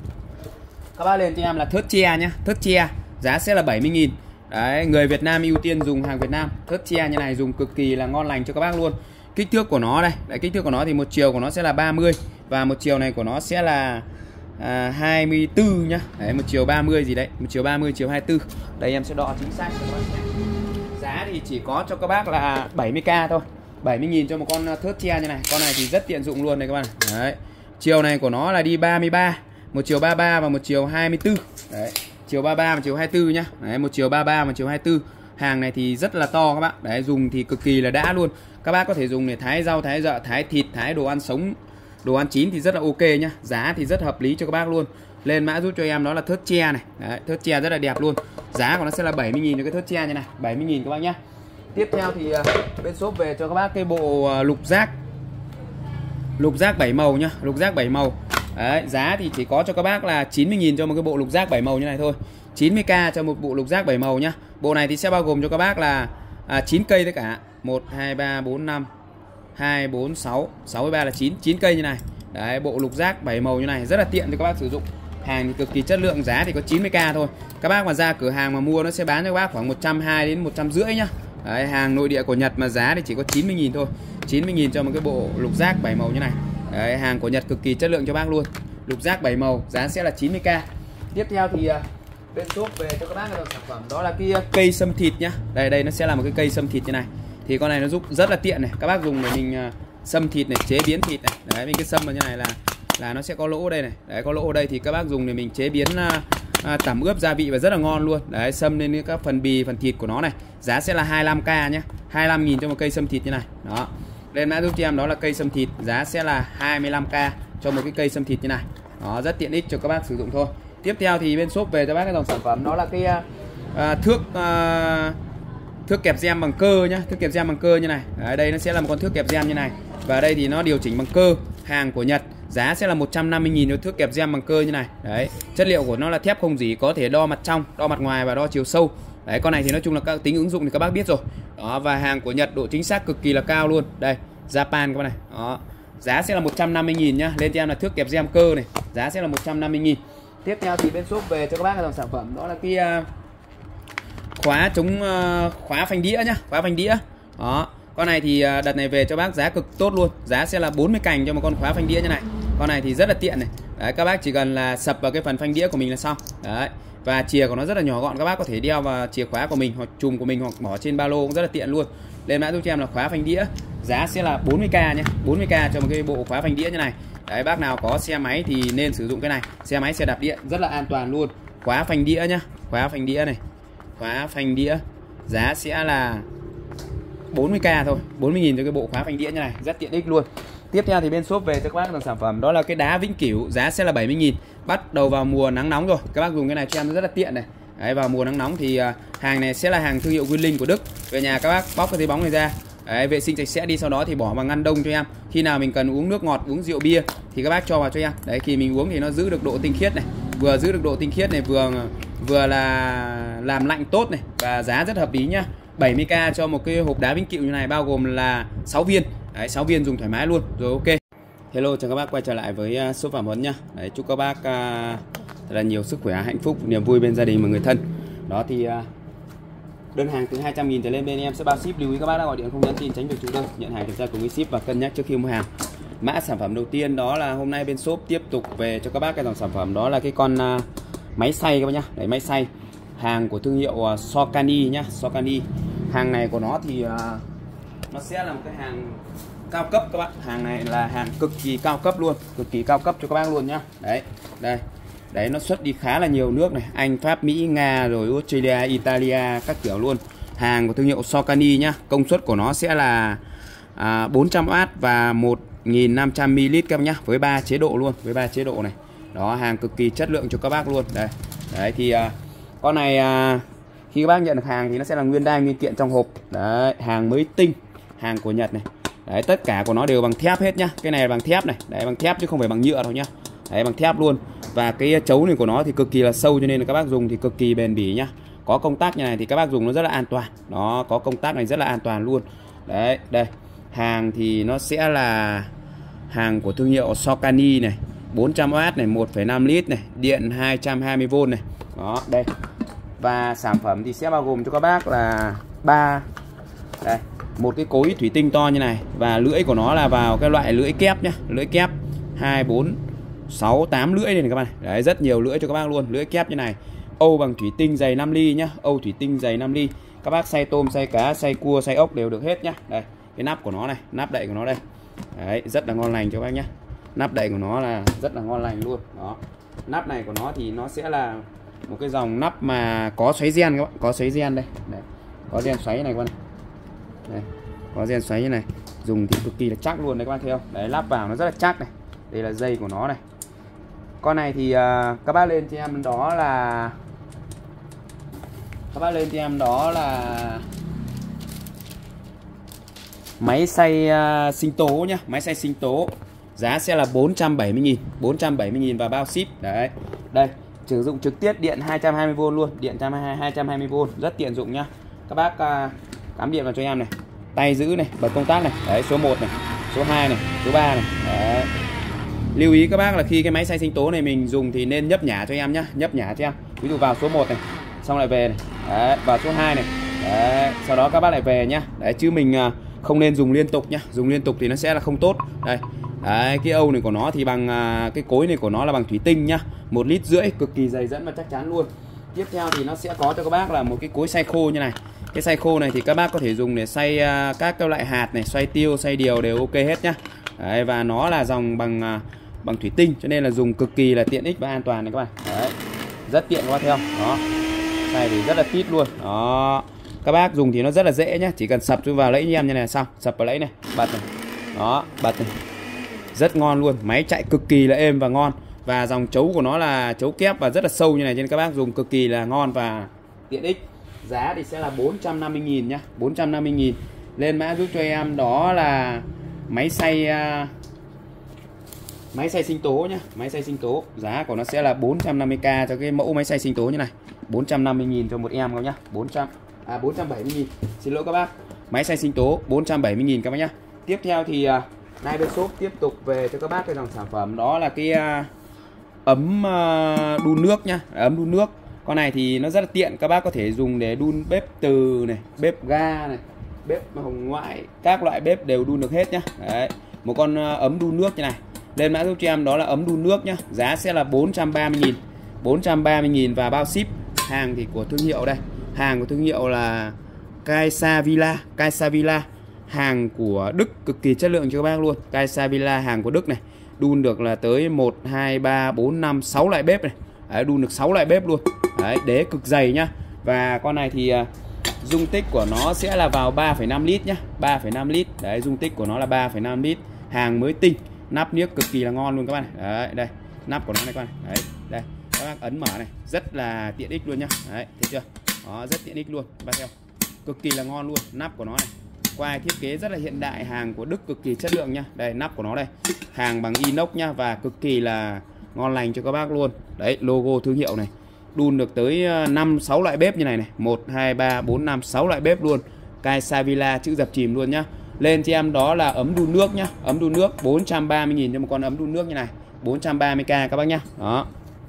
các bác lên cho em là thớt tre nhá, thớt tre, giá sẽ là bảy mươi nghìn. Đấy, người Việt Nam ưu tiên dùng hàng Việt Nam. Thớt tre như này dùng cực kỳ là ngon lành cho các bác luôn. Kích thước của nó đây, đấy, kích thước của nó thì một chiều của nó sẽ là ba mươi và một chiều này của nó sẽ là à, hai mươi tư nhá. Đấy, một chiều ba mươi gì đấy, một chiều ba mươi, chiều hai mươi tư. Đây em sẽ đo chính xác cho các bác. Giá thì chỉ có cho các bác là bảy mươi k thôi. bảy mươi nghìn cho một con thớt tre như này. Con này thì rất tiện dụng luôn này các bạn. Đấy. Chiều này của nó là đi ba mươi ba, một chiều ba mươi ba và một chiều hai mươi tư. Đấy. Chiều ba mươi ba và chiều hai mươi tư nhá. Đấy, một chiều ba mươi ba và chiều hai mươi tư. Hàng này thì rất là to các bạn. Đấy, dùng thì cực kỳ là đã luôn. Các bác có thể dùng để thái rau, thái dợ, thái thịt, thái đồ ăn sống, đồ ăn chín thì rất là ok nhá. Giá thì rất hợp lý cho các bác luôn. Lên mã giúp cho em đó là thớt tre này. Đấy, thớt tre rất là đẹp luôn. Giá của nó sẽ là bảy mươi nghìn cho cái thớt tre như này, bảy mươi nghìn các bác nhá. Tiếp theo thì uh, bên shop về cho các bác cái bộ uh, lục giác. Lục giác bảy màu nhá, lục giác bảy màu. Đấy, giá thì chỉ có cho các bác là chín mươi nghìn cho một cái bộ lục giác bảy màu như này thôi. chín mươi k cho một bộ lục giác bảy màu nhá. Bộ này thì sẽ bao gồm cho các bác là à, chín cây tất cả. một hai ba bốn năm hai bốn sáu, sáu mươi ba là chín, chín cây như này. Đấy, bộ lục giác bảy màu như này rất là tiện cho các bác sử dụng. Hàng thì cực kỳ chất lượng, giá thì có chín mươi k thôi. Các bác mà ra cửa hàng mà mua nó sẽ bán cho các bác khoảng một trăm hai mươi đến một trăm rưỡi nhá. Đấy, hàng nội địa của Nhật mà giá thì chỉ có chín mươi nghìn thôi. chín mươi nghìn cho một cái bộ lục giác bảy màu như này. Đấy, hàng của Nhật cực kỳ chất lượng cho bác luôn. Lục giác bảy màu, giá sẽ là chín mươi k. Tiếp theo thì bên shop về cho các bác cái sản phẩm đó là cái cây sâm thịt nhá. Đây đây nó sẽ là một cái cây sâm thịt như này. Thì con này nó giúp rất là tiện này. Các bác dùng để mình sâm thịt này, chế biến thịt này. Đấy, mình cái sâm vào như này là là nó sẽ có lỗ đây này. Đấy, có lỗ ở đây thì các bác dùng để mình chế biến à, tẩm ướp gia vị và rất là ngon luôn. Đấy, sâm lên các phần bì, phần thịt của nó này. Giá sẽ là hai mươi lăm k nhá. hai mươi lăm nghìn cho một cây sâm thịt như này. Đó. Lên mã giúp cho em đó là cây sâm thịt, giá sẽ là hai mươi lăm k cho một cái cây sâm thịt như này. Đó, rất tiện ích cho các bác sử dụng thôi. Tiếp theo thì bên shop về cho bác cái dòng sản phẩm đó là cái uh, thước uh, thước kẹp gem bằng cơ nhá, thước kẹp gem bằng cơ như này. Ở đây nó sẽ là một con thước kẹp gem như này. Và đây thì nó điều chỉnh bằng cơ, hàng của Nhật. Giá sẽ là một trăm năm mươi nghìn cho thước kẹp gem bằng cơ như này. Đấy, chất liệu của nó là thép không rỉ, có thể đo mặt trong, đo mặt ngoài và đo chiều sâu. Đấy, con này thì nói chung là các tính ứng dụng thì các bác biết rồi. Đó, và hàng của Nhật độ chính xác cực kỳ là cao luôn. Đây, Japan các bạn này. Đó. Giá sẽ là một trăm năm mươi nghìn nhá. Lên cho em là thước kẹp gem cơ này, giá sẽ là một trăm năm mươi nghìn. Tiếp theo thì bên shop về cho các bác cái dòng sản phẩm đó là cái uh, khóa chống uh, khóa phanh đĩa nhá, khóa phanh đĩa. Đó, con này thì uh, đợt này về cho bác giá cực tốt luôn, giá sẽ là bốn mươi cành cho một con khóa phanh đĩa như này. Con này thì rất là tiện này. Đấy, các bác chỉ cần là sập vào cái phần phanh đĩa của mình là xong. Đấy, và chìa của nó rất là nhỏ gọn, các bác có thể đeo vào chìa khóa của mình hoặc chùm của mình hoặc bỏ trên ba lô cũng rất là tiện luôn. Lên mã giúp cho em là khóa phanh đĩa, giá sẽ là bốn mươi k nhé, bốn mươi k cho một cái bộ khóa phanh đĩa như này. Đấy, bác nào có xe máy thì nên sử dụng cái này, xe máy xe đạp điện rất là an toàn luôn. Khóa phanh đĩa nhá, khóa phanh đĩa này, khóa phanh đĩa, giá sẽ là bốn mươi k thôi, bốn mươi nghìn cho cái bộ khóa phanh đĩa như này, rất tiện ích luôn. Tiếp theo thì bên shop về cho các bác dòng sản phẩm đó là cái đá vĩnh cửu, giá sẽ là bảy mươi nghìn. Bắt đầu vào mùa nắng nóng rồi, các bác dùng cái này cho em rất là tiện này. Đấy, vào mùa nắng nóng thì uh, hàng này sẽ là hàng thương hiệu Winling của Đức. Về nhà các bác bóc cái giấy bóng này ra, đấy, vệ sinh sạch sẽ đi, sau đó thì bỏ vào ngăn đông cho em. Khi nào mình cần uống nước ngọt, uống rượu bia thì các bác cho vào cho em. Đấy, khi mình uống thì nó giữ được độ tinh khiết này, vừa giữ được độ tinh khiết này, vừa vừa là làm lạnh tốt này, và giá rất hợp lý nhá. bảy mươi k cho một cái hộp đá vĩnh cửu như này, bao gồm là sáu viên. Đấy, sáu viên dùng thoải mái luôn. Rồi, ok. Hello, chào các bác quay trở lại với shop Phạm Huấn nhá. Đấy, chúc các bác uh, thật là nhiều sức khỏe, hạnh phúc, niềm vui bên gia đình và người thân. Đó thì uh, đơn hàng từ hai trăm nghìn trở lên bên em sẽ bao ship. Lưu ý các bác đã gọi điện không nhắn tin tránh việc trùng đơn, nhận hàng kiểm tra cùng với ship và cân nhắc trước khi mua hàng. Mã sản phẩm đầu tiên đó là hôm nay bên shop tiếp tục về cho các bác cái dòng sản phẩm đó là cái con uh, máy xay các bác nhá. Đấy, máy xay hàng của thương hiệu uh, Socani nhá, Socani. Hàng này của nó thì uh, nó sẽ là một cái hàng cao cấp các bạn. Hàng này là hàng cực kỳ cao cấp luôn, cực kỳ cao cấp cho các bác luôn nhá. Đấy, đây. Đấy, nó xuất đi khá là nhiều nước này, Anh, Pháp, Mỹ, Nga rồi Australia, Italia các kiểu luôn. Hàng của thương hiệu Socani nhá. Công suất của nó sẽ là à, bốn trăm oát và một nghìn năm trăm mi li lít các bác nhá, với ba chế độ luôn, với ba chế độ này. Đó, hàng cực kỳ chất lượng cho các bác luôn. Đây. Đấy thì à, con này à, khi các bác nhận được hàng thì nó sẽ là nguyên đai nguyên kiện trong hộp. Đấy, hàng mới tinh, hàng của Nhật này. Đấy, tất cả của nó đều bằng thép hết nhá. Cái này là bằng thép này, đấy, bằng thép chứ không phải bằng nhựa đâu nhá. Đấy, bằng thép luôn. Và cái chấu này của nó thì cực kỳ là sâu, cho nên là các bác dùng thì cực kỳ bền bỉ nhá. Có công tắc như này thì các bác dùng nó rất là an toàn. Đó, có công tắc này rất là an toàn luôn. Đấy, đây. Hàng thì nó sẽ là hàng của thương hiệu Socani này, bốn trăm oát này, một phẩy năm lít này, điện hai trăm hai mươi vôn này. Đó, đây. Và sản phẩm thì sẽ bao gồm cho các bác là ba đây, một cái cối thủy tinh to như này, và lưỡi của nó là vào cái loại lưỡi kép nhá, lưỡi kép hai, bốn, sáu, tám lưỡi đây này các bạn. Đấy, rất nhiều lưỡi cho các bác luôn, lưỡi kép như này. Âu bằng thủy tinh dày năm ly nhá, Âu thủy tinh dày năm ly. Các bác xay tôm, xay cá, xay cua, xay ốc đều được hết nhá. Đây, cái nắp của nó này, nắp đậy của nó đây. Đấy, rất là ngon lành cho các bác nhé. Nắp đậy của nó là rất là ngon lành luôn. Đó. Nắp này của nó thì nó sẽ là một cái dòng nắp mà có xoáy gen các bạn, có xoáy gen đây. Đấy. Có gen xoáy này các bạn. Đây. Có gen xoáy như này. Dùng thì cực kỳ là chắc luôn đấy các bạn thấy không? Đấy, lắp vào nó rất là chắc này. Đây là dây của nó này. Con này thì uh, các bác lên cho em đó là các bác lên cho em đó là máy xay uh, sinh tố nhá, máy xay sinh tố. Giá sẽ là bốn trăm bảy mươi nghìn, bốn trăm bảy mươi nghìn và bao ship. Đấy. Đây, sử dụng trực tiếp điện hai trăm hai mươi vôn luôn, điện hai trăm hai mươi vôn, rất tiện dụng nhá. Các bác uh, cắm điện vào cho em này. Tay giữ này, bật công tắc này. Đấy, số một này, số hai này, số ba này. Đấy. Lưu ý các bác là khi cái máy xay sinh tố này mình dùng thì nên nhấp nhả cho em nhá, nhấp nhả cho em. Ví dụ vào số một này, xong lại về này. Đấy, vào số hai này. Đấy, sau đó các bác lại về nhá. Đấy, chứ mình uh, không nên dùng liên tục nhá, dùng liên tục thì nó sẽ là không tốt. Đây. Đấy, cái âu này của nó thì bằng uh, cái cối này của nó là bằng thủy tinh nhá, một lít rưỡi, cực kỳ dày dẫn và chắc chắn luôn. Tiếp theo thì nó sẽ có cho các bác là một cái cối xay khô như này. Cái xay khô này thì các bác có thể dùng để xay uh, các cái loại hạt này, xoay tiêu, xay điều đều ok hết nhá. Đấy, và nó là dòng bằng uh, bằng thủy tinh cho nên là dùng cực kỳ là tiện ích và an toàn này các bạn. Đấy. Rất tiện các bác thấy không? Đó. Xay thì rất là tít luôn. Đó. Các bác dùng thì nó rất là dễ nhá, chỉ cần sập vào lẫy như em như này xong, sập vào lẫy này, bật này. Đó, bật này. Rất ngon luôn, máy chạy cực kỳ là êm và ngon. Và dòng chấu của nó là chấu kép và rất là sâu như này cho nên các bác dùng cực kỳ là ngon và tiện ích. Giá thì sẽ là bốn trăm năm mươi nghìn nhá, bốn trăm năm mươi nghìn. Lên mã giúp cho em đó là máy xay uh, máy xay sinh tố nhá, máy xay sinh tố. Giá của nó sẽ là bốn trăm năm mươi k cho cái mẫu máy xay sinh tố như này. bốn trăm năm mươi nghìn cho một em các nhá. bốn trăm à bốn trăm bảy mươi nghìn. Xin lỗi các bác. Máy xay sinh tố bốn trăm bảy mươi nghìn các bác nhá. Tiếp theo thì uh, nay bên shop tiếp tục về cho các bác cái dòng sản phẩm đó là cái uh, ấm uh, đun nước nhá, ấm đun nước. Con này thì nó rất là tiện, các bác có thể dùng để đun bếp từ này, bếp ga này, bếp hồng ngoại, các loại bếp đều đun được hết nhá. Đấy, một con uh, ấm đun nước như này. Lên mã giúp cho em đó là ấm đun nước nhá. Giá sẽ là bốn trăm ba mươi nghìn, bốn trăm ba mươi nghìn và bao ship. Hàng thì của thương hiệu đây. Hàng của thương hiệu là Caesavilla, Caesavilla. Hàng của Đức cực kỳ chất lượng cho các bác luôn. Caesavilla hàng của Đức này. Đun được là tới một, hai, ba, bốn, năm, sáu loại bếp này. Đấy, đun được sáu loại bếp luôn. Đấy, đế cực dày nhá. Và con này thì uh, dung tích của nó sẽ là vào ba phẩy năm lít nhá, ba phẩy năm lít. Đấy, dung tích của nó là ba phẩy năm lít. Hàng mới tinh, nắp niếc cực kỳ là ngon luôn các bạn này. Đấy, đây, nắp của nó này các bạn. Đấy, đây, các bác ấn mở này, rất là tiện ích luôn nhá. Đấy, thấy chưa? Đó, rất tiện ích luôn, các bác theo. Cực kỳ là ngon luôn, nắp của nó này. Quai thiết kế rất là hiện đại, hàng của Đức cực kỳ chất lượng nhá. Đây, nắp của nó đây. Hàng bằng inox nhá và cực kỳ là ngon lành cho các bác luôn. Đấy, logo thương hiệu này. Đun được tới năm sáu loại bếp như này này, một hai ba bốn năm sáu loại bếp luôn. Caesavilla chữ dập chìm luôn nhá. Lên cho em đó là ấm đun nước nhá, ấm đun nước bốn trăm ba mươi nghìn cho một con ấm đun nước như này, bốn trăm ba mươi k các bác nhá. Đó.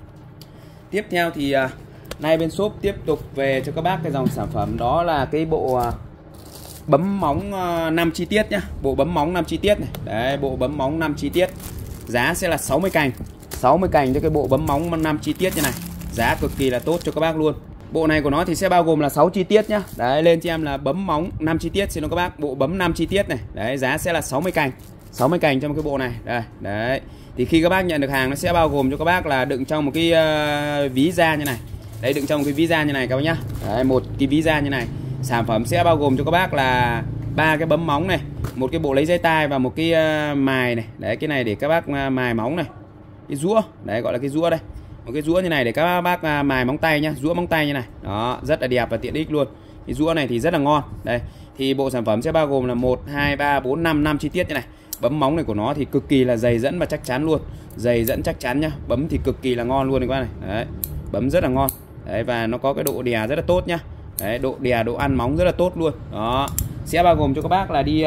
Tiếp theo thì uh, nay bên shop tiếp tục về cho các bác cái dòng sản phẩm đó là cái bộ uh, bấm móng uh, năm chi tiết nhá, bộ bấm móng năm chi tiết này. Đấy, bộ bấm móng năm chi tiết. Giá sẽ là sáu mươi cành, sáu mươi cành cho cái bộ bấm móng năm chi tiết như này. Giá cực kỳ là tốt cho các bác luôn. Bộ này của nó thì sẽ bao gồm là sáu chi tiết nhá. Đấy, lên cho em là bấm móng năm chi tiết, xin lỗi các bác, bộ bấm năm chi tiết này. Đấy, giá sẽ là sáu mươi cành, sáu mươi cành trong cái bộ này. Đây, đấy. Thì khi các bác nhận được hàng nó sẽ bao gồm cho các bác là đựng trong một cái uh, ví da như này. Đấy, đựng trong một cái ví da như này các bác nhá. Đấy, một cái ví da như này. Sản phẩm sẽ bao gồm cho các bác là ba cái bấm móng này, một cái bộ lấy dây tai và một cái uh, mài này. Đấy, cái này để các bác uh, mài móng này. Cái rũa, đấy gọi là cái rũa đây. Một cái rũa như này để các bác uh, mài móng tay nhá, rũa móng tay như này. Đó, rất là đẹp và tiện ích luôn. Cái rũa này thì rất là ngon. Đây, thì bộ sản phẩm sẽ bao gồm là một hai ba bốn năm năm chi tiết như này. Bấm móng này của nó thì cực kỳ là dày dẫn và chắc chắn luôn. Dày dẫn chắc chắn nhá, bấm thì cực kỳ là ngon luôn các bác này. Đấy, bấm rất là ngon. Đấy, và nó có cái độ đè rất là tốt nhá. Đấy, độ đè, độ ăn móng rất là tốt luôn. Đó, sẽ bao gồm cho các bác là đi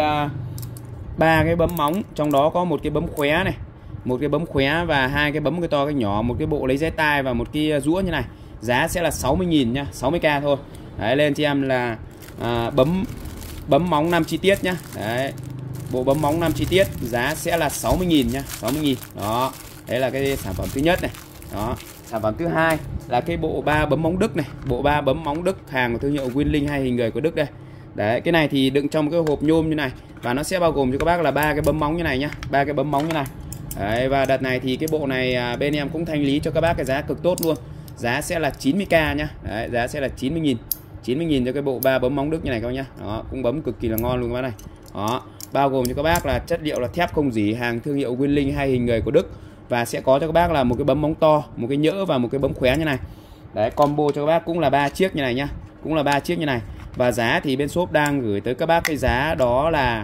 ba uh, cái bấm móng, trong đó có một cái bấm khóe này, một cái bấm khóe và hai cái bấm cái to cái nhỏ, một cái bộ lấy dây tai và một cái rũa như này. Giá sẽ là sáu mươi nghìn nhá, sáu mươi k thôi. Đấy, lên cho em là uh, bấm bấm móng năm chi tiết nhá. Đấy, bộ bấm móng năm chi tiết giá sẽ là sáu mươi nghìn nhá, sáu mươi nghìn. Đó, đấy là cái sản phẩm thứ nhất này. Đó, sản phẩm thứ hai là cái bộ ba bấm móng Đức này, bộ ba bấm móng Đức, hàng của thương hiệu Winlink hai hình người của Đức đây. Đấy, cái này thì đựng trong một cái hộp nhôm như này và nó sẽ bao gồm cho các bác là ba cái bấm móng như này nhá, ba cái bấm móng như này. Đấy, và đợt này thì cái bộ này bên em cũng thanh lý cho các bác cái giá cực tốt luôn. Giá sẽ là chín mươi k nhá. Đấy, giá sẽ là chín mươi nghìn. chín mươi nghìn cho cái bộ ba bấm móng Đức như này các bác nhá. Đó, cũng bấm cực kỳ là ngon luôn các bác này. Đó, bao gồm cho các bác là chất liệu là thép không rỉ, hàng thương hiệu Winling hai hình người của Đức, và sẽ có cho các bác là một cái bấm móng to, một cái nhỡ và một cái bấm khóe như này. Đấy, combo cho các bác cũng là ba chiếc như này nhá. Cũng là ba chiếc như này. Và giá thì bên shop đang gửi tới các bác cái giá đó là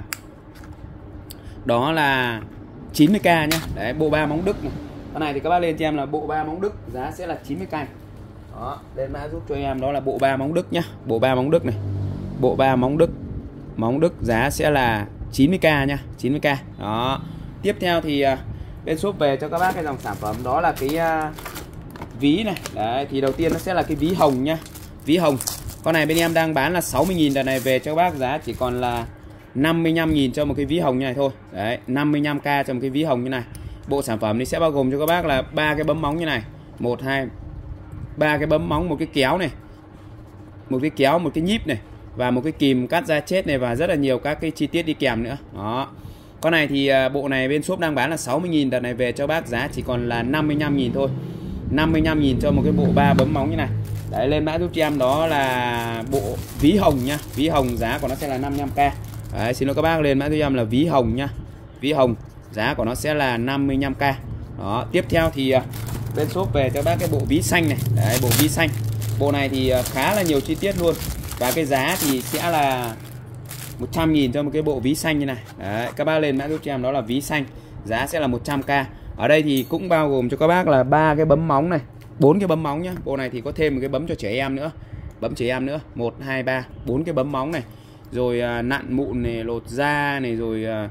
đó là chín mươi k nhá. Đấy, bộ ba móng Đức này. Cái này thì các bác lên cho em là bộ ba móng Đức, giá sẽ là chín mươi k. Đó, lên mã giúp cho em đó là bộ ba móng Đức nhá. Bộ ba móng Đức này. Bộ ba móng Đức. Móng Đức giá sẽ là chín mươi k nhá, chín mươi k. Đó. Tiếp theo thì bên shop về cho các bác cái dòng sản phẩm đó là cái uh, ví này. Đấy, thì đầu tiên nó sẽ là cái ví hồng nhá. Ví hồng. Con này bên em đang bán là sáu mươi nghìn, đợt này về cho các bác giá chỉ còn là năm mươi lăm nghìn cho một cái ví hồng như này thôi. Đấy, năm mươi lăm k cho một cái ví hồng như này. Bộ sản phẩm này sẽ bao gồm cho các bác là ba cái bấm móng như này, một hai ba cái bấm móng, một cái kéo này, một cái kéo, một cái nhíp này và một cái kìm cắt da chết này, và rất là nhiều các cái chi tiết đi kèm nữa. Đó. Con này thì bộ này bên shop đang bán là sáu mươi nghìn, đợt này về cho bác giá chỉ còn là năm mươi lăm nghìn thôi. năm mươi lăm nghìn cho một cái bộ ba bấm móng như này. Đấy, lên mã giúp cho em đó là bộ ví hồng nhá. Ví hồng giá của nó sẽ là năm mươi lăm k. Đấy, xin lỗi các bác, lên mã giúp em là ví hồng nhá. Ví hồng giá của nó sẽ là năm mươi lăm k. Đó, tiếp theo thì bên shop về cho bác cái bộ ví xanh này. Đấy, bộ ví xanh. Bộ này thì khá là nhiều chi tiết luôn. Và cái giá thì sẽ là một trăm nghìn cho một cái bộ ví xanh như này. Đấy, các bác lên mã giúp cho em đó là ví xanh, giá sẽ là một trăm k. Ở đây thì cũng bao gồm cho các bác là ba cái bấm móng này, bốn cái bấm móng nhá. Bộ này thì có thêm một cái bấm cho trẻ em nữa. Bấm trẻ em nữa, một hai ba, bốn cái bấm móng này. Rồi à, nặn mụn này, lột da này, rồi à,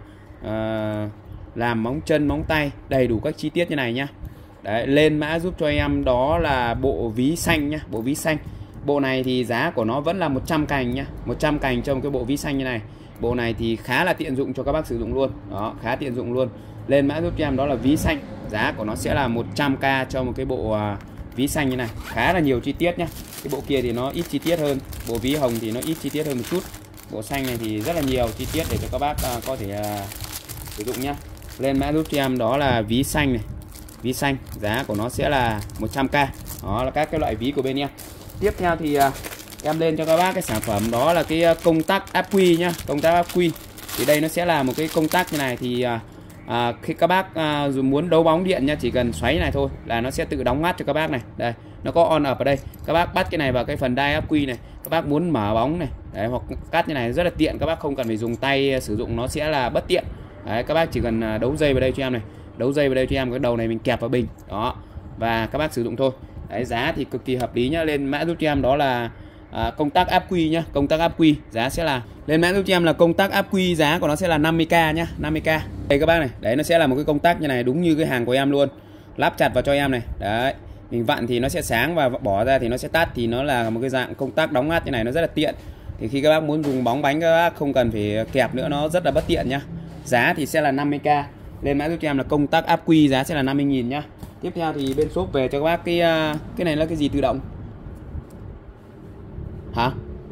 à, làm móng chân, móng tay, đầy đủ các chi tiết như này nhá. Đấy, lên mã giúp cho em đó là bộ ví xanh nhá, bộ ví xanh. Bộ này thì giá của nó vẫn là một trăm cành nhá, một trăm cành cho một cái bộ ví xanh như này. Bộ này thì khá là tiện dụng cho các bác sử dụng luôn. Đó, khá tiện dụng luôn. Lên mã giúp cho em đó là ví xanh, giá của nó sẽ là một trăm k cho một cái bộ uh, ví xanh như này. Khá là nhiều chi tiết nhá. Cái bộ kia thì nó ít chi tiết hơn, bộ ví hồng thì nó ít chi tiết hơn một chút. Bộ xanh này thì rất là nhiều chi tiết để cho các bác uh, có thể uh, sử dụng nhá. Lên mã giúp cho em đó là ví xanh này. Ví xanh, giá của nó sẽ là một trăm k. Đó là các cái loại ví của bên em. Tiếp theo thì uh, em lên cho các bác cái sản phẩm đó là cái uh, công tắc áp quy nhá. Công tắc áp quy. Thì đây nó sẽ là một cái công tắc như này, thì uh, À, khi các bác à, dù muốn đấu bóng điện nha, chỉ cần xoáy này thôi là nó sẽ tự đóng ngắt cho các bác này. Đây, nó có on up ở đây. Các bác bắt cái này vào cái phần đai áp quy này, các bác muốn mở bóng này, đấy, hoặc cắt như này rất là tiện, các bác không cần phải dùng tay sử dụng, nó sẽ là bất tiện. Đấy, các bác chỉ cần đấu dây vào đây cho em này, đấu dây vào đây cho em, cái đầu này mình kẹp vào bình đó, và các bác sử dụng thôi. Đấy, giá thì cực kỳ hợp lý nhá. Lên mã giúp cho em đó là à, công tắc áp quy nhá. Công tắc áp quy giá sẽ là, lên mã giúp cho em là công tắc áp quy, giá của nó sẽ là năm mươi k nhá, năm mươi k. Đây các bác này, đấy nó sẽ là một cái công tắc như này, đúng như cái hàng của em luôn. Lắp chặt vào cho em này. Đấy, mình vặn thì nó sẽ sáng và bỏ ra thì nó sẽ tắt, thì nó là một cái dạng công tắc đóng ngắt như này, nó rất là tiện. Thì khi các bác muốn dùng bóng bánh các bác không cần phải kẹp nữa, nó rất là bất tiện nhá. Giá thì sẽ là năm mươi k. Lên mã giúp cho em là công tắc áp quy, giá sẽ là năm mươi nghìn nhá. Tiếp theo thì bên shop về cho các bác cái cái này là cái gì tự động? Hả?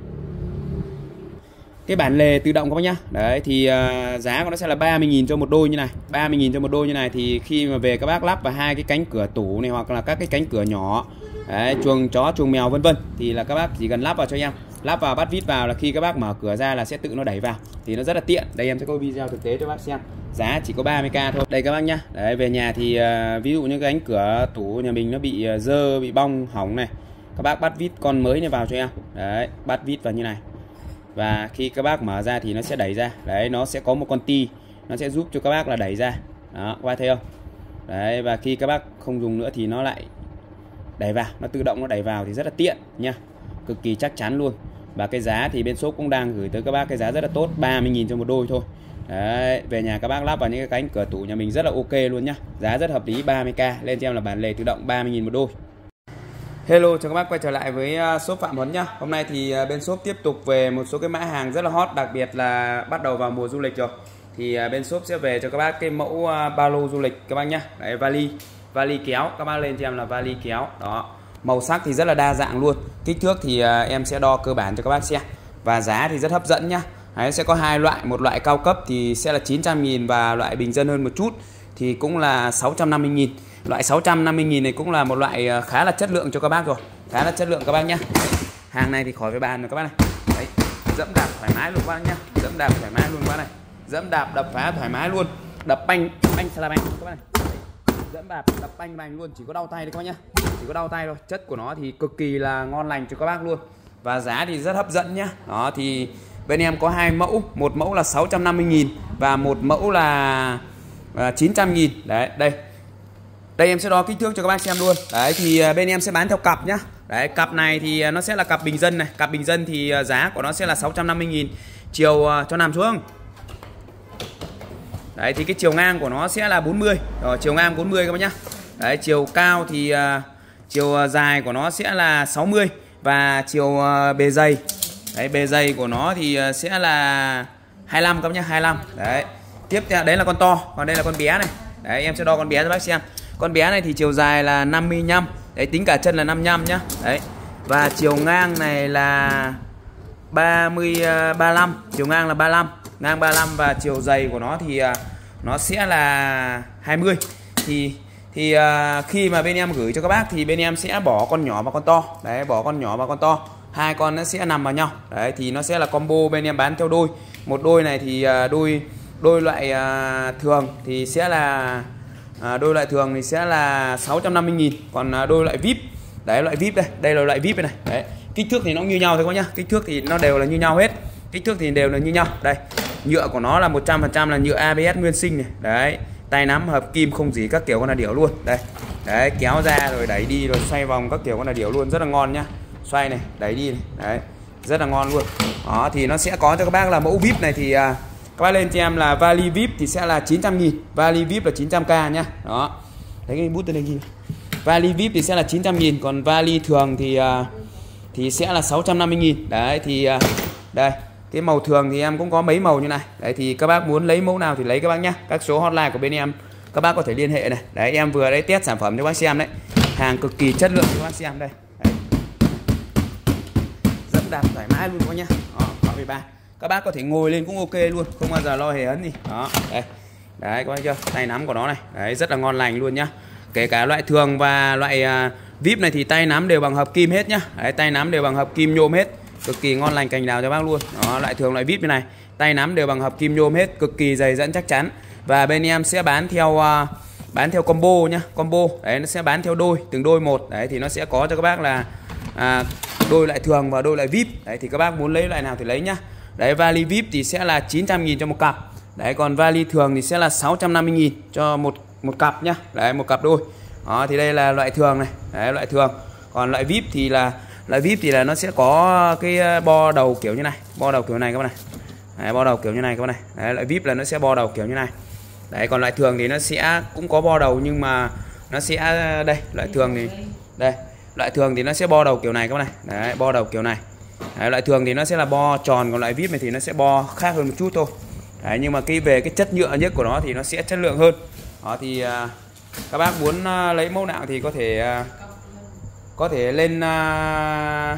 Cái bản lề tự động các bác nhá. Đấy thì uh, giá của nó sẽ là ba mươi nghìn cho một đôi như này. ba mươi nghìn cho một đôi như này, thì khi mà về các bác lắp vào hai cái cánh cửa tủ này, hoặc là các cái cánh cửa nhỏ, đấy, chuồng chó, chuồng mèo vân vân, thì là các bác chỉ cần lắp vào cho em. Lắp vào, bắt vít vào là khi các bác mở cửa ra là sẽ tự nó đẩy vào, thì nó rất là tiện. Đây em sẽ có video thực tế cho bác xem. Giá chỉ có ba mươi k thôi. Đây các bác nhá. Đấy, về nhà thì uh, ví dụ như cái cánh cửa tủ nhà mình nó bị uh, dơ, bị bong, hỏng này, các bác bắt vít con mới này vào cho em. Đấy, bắt vít vào như này. Và khi các bác mở ra thì nó sẽ đẩy ra. Đấy, nó sẽ có một con ti, nó sẽ giúp cho các bác là đẩy ra. Đó, các bác thấy không? Đấy, và khi các bác không dùng nữa thì nó lại đẩy vào, nó tự động nó đẩy vào, thì rất là tiện nha. Cực kỳ chắc chắn luôn. Và cái giá thì bên shop cũng đang gửi tới các bác cái giá rất là tốt, ba mươi nghìn cho một đôi thôi. Đấy, về nhà các bác lắp vào những cái cánh cửa tủ nhà mình rất là ok luôn nhá. Giá rất hợp lý, ba mươi k. Lên cho em là bản lề tự động ba mươi nghìn một đôi. Hello, chào các bác quay trở lại với shop Phạm Huấn nhá. Hôm nay thì bên shop tiếp tục về một số cái mã hàng rất là hot, đặc biệt là bắt đầu vào mùa du lịch rồi. Thì bên shop sẽ về cho các bác cái mẫu ba lô du lịch các bác nhá. Đấy, vali, vali kéo, các bác lên cho em là vali kéo. Đó, màu sắc thì rất là đa dạng luôn. Kích thước thì em sẽ đo cơ bản cho các bác xem. và giá thì rất hấp dẫn nhá. Đấy, sẽ có hai loại, một loại cao cấp thì sẽ là chín trăm nghìn và loại bình dân hơn một chút thì cũng là sáu trăm năm mươi nghìn. Loại sáu trăm năm mươi nghìn này cũng là một loại khá là chất lượng cho các bác rồi, khá là chất lượng các bác nhá. Hàng này thì khỏi phải bàn rồi các bác này. Đấy, dẫm đạp thoải mái luôn các bác nhá, dẫm đạp thoải mái luôn các bác này, dẫm đạp đập phá thoải mái luôn, đập banh banh xà la banh các bác này. Đấy, dẫm đạp đập banh banh luôn, chỉ có đau tay thôi các bác nhá, chỉ có đau tay thôi. Chất của nó thì cực kỳ là ngon lành cho các bác luôn và giá thì rất hấp dẫn nhá. Đó thì bên em có hai mẫu, một mẫu là sáu trăm năm mươi nghìn và một mẫu là chín trăm nghìn. Đấy, đây. Đây em sẽ đo kích thước cho các bác xem luôn. Đấy thì bên em sẽ bán theo cặp nhá. Đấy, cặp này thì nó sẽ là cặp bình dân này. Cặp bình dân thì giá của nó sẽ là sáu trăm năm mươi nghìn. Chiều cho nằm xuống. Đấy thì cái chiều ngang của nó sẽ là bốn mươi. Rồi, chiều ngang bốn mươi các bác nhá. Đấy, chiều cao thì uh, chiều dài của nó sẽ là sáu mươi và chiều uh, bề dày. Đấy, bề dày của nó thì uh, sẽ là hai mươi lăm các bác nhá, hai mươi lăm. Đấy. Tiếp theo đấy là con to, còn đây là con bé này. Đấy, em sẽ đo con bé cho bác xem. Con bé này thì chiều dài là năm mươi lăm. Đấy, tính cả chân là năm mươi lăm nhá. Đấy. Và chiều ngang này là ba mươi, ba mươi lăm, chiều ngang là ba mươi lăm, ngang ba mươi lăm và chiều dày của nó thì uh, nó sẽ là hai mươi. Thì thì uh, khi mà bên em gửi cho các bác thì bên em sẽ bỏ con nhỏ và con to. Đấy, bỏ con nhỏ và con to. Hai con nó sẽ nằm vào nhau. Đấy thì nó sẽ là combo, bên em bán theo đôi. Một đôi này thì uh, đôi đôi loại uh, thường thì sẽ là uh, đôi loại thường thì sẽ là sáu trăm năm mươi nghìn, còn uh, đôi loại vê i pê. Đấy, loại vê i pê đây, đây là loại vê i pê này. Đấy. Kích thước thì nó như nhau thôi các nhá. Kích thước thì nó đều là như nhau hết. Kích thước thì đều là như nhau. Đây. Nhựa của nó là một trăm phần trăm là nhựa a bê ét nguyên sinh này. Đấy. Tay nắm hợp kim không gì các kiểu, con là điểu luôn. Đây. Đấy, kéo ra rồi đẩy đi rồi xoay vòng các kiểu, con là điểu luôn, rất là ngon nhá. Xoay này, đẩy đi này. Đấy. Rất là ngon luôn. Đó thì nó sẽ có cho các bác là mẫu vê i pê này thì uh, các bác lên cho em là vali vê i pê thì sẽ là chín trăm nghìn. Vali vê i pê là chín trăm k nhá. Đó. Đấy, cái bút tên này ghi. Vali vê i pê thì sẽ là chín trăm nghìn, còn vali thường thì uh, thì sẽ là sáu trăm năm mươi nghìn. Đấy thì uh, đây, cái màu thường thì em cũng có mấy màu như này. Đấy thì các bác muốn lấy mẫu nào thì lấy các bác nhá. Các số hotline của bên em các bác có thể liên hệ này. Đấy, em vừa đấy test sản phẩm cho các bác xem đấy. Hàng cực kỳ chất lượng cho các bác xem đây. Đấy. Dẫm đạp thoải mái luôn các bác nhá. Đó, khỏi phải bàn. Các bác có thể ngồi lên cũng ok luôn, không bao giờ lo hề hấn gì. Đó, đây. Đấy, các bác chưa? Tay nắm của nó này. Đấy, rất là ngon lành luôn nhá. Kể cả loại thường và loại uh, vê i pê này thì tay nắm đều bằng hợp kim hết nhá. Đấy, tay nắm đều bằng hợp kim nhôm hết. Cực kỳ ngon lành cành đào cho bác luôn. Đó, loại thường loại vê i pê này, tay nắm đều bằng hợp kim nhôm hết, cực kỳ dày dẫn chắc chắn. Và bên em sẽ bán theo uh, bán theo combo nhá, combo. Đấy, nó sẽ bán theo đôi, từng đôi một. Đấy thì nó sẽ có cho các bác là uh, đôi loại thường và đôi loại vê i pê. Đấy thì các bác muốn lấy loại nào thì lấy nhá. Đấy, vali vê i pê thì sẽ là chín trăm nghìn cho một cặp. Đấy, còn vali thường thì sẽ là sáu trăm năm mươi nghìn cho một một cặp nhá. Đấy, một cặp đôi. Đó thì đây là loại thường này. Đấy, loại thường. Còn loại vê i pê thì là loại vê i pê thì là nó sẽ có cái bo đầu kiểu như này, bo đầu kiểu này các bạn này. Đấy, bo đầu kiểu như này các bạn này. Đấy, loại vê i pê là nó sẽ bo đầu kiểu như này. Đấy, còn loại thường thì nó sẽ cũng có bo đầu nhưng mà nó sẽ đây, loại thường thì đây, loại thường thì nó sẽ bo đầu kiểu này các bạn này. Đấy, bo đầu kiểu này. Đấy, loại thường thì nó sẽ là bo tròn, còn loại vê i pê này thì nó sẽ bo khác hơn một chút thôi. Đấy, nhưng mà cái về cái chất nhựa nhất của nó thì nó sẽ chất lượng hơn. Đó thì uh, các bác muốn uh, lấy mẫu nào thì có thể uh, có thể lên uh,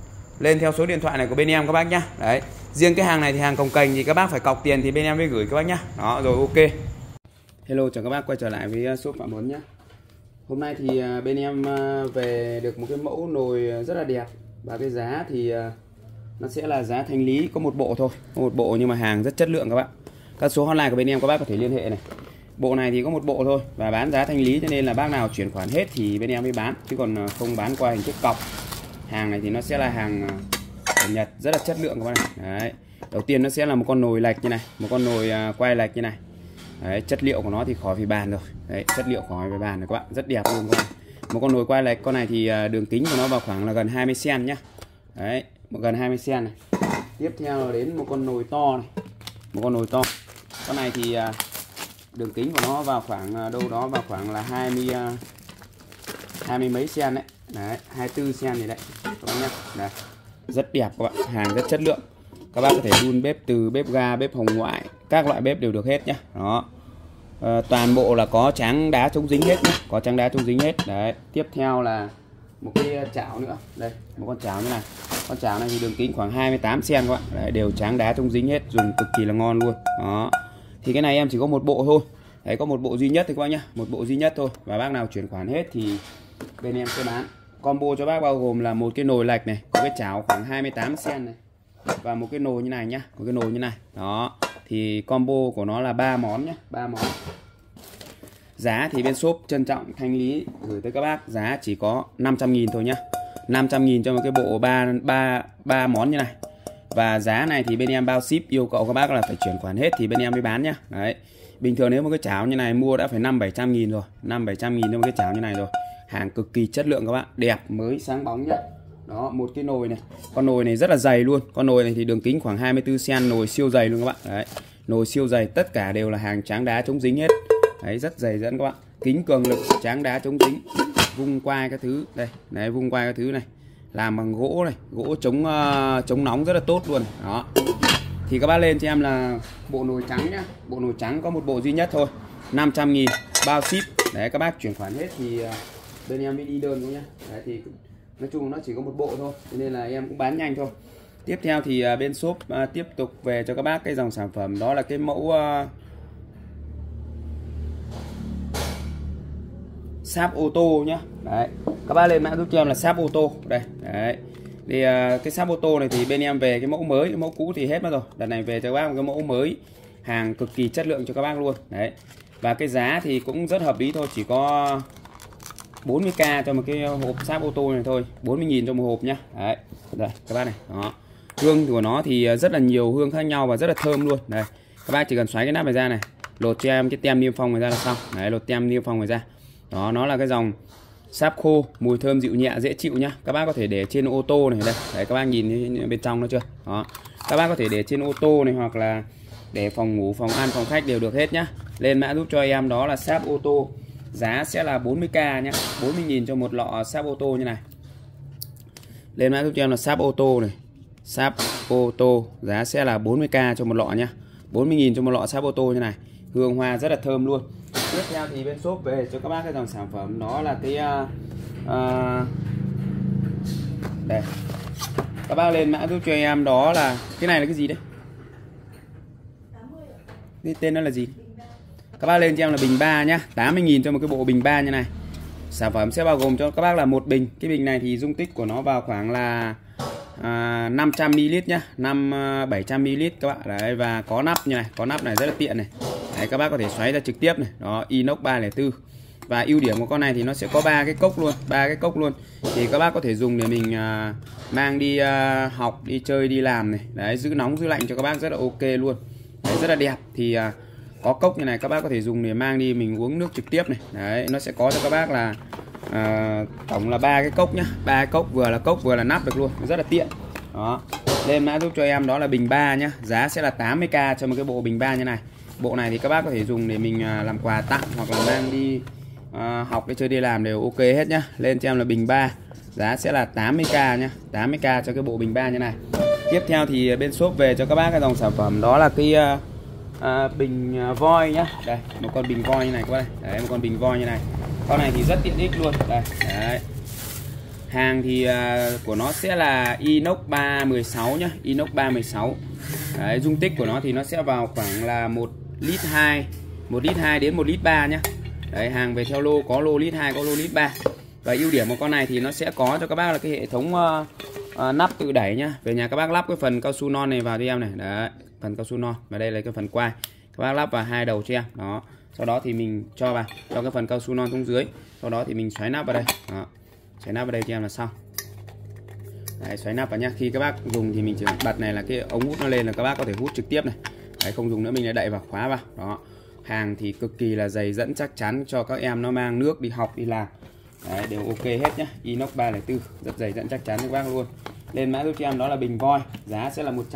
lên theo số điện thoại này của bên em các bác nhá. Đấy, riêng cái hàng này thì hàng cồng kềnh thì các bác phải cọc tiền thì bên em mới gửi các bác nhá. Đó rồi, ok. Hello, chào các bác quay trở lại với shop Phạm Huấn nhá. Hôm nay thì uh, bên em uh, về được một cái mẫu nồi rất là đẹp và cái giá thì uh, nó sẽ là giá thanh lý, có một bộ thôi, có một bộ nhưng mà hàng rất chất lượng các bạn. Các số hotline của bên em các bác có thể liên hệ này. Bộ này thì có một bộ thôi và bán giá thanh lý, cho nên là bác nào chuyển khoản hết thì bên em mới bán, chứ còn không bán qua hình thức cọc. Hàng này thì nó sẽ là hàng của Nhật, rất là chất lượng các bạn này. Đấy. Đầu tiên nó sẽ là một con nồi lệch như này, một con nồi quay lệch như này. Đấy, chất liệu của nó thì khỏi phải bàn rồi. Đấy, chất liệu khỏi phải bàn rồi các bạn, rất đẹp luôn các bạn. Một con nồi quay lệch, con này thì đường kính của nó vào khoảng là gần hai mươi xăng-ti-mét nhá. Đấy, một gần hai mươi xăng-ti-mét này. Tiếp theo là đến một con nồi to này, một con nồi to. Con này thì đường kính của nó vào khoảng đâu đó vào khoảng là hai mươi hai mươi mấy xăng đấy. Đấy, hai mươi tư xăng-ti-mét này đấy các bạn nhé. Đấy, rất đẹp các bạn, hàng rất chất lượng. Các bác có thể đun bếp từ, bếp ga, bếp hồng ngoại, các loại bếp đều được hết nhá. Đó. À, toàn bộ là có tráng đá chống dính hết nhá, có tráng đá chống dính hết. Đấy, tiếp theo là một cái chảo nữa. Đây, một con chảo như này. Con chảo này thì đường kính khoảng hai mươi tám xăng ti mét các bạn. Đấy, đều tráng đá chống dính hết, dùng cực kỳ là ngon luôn. Đó. Thì cái này em chỉ có một bộ thôi. Đấy, có một bộ duy nhất thôi các bác nhá, một bộ duy nhất thôi. Và bác nào chuyển khoản hết thì bên em sẽ bán. Combo cho bác bao gồm là một cái nồi lạch này, có cái chảo khoảng hai mươi tám xăng ti mét này, và một cái nồi như này nhá, một cái nồi như này. Đó. Thì combo của nó là ba món nhá, ba món. Giá thì bên shop trân trọng thanh lý gửi tới các bác giá chỉ có năm trăm nghìn thôi nhá. năm trăm nghìn cho một cái bộ ba ba ba món như này. Và giá này thì bên em bao ship, yêu cầu các bác là phải chuyển khoản hết thì bên em mới bán nhá. Đấy. Bình thường nếu một cái chảo như này mua đã phải năm bảy trăm nghìn rồi, năm bảy trăm nghìn cho một cái chảo như này rồi. Hàng cực kỳ chất lượng các bạn, đẹp mới sáng bóng nhá. Đó, một cái nồi này. Con nồi này rất là dày luôn. Con nồi này thì đường kính khoảng hai mươi tư xăng ti mét, nồi siêu dày luôn các bạn. Đấy. Nồi siêu dày, tất cả đều là hàng tráng đá chống dính hết. Đấy, rất dày dẫn các bạn. Kính cường lực, tráng đá chống dính, vung quai các thứ. Đây, đấy, vung quai các thứ này. Làm bằng gỗ này, gỗ chống uh, chống nóng rất là tốt luôn. Đó. Thì các bác lên cho em là bộ nồi trắng nhá. Bộ nồi trắng có một bộ duy nhất thôi, năm trăm nghìn bao ship. Đấy, các bác chuyển khoản hết thì uh, bên em mới đi đơn thôi nhá. Đấy, thì nói chung nó chỉ có một bộ thôi, cho nên là em cũng bán nhanh thôi. Tiếp theo thì uh, bên shop uh, tiếp tục về cho các bác cái dòng sản phẩm, đó là cái mẫu uh, sáp ô tô nhá. Đấy, các bác lên mã giúp cho em là sáp ô tô đây. Đấy, thì uh, cái sáp ô tô này thì bên em về cái mẫu mới, cái mẫu cũ thì hết mất rồi, đợt này về cho các bác một cái mẫu mới, hàng cực kỳ chất lượng cho các bác luôn. Đấy, và cái giá thì cũng rất hợp lý thôi, chỉ có bốn mươi k cho một cái hộp sáp ô tô này thôi, bốn mươi nghìn cho một hộp nhá. Đấy, đây các bác này. Đó, hương của nó thì rất là nhiều hương khác nhau và rất là thơm luôn. Đây, các bác chỉ cần xoáy cái nắp này ra này, lột cho em cái tem niêm phong này ra là xong. Đấy, lột tem niêm phong này ra. Đó, nó là cái dòng sáp khô, mùi thơm dịu nhẹ dễ chịu nhá. Các bác có thể để trên ô tô này đây. Đấy, các bác nhìn bên trong nó chưa? Đó. Các bác có thể để trên ô tô này, hoặc là để phòng ngủ, phòng ăn, phòng khách đều được hết nhá. Lên mã giúp cho em đó là sáp ô tô. Giá sẽ là bốn mươi k nhá, bốn mươi nghìn cho một lọ sáp ô tô như này. Lên mã giúp cho em là sáp ô tô này. Sáp ô tô giá sẽ là bốn mươi k cho một lọ nhá. bốn mươi nghìn cho một lọ sáp ô tô như này. Hương hoa rất là thơm luôn. Tiếp theo thì bên shop về cho các bác cái dòng sản phẩm, đó là cái uh, uh, đây. Các bác lên mã giúp cho em đó là cái này là cái gì đấy? Cái tên nó là gì? Các bác lên cho em là bình ba nhá, tám mươi nghìn cho một cái bộ bình ba như này. Sản phẩm sẽ bao gồm cho các bác là một bình. Cái bình này thì dung tích của nó vào khoảng là à, năm trăm mi li lít nhá, năm bảy trăm mi li lít các bạn. Đấy, và có nắp như này, có nắp này rất là tiện này. Đấy, các bác có thể xoáy ra trực tiếp này. Đó, inox ba không bốn. Và ưu điểm của con này thì nó sẽ có ba cái cốc luôn, ba cái cốc luôn. Thì các bác có thể dùng để mình à, mang đi à, học, đi chơi, đi làm này. Đấy, giữ nóng giữ lạnh cho các bác rất là ok luôn. Đấy, rất là đẹp. Thì à, có cốc như này các bác có thể dùng để mang đi mình uống nước trực tiếp này. Đấy, nó sẽ có cho các bác là à, tổng là ba cái cốc nhá, ba cái cốc, vừa là cốc vừa là nắp được luôn, rất là tiện. Đó, lên mã giúp cho em đó là bình ba nhá, giá sẽ là tám mươi k cho một cái bộ bình ba như này. Bộ này thì các bác có thể dùng để mình à, làm quà tặng, hoặc là mang đi à, học, đi chơi, đi làm đều ok hết nhá. Lên cho em là bình ba, giá sẽ là tám mươi k nhá, tám mươi k cho cái bộ bình ba như này. Tiếp theo thì bên shop về cho các bác cái dòng sản phẩm, đó là cái à, À, bình à, voi nhá. Đây, một con bình voi như này các bạn. Đấy, một con bình voi như này. Con này thì rất tiện ích luôn. Đây, đấy. Hàng thì à, của nó sẽ là inox ba mười sáu nhá, inox ba mười sáu. Đấy, dung tích của nó thì nó sẽ vào khoảng là một lít hai, một lít hai đến một lít ba nhá. Đấy, hàng về theo lô, có lô lít hai, có lô lít ba. Và ưu điểm của con này thì nó sẽ có cho các bác là cái hệ thống uh, uh, nắp tự đẩy nhá. Về nhà các bác lắp cái phần cao su non này vào cho em này. Đấy, phần cao su non, và đây là cái phần quai, các bác lắp vào hai đầu cho em. Đó, sau đó thì mình cho vào cho cái phần cao su non xuống dưới, sau đó thì mình xoáy nắp vào đây. Đó, xoáy nắp vào đây cho em là xong. Đấy, xoáy nắp vào nhá. Khi các bác dùng thì mình chỉ bật này là cái ống hút nó lên là các bác có thể hút trực tiếp này. Đấy, không dùng nữa mình lại đậy vào, khóa vào. Đó, hàng thì cực kỳ là dày dẫn, chắc chắn cho các em nó mang nước đi học, đi làm. Đấy, đều ok hết nhá. Inox ba không bốn, rất dày dẫn chắc chắn các bác luôn. Lên mã giúp cho em đó là bình voi, giá sẽ là một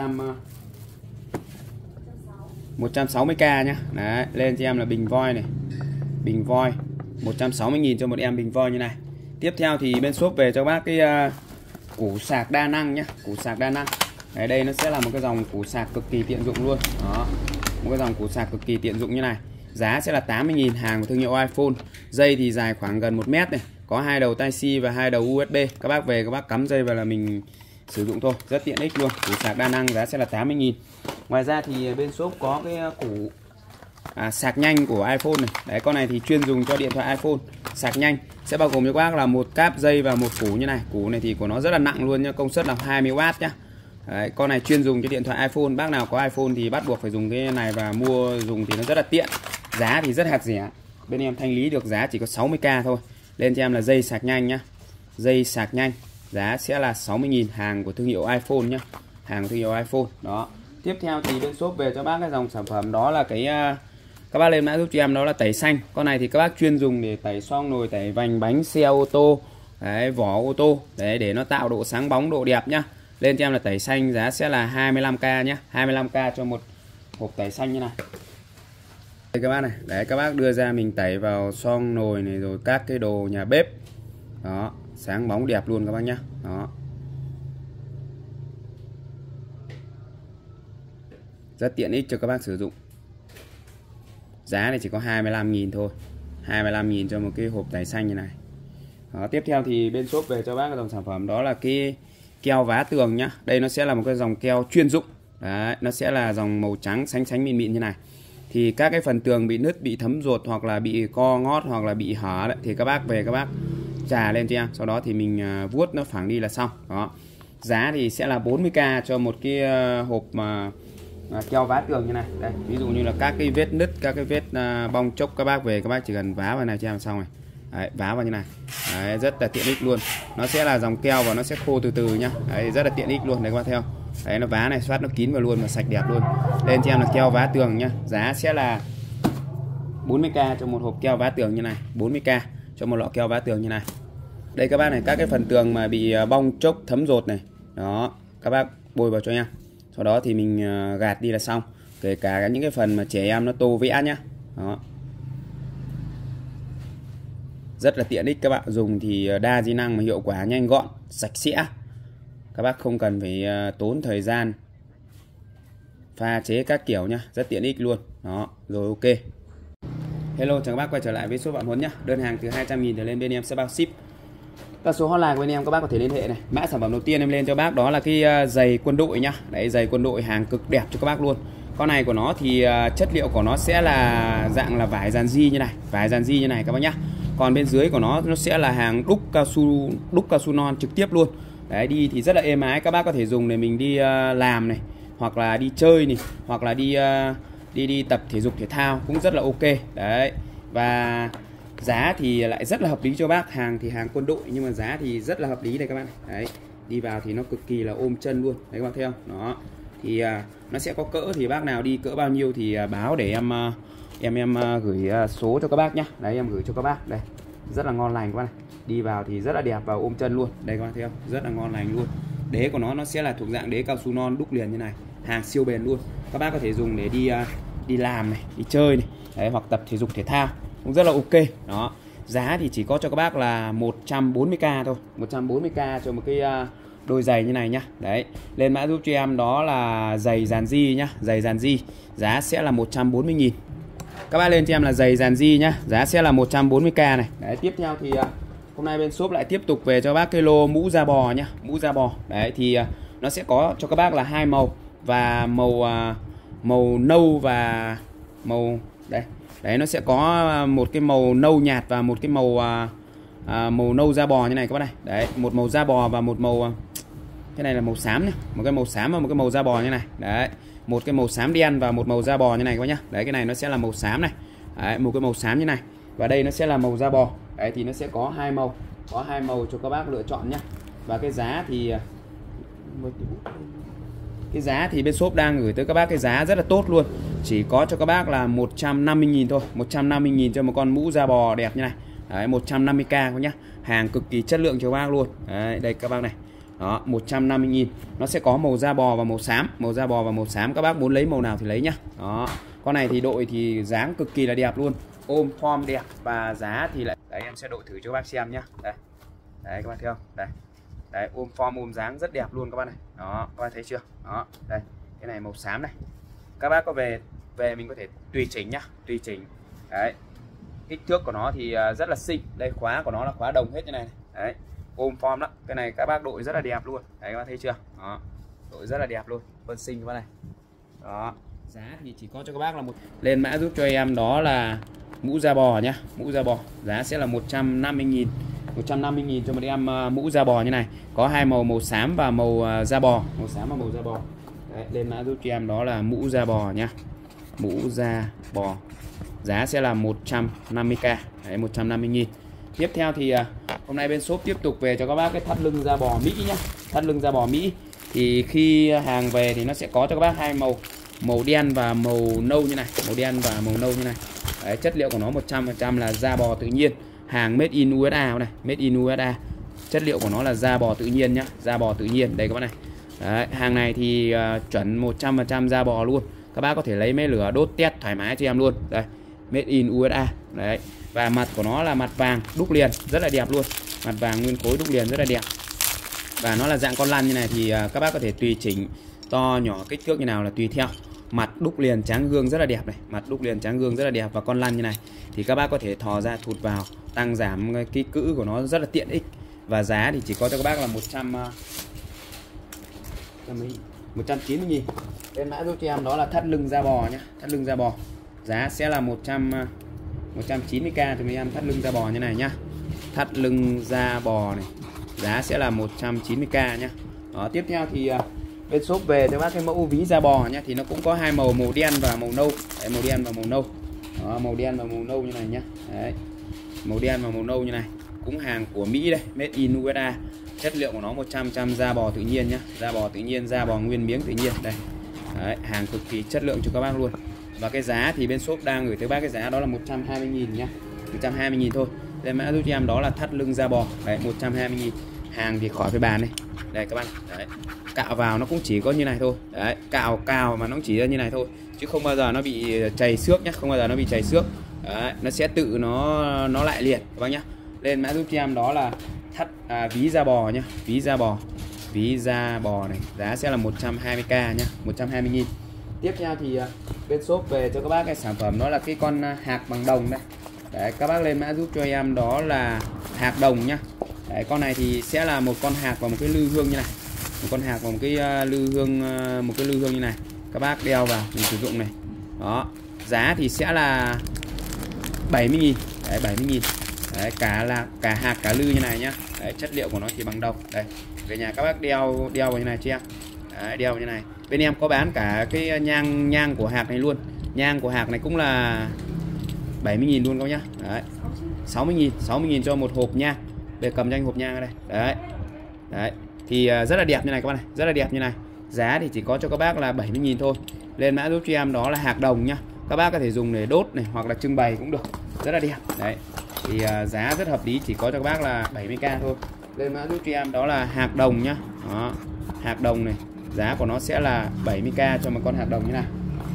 trăm sáu mươi k nhá. Đấy, lên cho em là bình voi này, bình voi một trăm sáu mươi nghìn cho một em bình voi như này. Tiếp theo thì bên shop về cho bác cái uh, củ sạc đa năng nhá, củ sạc đa năng. Đấy, đây nó sẽ là một cái dòng củ sạc cực kỳ tiện dụng luôn. Đó, một cái dòng củ sạc cực kỳ tiện dụng như này. Giá sẽ là tám mươi nghìn, hàng của thương hiệu iPhone. Dây thì dài khoảng gần một mét này, có hai đầu tai C và hai đầu u ét bê. Các bác về các bác cắm dây vào là mình sử dụng thôi, rất tiện ích luôn. Củ sạc đa năng giá sẽ là tám mươi nghìn. Ngoài ra thì bên shop có cái củ à, sạc nhanh của iPhone này. Đấy, con này thì chuyên dùng cho điện thoại iPhone. Sạc nhanh sẽ bao gồm cho các bác là một cáp dây và một củ như này. Củ này thì của nó rất là nặng luôn nha, công suất là hai mươi oát nhá. Đấy, con này chuyên dùng cho điện thoại iPhone. Bác nào có iPhone thì bắt buộc phải dùng cái này và mua dùng thì nó rất là tiện. Giá thì rất hạt rẻ. Bên em thanh lý được giá chỉ có sáu mươi k thôi. Lên cho em là dây sạc nhanh nhá. Dây sạc nhanh giá sẽ là sáu mươi nghìn, hàng của thương hiệu iPhone nhá. Hàng của thương hiệu iPhone. Đó. Tiếp theo thì bên shop về cho bác cái dòng sản phẩm đó là cái uh, các bác lên mã giúp cho em đó là tẩy xanh. Con này thì các bác chuyên dùng để tẩy xoong nồi, tẩy vành bánh xe ô tô, đấy, vỏ ô tô, đấy, để nó tạo độ sáng bóng, độ đẹp nhá. Lên cho em là tẩy xanh giá sẽ là hai mươi lăm k nhá. hai mươi lăm k cho một hộp tẩy xanh như này. Đây các bác này, đấy, các bác đưa ra mình tẩy vào xoong nồi này rồi các cái đồ nhà bếp. Đó, sáng bóng đẹp luôn các bác nhá. Đó. Rất tiện ích cho các bác sử dụng. Giá này chỉ có hai mươi lăm nghìn thôi. hai mươi lăm nghìn cho một cái hộp tẩy xanh như này. Đó, tiếp theo thì bên shop về cho bác cái dòng sản phẩm đó là cái keo vá tường nhá. Đây nó sẽ là một cái dòng keo chuyên dụng. Đấy, nó sẽ là dòng màu trắng sánh sánh mịn mịn như này. Thì các cái phần tường bị nứt, bị thấm ruột hoặc là bị co ngót hoặc là bị hở đấy, thì các bác về các bác chà lên cho em, sau đó thì mình vuốt nó phẳng đi là xong. Đó. Giá thì sẽ là bốn mươi k cho một cái hộp mà keo vá tường như này. Đây, ví dụ như là các cái vết nứt, các cái vết bong chốc, các bác về các bác chỉ cần vá vào này cho em xong rồi. Đấy, vá vào như này. Đấy, rất là tiện ích luôn. Nó sẽ là dòng keo và nó sẽ khô từ từ nhá. Đấy, rất là tiện ích luôn. Đấy các bác theo. Đấy, nó vá này xoát nó kín vào luôn và sạch đẹp luôn. Lên cho em là keo vá tường nhá. Giá sẽ là bốn mươi k cho một hộp keo vá tường như này. bốn mươi k cho một lọ keo vá tường như này. Đây các bác này, các cái phần tường mà bị bong chốc, thấm rột này. Đó, các bác bôi vào cho em. Sau đó thì mình gạt đi là xong. Kể cả những cái phần mà trẻ em nó tô vẽ nhá. Đó. Rất là tiện ích các bạn, dùng thì đa di năng mà hiệu quả nhanh gọn, sạch sẽ. Các bác không cần phải tốn thời gian pha chế các kiểu nhá, rất tiện ích luôn. Đó, rồi ok. Hello, chào các bác quay trở lại với shop Bạn Huấn nhá. Đơn hàng từ hai trăm nghìn trở lên bên em sẽ bao ship. Các số hotline của bên em các bác có thể liên hệ này. Mã sản phẩm đầu tiên em lên cho bác đó là cái giày quân đội nhá. Đấy, giày quân đội hàng cực đẹp cho các bác luôn. Con này của nó thì chất liệu của nó sẽ là dạng là vải dàn di như này, vải dàn di như này các bác nhá. Còn bên dưới của nó nó sẽ là hàng đúc cao su, đúc cao su non trực tiếp luôn. Đấy, đi thì rất là êm ái, các bác có thể dùng để mình đi uh, làm này, hoặc là đi chơi này, hoặc là đi uh, đi đi tập thể dục thể thao cũng rất là ok. Đấy. Và giá thì lại rất là hợp lý cho bác, hàng thì hàng quân đội nhưng mà giá thì rất là hợp lý đây các bạn. Đấy. Đi vào thì nó cực kỳ là ôm chân luôn. Đấy các bác thấy không? Đó. Thì uh, nó sẽ có cỡ, thì bác nào đi cỡ bao nhiêu thì uh, báo để em uh, em em uh, gửi uh, số cho các bác nhá. Đấy, em gửi cho các bác. Đây. Rất là ngon lành các bác này. Đi vào thì rất là đẹp và ôm chân luôn. Đây các bác thấy không? Rất là ngon lành luôn. Đế của nó nó sẽ là thuộc dạng đế cao su non đúc liền như này, hàng siêu bền luôn. Các bác có thể dùng để đi uh, đi làm này, đi chơi này, đấy, hoặc tập thể dục thể thao cũng rất là ok. Đó. Giá thì chỉ có cho các bác là một trăm bốn mươi k thôi, một trăm bốn mươi k cho một cái uh, đôi giày như này nhá. Đấy, lên mã giúp cho em đó là giày dàn di nhá, giày dàn di. Giá sẽ là một trăm bốn mươi nghìn. Các bác lên cho em là giày dàn di nhá, giá sẽ là một trăm bốn mươi k này. Đấy, tiếp theo thì uh, hôm nay bên shop lại tiếp tục về cho bác cái lô mũ da bò nhá, mũ da bò. Đấy thì uh, nó sẽ có cho các bác là hai màu, và màu uh, màu nâu và màu đấy. Đấy, nó sẽ có một cái màu nâu nhạt và một cái màu uh, uh, màu nâu da bò như này các bác này. Đấy, một màu da bò và một màu uh, cái này là màu xám nhá, một cái màu xám và một cái màu da bò như này. Đấy, một cái màu xám đen và một màu da bò như này các bác nhá. Đấy, cái này nó sẽ là màu xám này. Đấy, một cái màu xám như này. Và đây nó sẽ là màu da bò. Đấy thì nó sẽ có hai màu, có hai màu cho các bác lựa chọn nhá. Và cái giá thì cái giá thì bên shop đang gửi tới các bác cái giá rất là tốt luôn. Chỉ có cho các bác là một trăm năm mươi nghìn thôi, một trăm năm mươi nghìn cho một con mũ da bò đẹp như này. Đấy, một trăm năm mươi k các nhá. Hàng cực kỳ chất lượng cho các bác luôn. Đấy, đây các bác này. Đó, một trăm năm mươi nghìn. Nó sẽ có màu da bò và màu xám, màu da bò và màu xám, các bác muốn lấy màu nào thì lấy nhá. Đó. Con này thì đội thì dáng cực kỳ là đẹp luôn, ôm form đẹp, và giá thì lại đấy, em sẽ đội thử cho các bác xem nhá. Đây. Đấy các bác thấy không? Đây. Đấy, ôm form ôm dáng rất đẹp luôn các bác này. Đó, các bác thấy chưa? Đó, đây. Cái này màu xám này. Các bác có về về mình có thể tùy chỉnh nhá, tùy chỉnh. Đấy. Kích thước của nó thì rất là xinh. Đây khóa của nó là khóa đồng hết như này. Đấy, ôm form đó. Cái này các bác đội rất là đẹp luôn. Đấy các bác thấy chưa? Đó. Đội rất là đẹp luôn. Vân xinh các bác này. Đó. Giá thì chỉ có cho các bác là một. Lên mã giúp cho em đó là mũ da bò nhá. Mũ da bò. Giá sẽ là một trăm năm mươi nghìn. một trăm năm mươi nghìn cho một em mũ da bò như này. Có hai màu, màu xám và màu da bò. Màu xám và màu da bò. Đấy, lên mã giúp cho em đó là mũ da bò nhá. Mũ da bò. Giá sẽ là một trăm năm mươi k. Đấy, một trăm năm mươi nghìn. Tiếp theo thì hôm nay bên shop tiếp tục về cho các bác cái thắt lưng da bò Mỹ nhá. Thắt lưng da bò Mỹ thì khi hàng về thì nó sẽ có cho các bác hai màu, màu đen và màu nâu như này. Màu đen và màu nâu như này. Đấy, chất liệu của nó một trăm phần trăm là da bò tự nhiên. Hàng made in u ét a này, made in u ét a. Chất liệu của nó là da bò tự nhiên nhá, da bò tự nhiên. Đây các bác này. Đấy, hàng này thì uh, chuẩn một trăm phần trăm da bò luôn. Các bác có thể lấy mấy lửa đốt test thoải mái cho em luôn. Đây, made in u ét a. Đấy. Và mặt của nó là mặt vàng đúc liền, rất là đẹp luôn. Mặt vàng nguyên khối đúc liền rất là đẹp. Và nó là dạng con lăn như này thì uh, các bác có thể tùy chỉnh to nhỏ kích thước như nào là tùy theo. Mặt đúc liền tráng gương rất là đẹp này, mặt đúc liền tráng gương rất là đẹp và con lăn như này thì các bác có thể thò ra thụt vào, tăng giảm cái cữ của nó rất là tiện ích. Và giá thì chỉ có cho các bác là một trăm một trăm chín mươi nghìn. Bên mã giúp cho em đó là thắt lưng da bò nhé, thắt lưng da bò. Giá sẽ là một trăm một trăm chín mươi k cho mấy em thắt lưng da bò như này nhá. Thắt lưng da bò này. Giá sẽ là một trăm chín mươi k nhá. Đó, tiếp theo thì bên shop về cho bác cái mẫu ví da bò nhá, thì nó cũng có hai màu, màu đen và màu nâu. Đấy, màu đen và màu nâu. Đó, màu đen và màu nâu như này nhá. Đấy. Màu đen và màu nâu như này. Cũng hàng của Mỹ đây, made in u ét a. Chất liệu của nó một trăm phần trăm da bò tự nhiên nhá, da bò tự nhiên, da bò nguyên miếng tự nhiên đây. Đấy, hàng cực kỳ chất lượng cho các bác luôn. Và cái giá thì bên shop đang gửi tới bác cái giá đó là một trăm hai mươi nghìn nhá. một trăm hai mươi nghìn thôi. Đây mã giúp cho em đó là thắt lưng da bò. Đấy, một trăm hai mươi nghìn. Hàng thì khỏi phải bàn đây. Đây các bác. Đấy. Cạo vào nó cũng chỉ có như này thôi. Đấy, cạo cào mà nó cũng chỉ ra như này thôi, chứ không bao giờ nó bị chảy xước nhá, không bao giờ nó bị chảy xước. Đấy, nó sẽ tự nó nó lại liền các bác nhá. Lên mã giúp cho em đó là thắt à, ví da bò nhá, ví da bò. Ví da bò này, giá sẽ là một trăm hai mươi k nhá, một trăm hai mươi nghìn. Tiếp theo thì bên shop về cho các bác cái sản phẩm đó là cái con hạc bằng đồng đây. Đấy, các bác lên mã giúp cho em đó là hạc đồng nhá. Đấy, con này thì sẽ là một con hạc và một cái lư hương như này. Một con hạc và một cái uh, lư hương uh, một cái lư hương như này. Các bác đeo vào mình sử dụng này. Đó, giá thì sẽ là bảy mươi nghìn. Đấy, bảy mươi nghìn. Đấy, cả là cả hạc cả lư như này nhá. Đấy, chất liệu của nó thì bằng đồng. Đây, về nhà các bác đeo đeo vào như này cho em. Đấy, đeo như này. Bên em có bán cả cái nhang nhang của hạc này luôn. Nhang của hạc này cũng là bảy mươi nghìn luôn các nhá. Đấy. sáu mươi nghìn, sáu mươi nghìn cho một hộp nhang. Để cầm cho anh hộp nhang ở đây. Đấy. Đấy. Thì rất là đẹp như này các bác này, rất là đẹp như này. Giá thì chỉ có cho các bác là bảy mươi nghìn thôi. Lên mã giúp cho em đó là hạc đồng nhá. Các bác có thể dùng để đốt này hoặc là trưng bày cũng được. Rất là đẹp. Đấy. Thì uh, giá rất hợp lý, chỉ có cho các bác là bảy mươi k thôi. Lên mã giúp cho em đó là hạc đồng nhá. Đó. Hạc đồng này, giá của nó sẽ là bảy mươi k cho một con hạc đồng như này.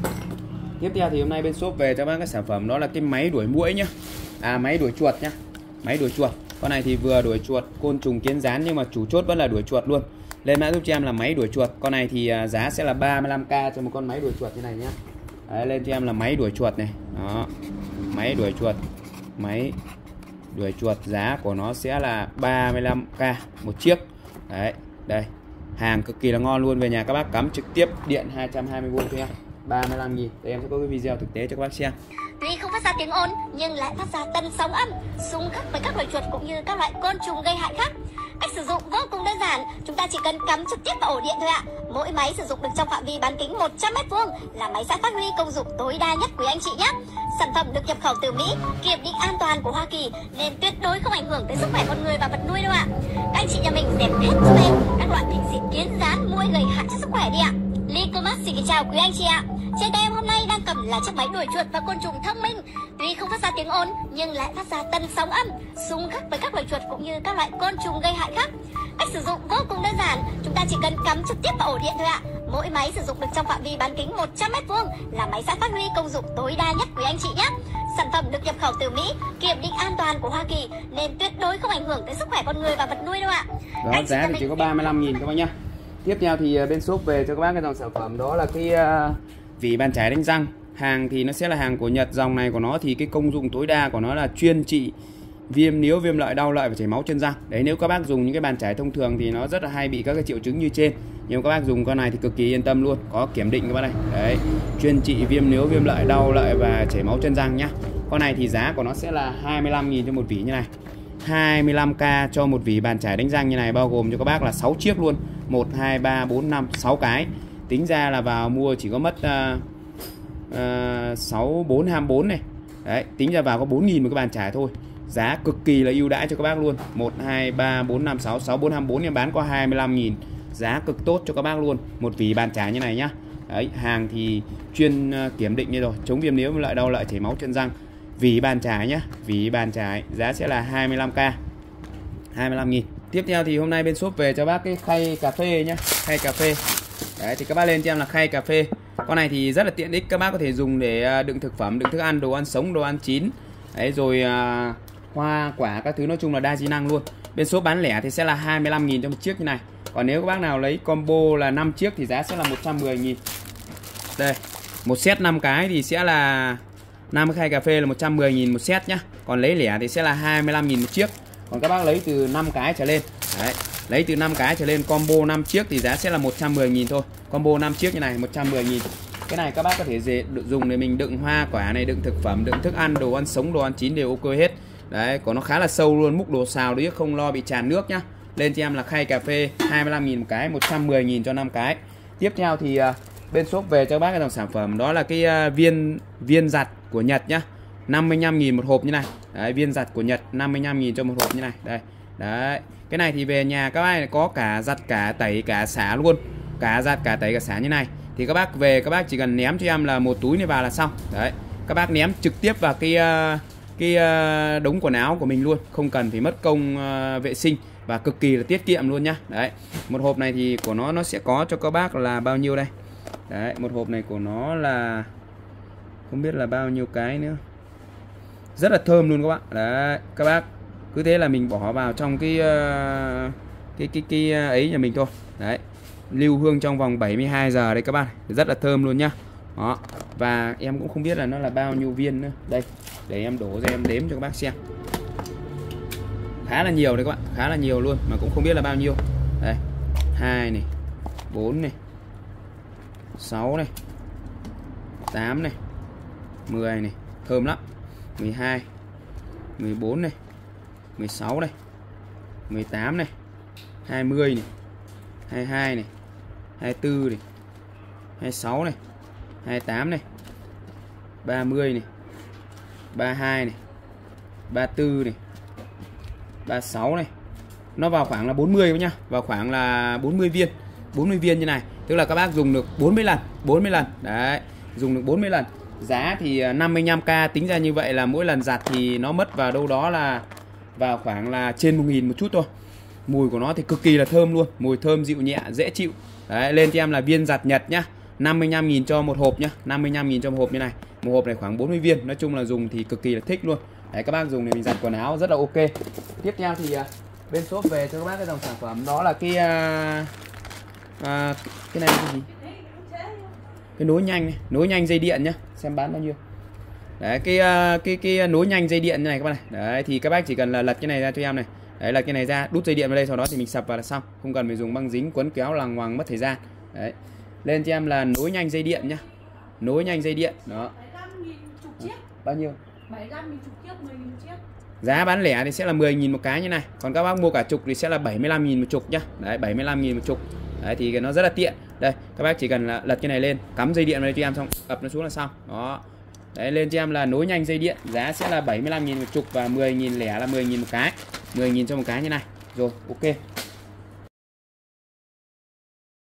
Tiếp theo thì hôm nay bên shop về cho các bác cái sản phẩm đó là cái máy đuổi muỗi nhá. À, máy đuổi chuột nhá. Máy đuổi chuột. Con này thì vừa đuổi chuột, côn trùng, kiến gián nhưng mà chủ chốt vẫn là đuổi chuột luôn. Lên mã giúp cho em là máy đuổi chuột. Con này thì giá sẽ là ba mươi lăm k cho một con máy đuổi chuột như này nhá. Đấy, lên cho em là máy đuổi chuột này. Đó. Máy đuổi chuột. Máy đuổi chuột, giá của nó sẽ là ba mươi lăm k một chiếc. Đấy, đây. Hàng cực kỳ là ngon luôn, về nhà các bác cắm trực tiếp điện hai trăm hai mươi vôn cho em. ba mươi lăm nghìn. Để em sẽ có cái video thực tế cho các bác xem. Tuy không phát ra tiếng ồn nhưng lại phát ra tần sóng âm, xung khắc với các loài chuột cũng như các loại côn trùng gây hại khác. Cách sử dụng vô cùng đơn giản, chúng ta chỉ cần cắm trực tiếp vào ổ điện thôi ạ. Mỗi máy sử dụng được trong phạm vi bán kính một trăm mét vuông là máy sẽ phát huy công dụng tối đa nhất quý anh chị nhé. Sản phẩm được nhập khẩu từ Mỹ, kiểm định an toàn của Hoa Kỳ nên tuyệt đối không ảnh hưởng tới sức khỏe con người và vật nuôi đâu ạ. Các anh chị nhà mình dẹp hết giúp em các loại bệnh dịch kiến gián, muỗi gây hại cho sức khỏe đi ạ. Licomax xin kính chào quý anh chị ạ. Trên tay em hôm nay đang cầm là chiếc máy đuổi chuột và côn trùng thông minh. Tuy không phát ra tiếng ồn nhưng lại phát ra tần sóng âm, xung khắc với các loài chuột cũng như các loại côn trùng gây hại khác. Cách sử dụng vô cùng đơn giản, chúng ta chỉ cần cắm trực tiếp vào ổ điện thôi ạ. Mỗi máy sử dụng được trong phạm vi bán kính một trăm mét vuông là máy sẽ phát huy công dụng tối đa nhất quý anh chị nhé. Sản phẩm được nhập khẩu từ Mỹ, kiểm định an toàn của Hoa Kỳ nên tuyệt đối không ảnh hưởng tới sức khỏe con người và vật nuôi đâu ạ. Đó, giá thì chỉ có ba mươi lăm nghìn các bác nhá. Tiếp theo thì bên shop về cho các bác cái dòng sản phẩm đó là cái uh, vỉ bàn chải đánh răng Hàng thì nó sẽ là hàng của Nhật. Dòng này của nó thì cái công dụng tối đa của nó là chuyên trị viêm níu, viêm lợi, đau lợi và chảy máu chân răng. Đấy, nếu các bác dùng những cái bàn chải thông thường thì nó rất là hay bị các cái triệu chứng như trên. Nhưng các bác dùng con này thì cực kỳ yên tâm luôn, có kiểm định các bác này. Đấy, chuyên trị viêm níu, viêm lợi, đau lợi và chảy máu chân răng nhá. Con này thì giá của nó sẽ là hai mươi lăm nghìn cho một vỉ như này. hai mươi lăm k cho một vỉ bàn chải đánh răng như này, bao gồm cho các bác là sáu chiếc luôn. một hai ba bốn năm sáu cái. Tính ra là vào mua chỉ có mất uh, uh, sáu bốn hai mươi bốn này. Đấy, tính ra vào có bốn nghìn một cái bàn chải thôi. Giá cực kỳ là ưu đãi cho các bác luôn. một hai ba bốn năm sáu sáu bốn hai mươi bốn em bán có hai mươi lăm nghìn. Giá cực tốt cho các bác luôn. Một vỉ bàn chải như này nhá. Đấy, hàng thì chuyên uh, kiểm định như rồi, chống viêm níu, lợi, đau lợi, chảy máu chân răng. Vỉ bàn chải nhá, vỉ bàn chải giá sẽ là hai mươi lăm k, hai mươi lăm nghìn. Tiếp theo thì hôm nay bên shop về cho bác cái khay cà phê nhá, khay cà phê. Đấy, thì các bác lên cho em là khay cà phê. Con này thì rất là tiện ích, các bác có thể dùng để đựng thực phẩm, đựng thức ăn, đồ ăn sống, đồ ăn chín. Đấy, rồi uh, hoa quả các thứ, nói chung là đa di năng luôn. Bên shop bán lẻ thì sẽ là hai mươi lăm nghìn cho một chiếc như này. Còn nếu các bác nào lấy combo là năm chiếc thì giá sẽ là một trăm mười nghìn. Đây, một set năm cái thì sẽ là năm khay cà phê là một trăm mười nghìn một set nhá. Còn lấy lẻ thì sẽ là hai mươi lăm nghìn một chiếc. Còn các bác lấy từ năm cái trở lên. Đấy, lấy từ năm cái trở lên combo năm chiếc thì giá sẽ là một trăm mười nghìn thôi. Combo năm chiếc như này một trăm mười nghìn. Cái này các bác có thể dùng để mình đựng hoa quả này, đựng thực phẩm, đựng thức ăn, đồ ăn sống, đồ ăn chín đều ok hết. Đấy, có nó khá là sâu luôn, múc đồ xào đấy, không lo bị tràn nước nhá. Lên cho em là khay cà phê hai mươi lăm nghìn một cái, một trăm mười nghìn cho năm cái. Tiếp theo thì uh, bên shop về cho bác cái dòng sản phẩm đó là cái uh, viên viên giặt của Nhật nhá. năm mươi lăm nghìn một hộp như này. Đấy, viên giặt của Nhật năm mươi lăm nghìn cho một hộp như này. Đây. Đấy. Cái này thì về nhà các bác có cả giặt, cả tẩy, cả xả luôn. Cả giặt, cả tẩy, cả xả như này. Thì các bác về các bác chỉ cần ném cho em là một túi này vào là xong. Đấy. Các bác ném trực tiếp vào cái uh, cái uh, đống quần áo của mình luôn, không cần phải mất công uh, vệ sinh và cực kỳ là tiết kiệm luôn nhá. Đấy. Một hộp này thì của nó nó sẽ có cho các bác là bao nhiêu đây? Đấy, một hộp này của nó là không biết là bao nhiêu cái nữa. Rất là thơm luôn các bạn. Đấy, các bác cứ thế là mình bỏ vào trong cái uh, cái cái cái ấy nhà mình thôi. Đấy. Lưu hương trong vòng bảy mươi hai giờ đấy các bạn. Rất là thơm luôn nhá. Đó. Và em cũng không biết là nó là bao nhiêu viên nữa. Đây, để em đổ ra em đếm cho các bác xem. Khá là nhiều đấy các bạn, khá là nhiều luôn mà cũng không biết là bao nhiêu. Đây, hai này, bốn này, sáu này, tám này, mười này, thơm lắm. mười hai, mười bốn này, mười sáu này, mười tám này, hai mươi này, hai mươi hai này, hai mươi tư này, hai mươi sáu này, hai mươi tám này, ba mươi này, ba mươi hai này, ba mươi tư này, ba mươi sáu này. Nó vào khoảng là bốn mươi nhá, vào khoảng là bốn mươi viên, bốn mươi viên như này. Tức là các bác dùng được bốn mươi lần, bốn mươi lần. Đấy, dùng được bốn mươi lần. Giá thì năm mươi lăm k, tính ra như vậy là mỗi lần giặt thì nó mất vào đâu đó là vào khoảng là trên một nghìn một chút thôi. Mùi của nó thì cực kỳ là thơm luôn, mùi thơm dịu nhẹ, dễ chịu. Đấy, lên cho em là viên giặt Nhật nhá. năm mươi lăm nghìn cho một hộp nhá, năm mươi lăm nghìn cho một hộp như này. Một hộp này khoảng bốn mươi viên, nói chung là dùng thì cực kỳ là thích luôn. Đấy, các bác dùng để mình giặt quần áo rất là ok. Tiếp theo thì uh, bên shop về cho các bác cái dòng sản phẩm đó là cái uh, uh, cái này là cái gì? Cái nối nhanh này, nối nhanh dây điện nhá, xem bán bao nhiêu. Đấy, cái uh, cái cái nối nhanh dây điện như này các bác này. Đấy, thì các bác chỉ cần là lật cái này ra cho em này. Đấy, lật cái này ra, đút dây điện vào đây, sau đó thì mình sập vào là xong, không cần phải dùng băng dính quấn kéo lằng ngoằng mất thời gian. Đấy. Lên cho em là nối nhanh dây điện nhá. Nối nhanh dây điện, đó. Bao nhiêu? bảy mươi lăm nghìn chục chiếc, mười nghìn chiếc. Giá bán lẻ thì sẽ là mười nghìn một cái như này. Còn các bác mua cả chục thì sẽ là bảy mươi lăm nghìn một chục nhá. Đấy, bảy mươi lăm nghìn một chục. Đấy, thì nó rất là tiện. Đây, các bác chỉ cần là lật cái này lên, cắm dây điện vào đây cho em xong, ập nó xuống là xong. Đó. Đấy, lên cho em là nối nhanh dây điện, giá sẽ là bảy mươi lăm nghìn một chục và mười nghìn lẻ là mười nghìn một cái. mười nghìn cho một cái như này. Rồi, ok.